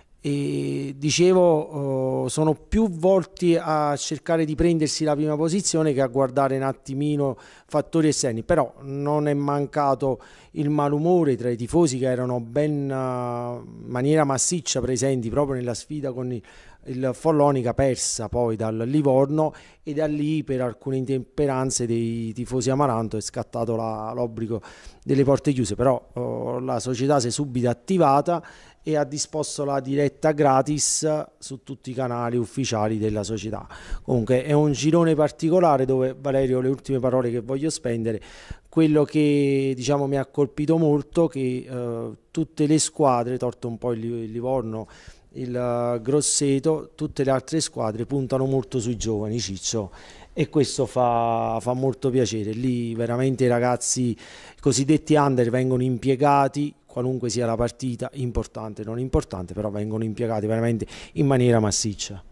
Speaker 4: E dicevo, sono più volti a cercare di prendersi la prima posizione che a guardare un attimino fattori esterni, però non è mancato il malumore tra i tifosi, che erano ben in maniera massiccia presenti proprio nella sfida con il il Follonica, persa poi dal Livorno, e da lì per alcune intemperanze dei tifosi Amaranto è scattato l'obbligo delle porte chiuse, però oh, la società si è subito attivata e ha disposto la diretta gratis su tutti i canali ufficiali della società. Comunque è un girone particolare dove, Valerio, le ultime parole che voglio spendere, quello che diciamo mi ha colpito molto, che eh, tutte le squadre, tolto un po' il Livorno, il Grosseto, tutte le altre squadre puntano molto sui giovani, Ciccio, e questo fa, fa molto piacere. Lì veramente i ragazzi, i cosiddetti under, vengono impiegati qualunque sia la partita, importante non importante, però vengono impiegati veramente in maniera massiccia.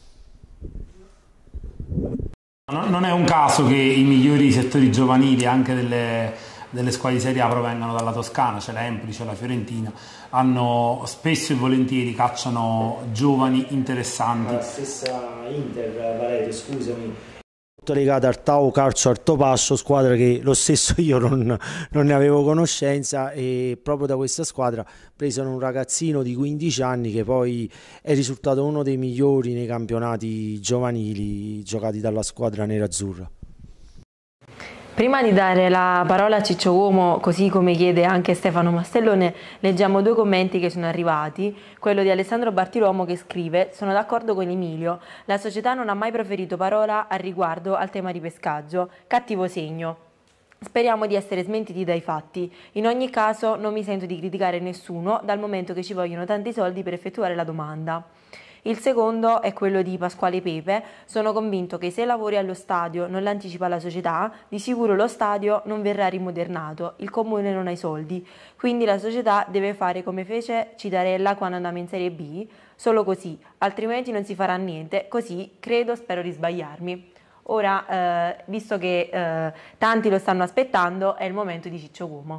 Speaker 2: Non è un caso che i migliori settori giovanili anche delle, delle squadre di Serie A provengano dalla Toscana, c'è l'Empoli, c'è la Fiorentina, hanno spesso e volentieri cacciano giovani interessanti.
Speaker 4: La stessa Inter, Valerio, scusami, legata al Tau Calcio Artopascio, squadra che lo stesso io non, non ne avevo conoscenza, e proprio da questa squadra presero un ragazzino di quindici anni che poi è risultato uno dei migliori nei campionati giovanili giocati dalla squadra nerazzurra.
Speaker 3: Prima di dare la parola a Ciccio Uomo, così come chiede anche Stefano Mastellone, leggiamo due commenti che sono arrivati. Quello di Alessandro Bartiromo che scrive: sono d'accordo con Emilio, la società non ha mai proferito parola al riguardo al tema di pescaggio, cattivo segno. Speriamo di essere smentiti dai fatti. In ogni caso non mi sento di criticare nessuno, dal momento che ci vogliono tanti soldi per effettuare la domanda. Il secondo è quello di Pasquale Pepe. Sono convinto che se i lavori allo stadio non l'anticipa la società, di sicuro lo stadio non verrà rimodernato, il comune non ha i soldi, quindi la società deve fare come fece Citarella quando andava in Serie B, solo così, altrimenti non si farà niente, così credo, spero di sbagliarmi. Ora, eh, visto che eh, tanti lo stanno aspettando, è il momento di Ciccio Cuomo.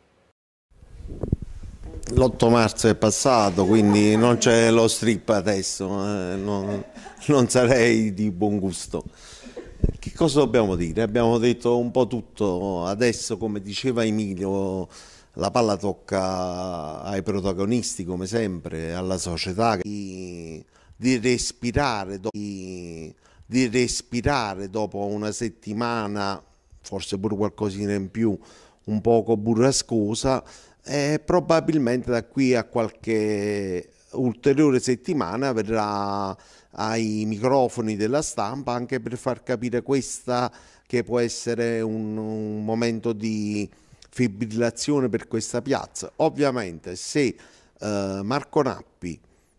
Speaker 5: L'otto marzo è passato, quindi non c'è lo strip adesso, eh, non, non sarei di buon gusto. Che cosa dobbiamo dire? Abbiamo detto un po' tutto, adesso come diceva Emilio la palla tocca ai protagonisti come sempre, alla società, di, di respirare, di, di respirare dopo una settimana, forse pure qualcosina in più, un poco burrascosa, e probabilmente da qui a qualche ulteriore settimana verrà ai microfoni della stampa anche per far capire questa che può essere un, un momento di fibrillazione per questa piazza. Ovviamente se eh, Marco Nappi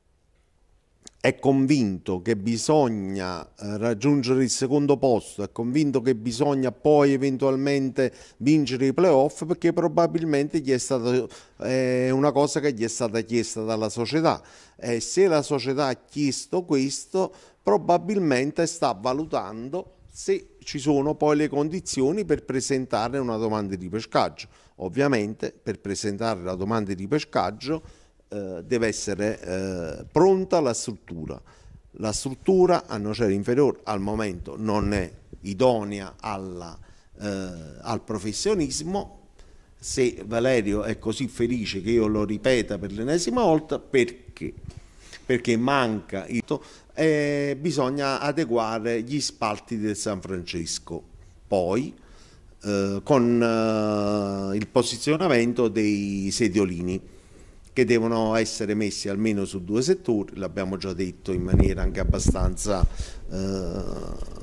Speaker 5: è convinto che bisogna eh, raggiungere il secondo posto, è convinto che bisogna poi eventualmente vincere i playoff, perché probabilmente gli è stata eh, una cosa che gli è stata chiesta dalla società, e se la società ha chiesto questo probabilmente sta valutando se ci sono poi le condizioni per presentare una domanda di ripescaggio. Ovviamente per presentare la domanda di ripescaggio eh, deve essere eh, pronta la struttura. La struttura a Nocera Inferiore al momento non è idonea alla, eh, al professionismo. Se Valerio è così felice che io lo ripeta per l'ennesima volta, perché? Perché manca il e bisogna adeguare gli spalti del San Francesco, poi eh, con eh, il posizionamento dei sediolini che devono essere messi almeno su due settori, l'abbiamo già detto in maniera anche abbastanza eh,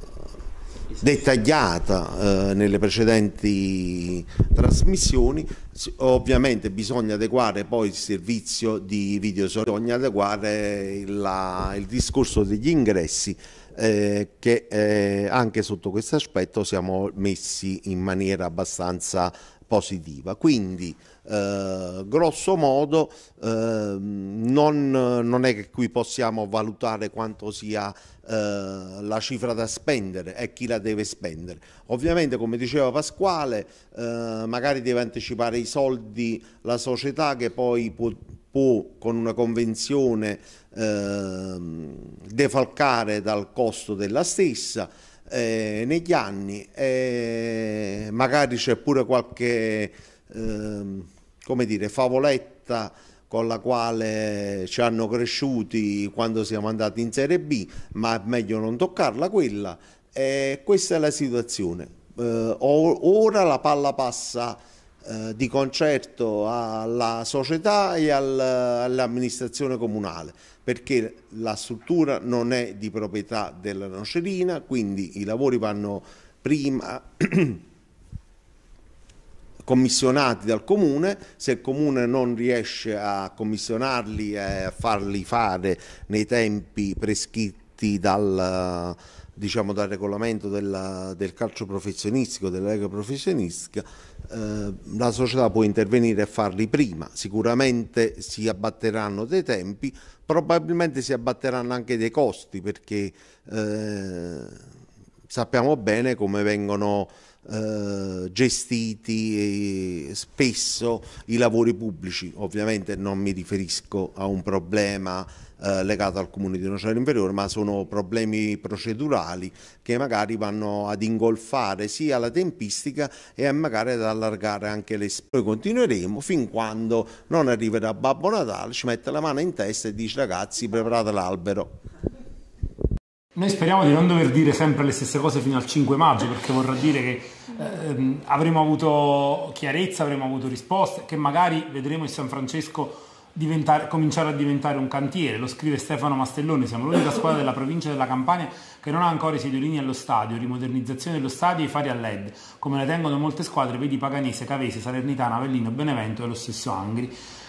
Speaker 5: dettagliata eh, nelle precedenti trasmissioni. Ovviamente bisogna adeguare poi il servizio di videosorveglianza, bisogna adeguare la, il discorso degli ingressi, eh, che eh, anche sotto questo aspetto siamo messi in maniera abbastanza positiva. Quindi eh, grosso modo eh, non, non è che qui possiamo valutare quanto sia eh, la cifra da spendere e chi la deve spendere. Ovviamente, come diceva Pasquale, eh, magari deve anticipare i soldi la società, che poi può, può con una convenzione eh, defalcare dal costo della stessa. Eh, negli anni eh, magari c'è pure qualche eh, come dire, favoletta con la quale ci hanno cresciuti quando siamo andati in Serie B, ma è meglio non toccarla quella. Eh, questa è la situazione. Eh, ora la palla passa eh, di concerto alla società e al, all'amministrazione comunale, perché la struttura non è di proprietà della Nocerina, quindi i lavori vanno prima commissionati dal comune. Se il comune non riesce a commissionarli e a farli fare nei tempi prescritti dal, diciamo, dal regolamento della, del calcio professionistico, della lega professionistica, eh, la società può intervenire e farli prima. Sicuramente si abbatteranno dei tempi, probabilmente si abbatteranno anche dei costi, perché eh, sappiamo bene come vengono eh, gestiti spesso i lavori pubblici. Ovviamente non mi riferisco a un problema eh, legato al comune di Nocera Inferiore, ma sono problemi procedurali che magari vanno ad ingolfare sia la tempistica e magari ad allargare anche le spese. Noi continueremo fin quando non arriverà Babbo Natale, ci mette la mano in testa e dice: ragazzi, preparate l'albero.
Speaker 2: Noi speriamo di non dover dire sempre le stesse cose fino al cinque maggio, perché vorrà dire che eh, avremo avuto chiarezza, avremo avuto risposte, che magari vedremo il San Francesco diventare, cominciare a diventare un cantiere. Lo scrive Stefano Mastellone: siamo l'unica squadra della provincia della Campania che non ha ancora i sedolini allo stadio, rimodernizzazione dello stadio e i fari a led, come ne tengono molte squadre, vedi Paganese, Cavese, Salernitana, Avellino, Benevento e lo stesso Angri.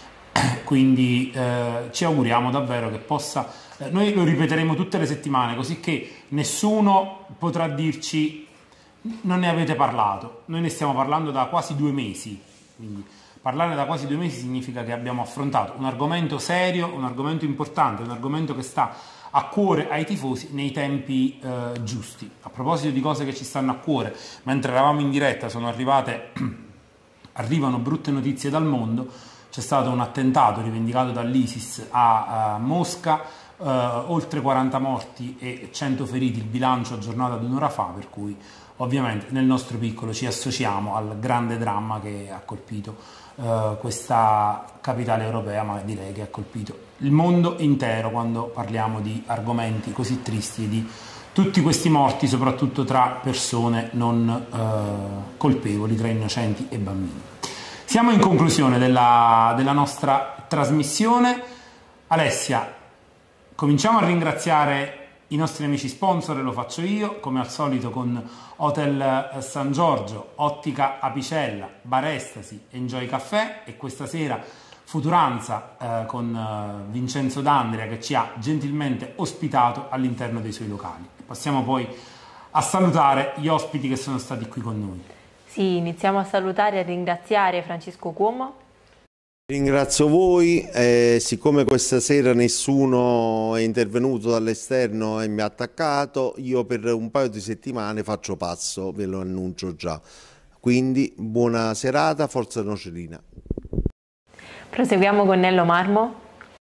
Speaker 2: Quindi eh, ci auguriamo davvero che possa, eh, noi lo ripeteremo tutte le settimane, così che nessuno potrà dirci non ne avete parlato. Noi ne stiamo parlando da quasi due mesi, quindi parlare da quasi due mesi significa che abbiamo affrontato un argomento serio, un argomento importante, un argomento che sta a cuore ai tifosi nei tempi eh, giusti. A proposito di cose che ci stanno a cuore, mentre eravamo in diretta sono arrivate, arrivano brutte notizie dal mondo. C'è stato un attentato rivendicato dall'ISIS a, a Mosca, eh, oltre quaranta morti e cento feriti il bilancio aggiornato ad un'ora fa, per cui ovviamente nel nostro piccolo ci associamo al grande dramma che ha colpito eh, questa capitale europea, ma direi che ha colpito il mondo intero quando parliamo di argomenti così tristi e di tutti questi morti, soprattutto tra persone non eh, colpevoli, tra innocenti e bambini. Siamo in conclusione della, della nostra trasmissione. Alessia, cominciamo a ringraziare i nostri amici sponsor, lo faccio io, come al solito con Hotel San Giorgio, Ottica Apicella, Bar Estasi, Enjoy Caffè, e questa sera Futuranza eh, con eh, Vincenzo D'Andrea, che ci ha gentilmente ospitato all'interno dei suoi locali. Passiamo poi a salutare gli ospiti che sono stati qui con noi.
Speaker 3: Sì, iniziamo a salutare e a ringraziare Francesco Cuomo.
Speaker 5: Ringrazio voi, eh, siccome questa sera nessuno è intervenuto dall'esterno e mi ha attaccato, io per un paio di settimane faccio passo, ve lo annuncio già. Quindi buona serata, forza Nocerina.
Speaker 3: Proseguiamo con Nello Marmo.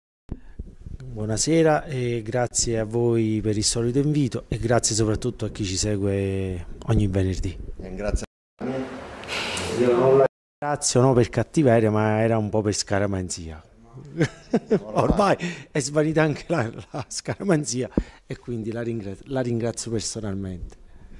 Speaker 4: Buonasera e grazie a voi per il solito invito e grazie soprattutto a chi ci segue ogni venerdì.
Speaker 5: Eh, grazie.
Speaker 4: Io non la ringrazio non per cattiveria, ma era un po' per scaramanzia. Ormai è svanita anche la, la scaramanzia e quindi la ringrazio, la ringrazio personalmente.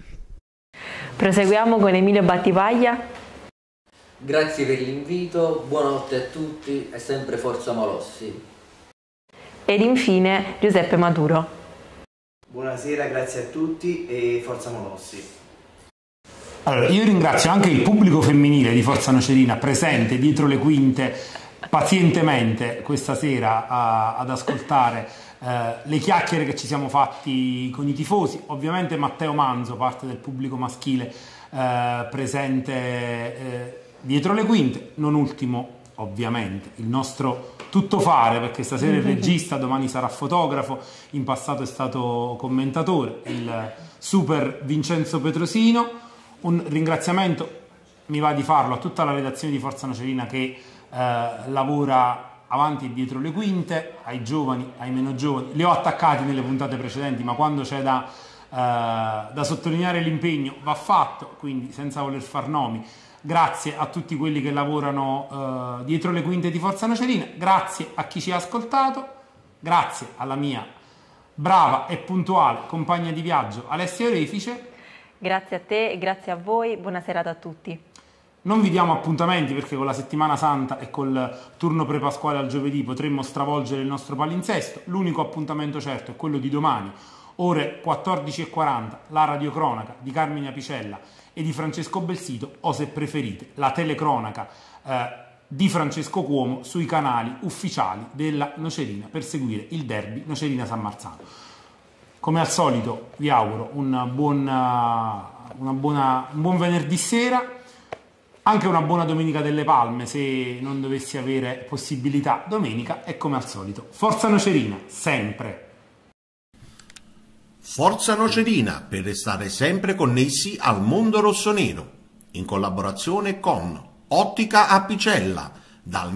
Speaker 3: Proseguiamo con Emilio Battipaglia.
Speaker 6: Grazie per l'invito, buonanotte a tutti e sempre forza Malossi.
Speaker 3: Ed infine Giuseppe Maturo.
Speaker 7: Buonasera, grazie a tutti e forza Malossi.
Speaker 2: Allora, io ringrazio anche il pubblico femminile di Forza Nocerina presente dietro le quinte pazientemente questa sera a, ad ascoltare eh, le chiacchiere che ci siamo fatti con i tifosi. Ovviamente Matteo Manzo, parte del pubblico maschile eh, presente eh, dietro le quinte, non ultimo ovviamente il nostro tuttofare, perché stasera è regista, domani sarà fotografo, in passato è stato commentatore, il super Vincenzo Petrosino. Un ringraziamento mi va di farlo a tutta la redazione di Forza Nocerina che eh, lavora avanti e dietro le quinte, ai giovani, ai meno giovani. Li ho attaccati nelle puntate precedenti, ma quando c'è da, eh, da sottolineare l'impegno va fatto, quindi senza voler far nomi. Grazie a tutti quelli che lavorano eh, dietro le quinte di Forza Nocerina, grazie a chi ci ha ascoltato, grazie alla mia brava e puntuale compagna di viaggio Alessia Orefice.
Speaker 3: Grazie a te e grazie a voi, buona serata a tutti.
Speaker 2: Non vi diamo appuntamenti perché con la settimana santa e col turno prepasquale al giovedì potremmo stravolgere il nostro palinsesto. L'unico appuntamento certo è quello di domani, ore quattordici e quaranta, la radiocronaca di Carmine Apicella e di Francesco Belsito, o se preferite la telecronaca eh, di Francesco Cuomo sui canali ufficiali della Nocerina per seguire il derby Nocerina-San Marzano. Come al solito vi auguro una buona, una buona, un buon venerdì sera, anche una buona Domenica delle Palme se non dovessi avere possibilità domenica, e come al solito Forza Nocerina, sempre!
Speaker 1: Forza Nocerina, per restare sempre connessi al mondo rossonero, in collaborazione con Ottica Apicella, dal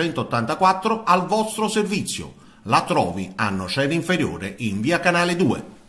Speaker 1: millenovecentottantaquattro al vostro servizio. La trovi a Nocera Inferiore in via Canale due.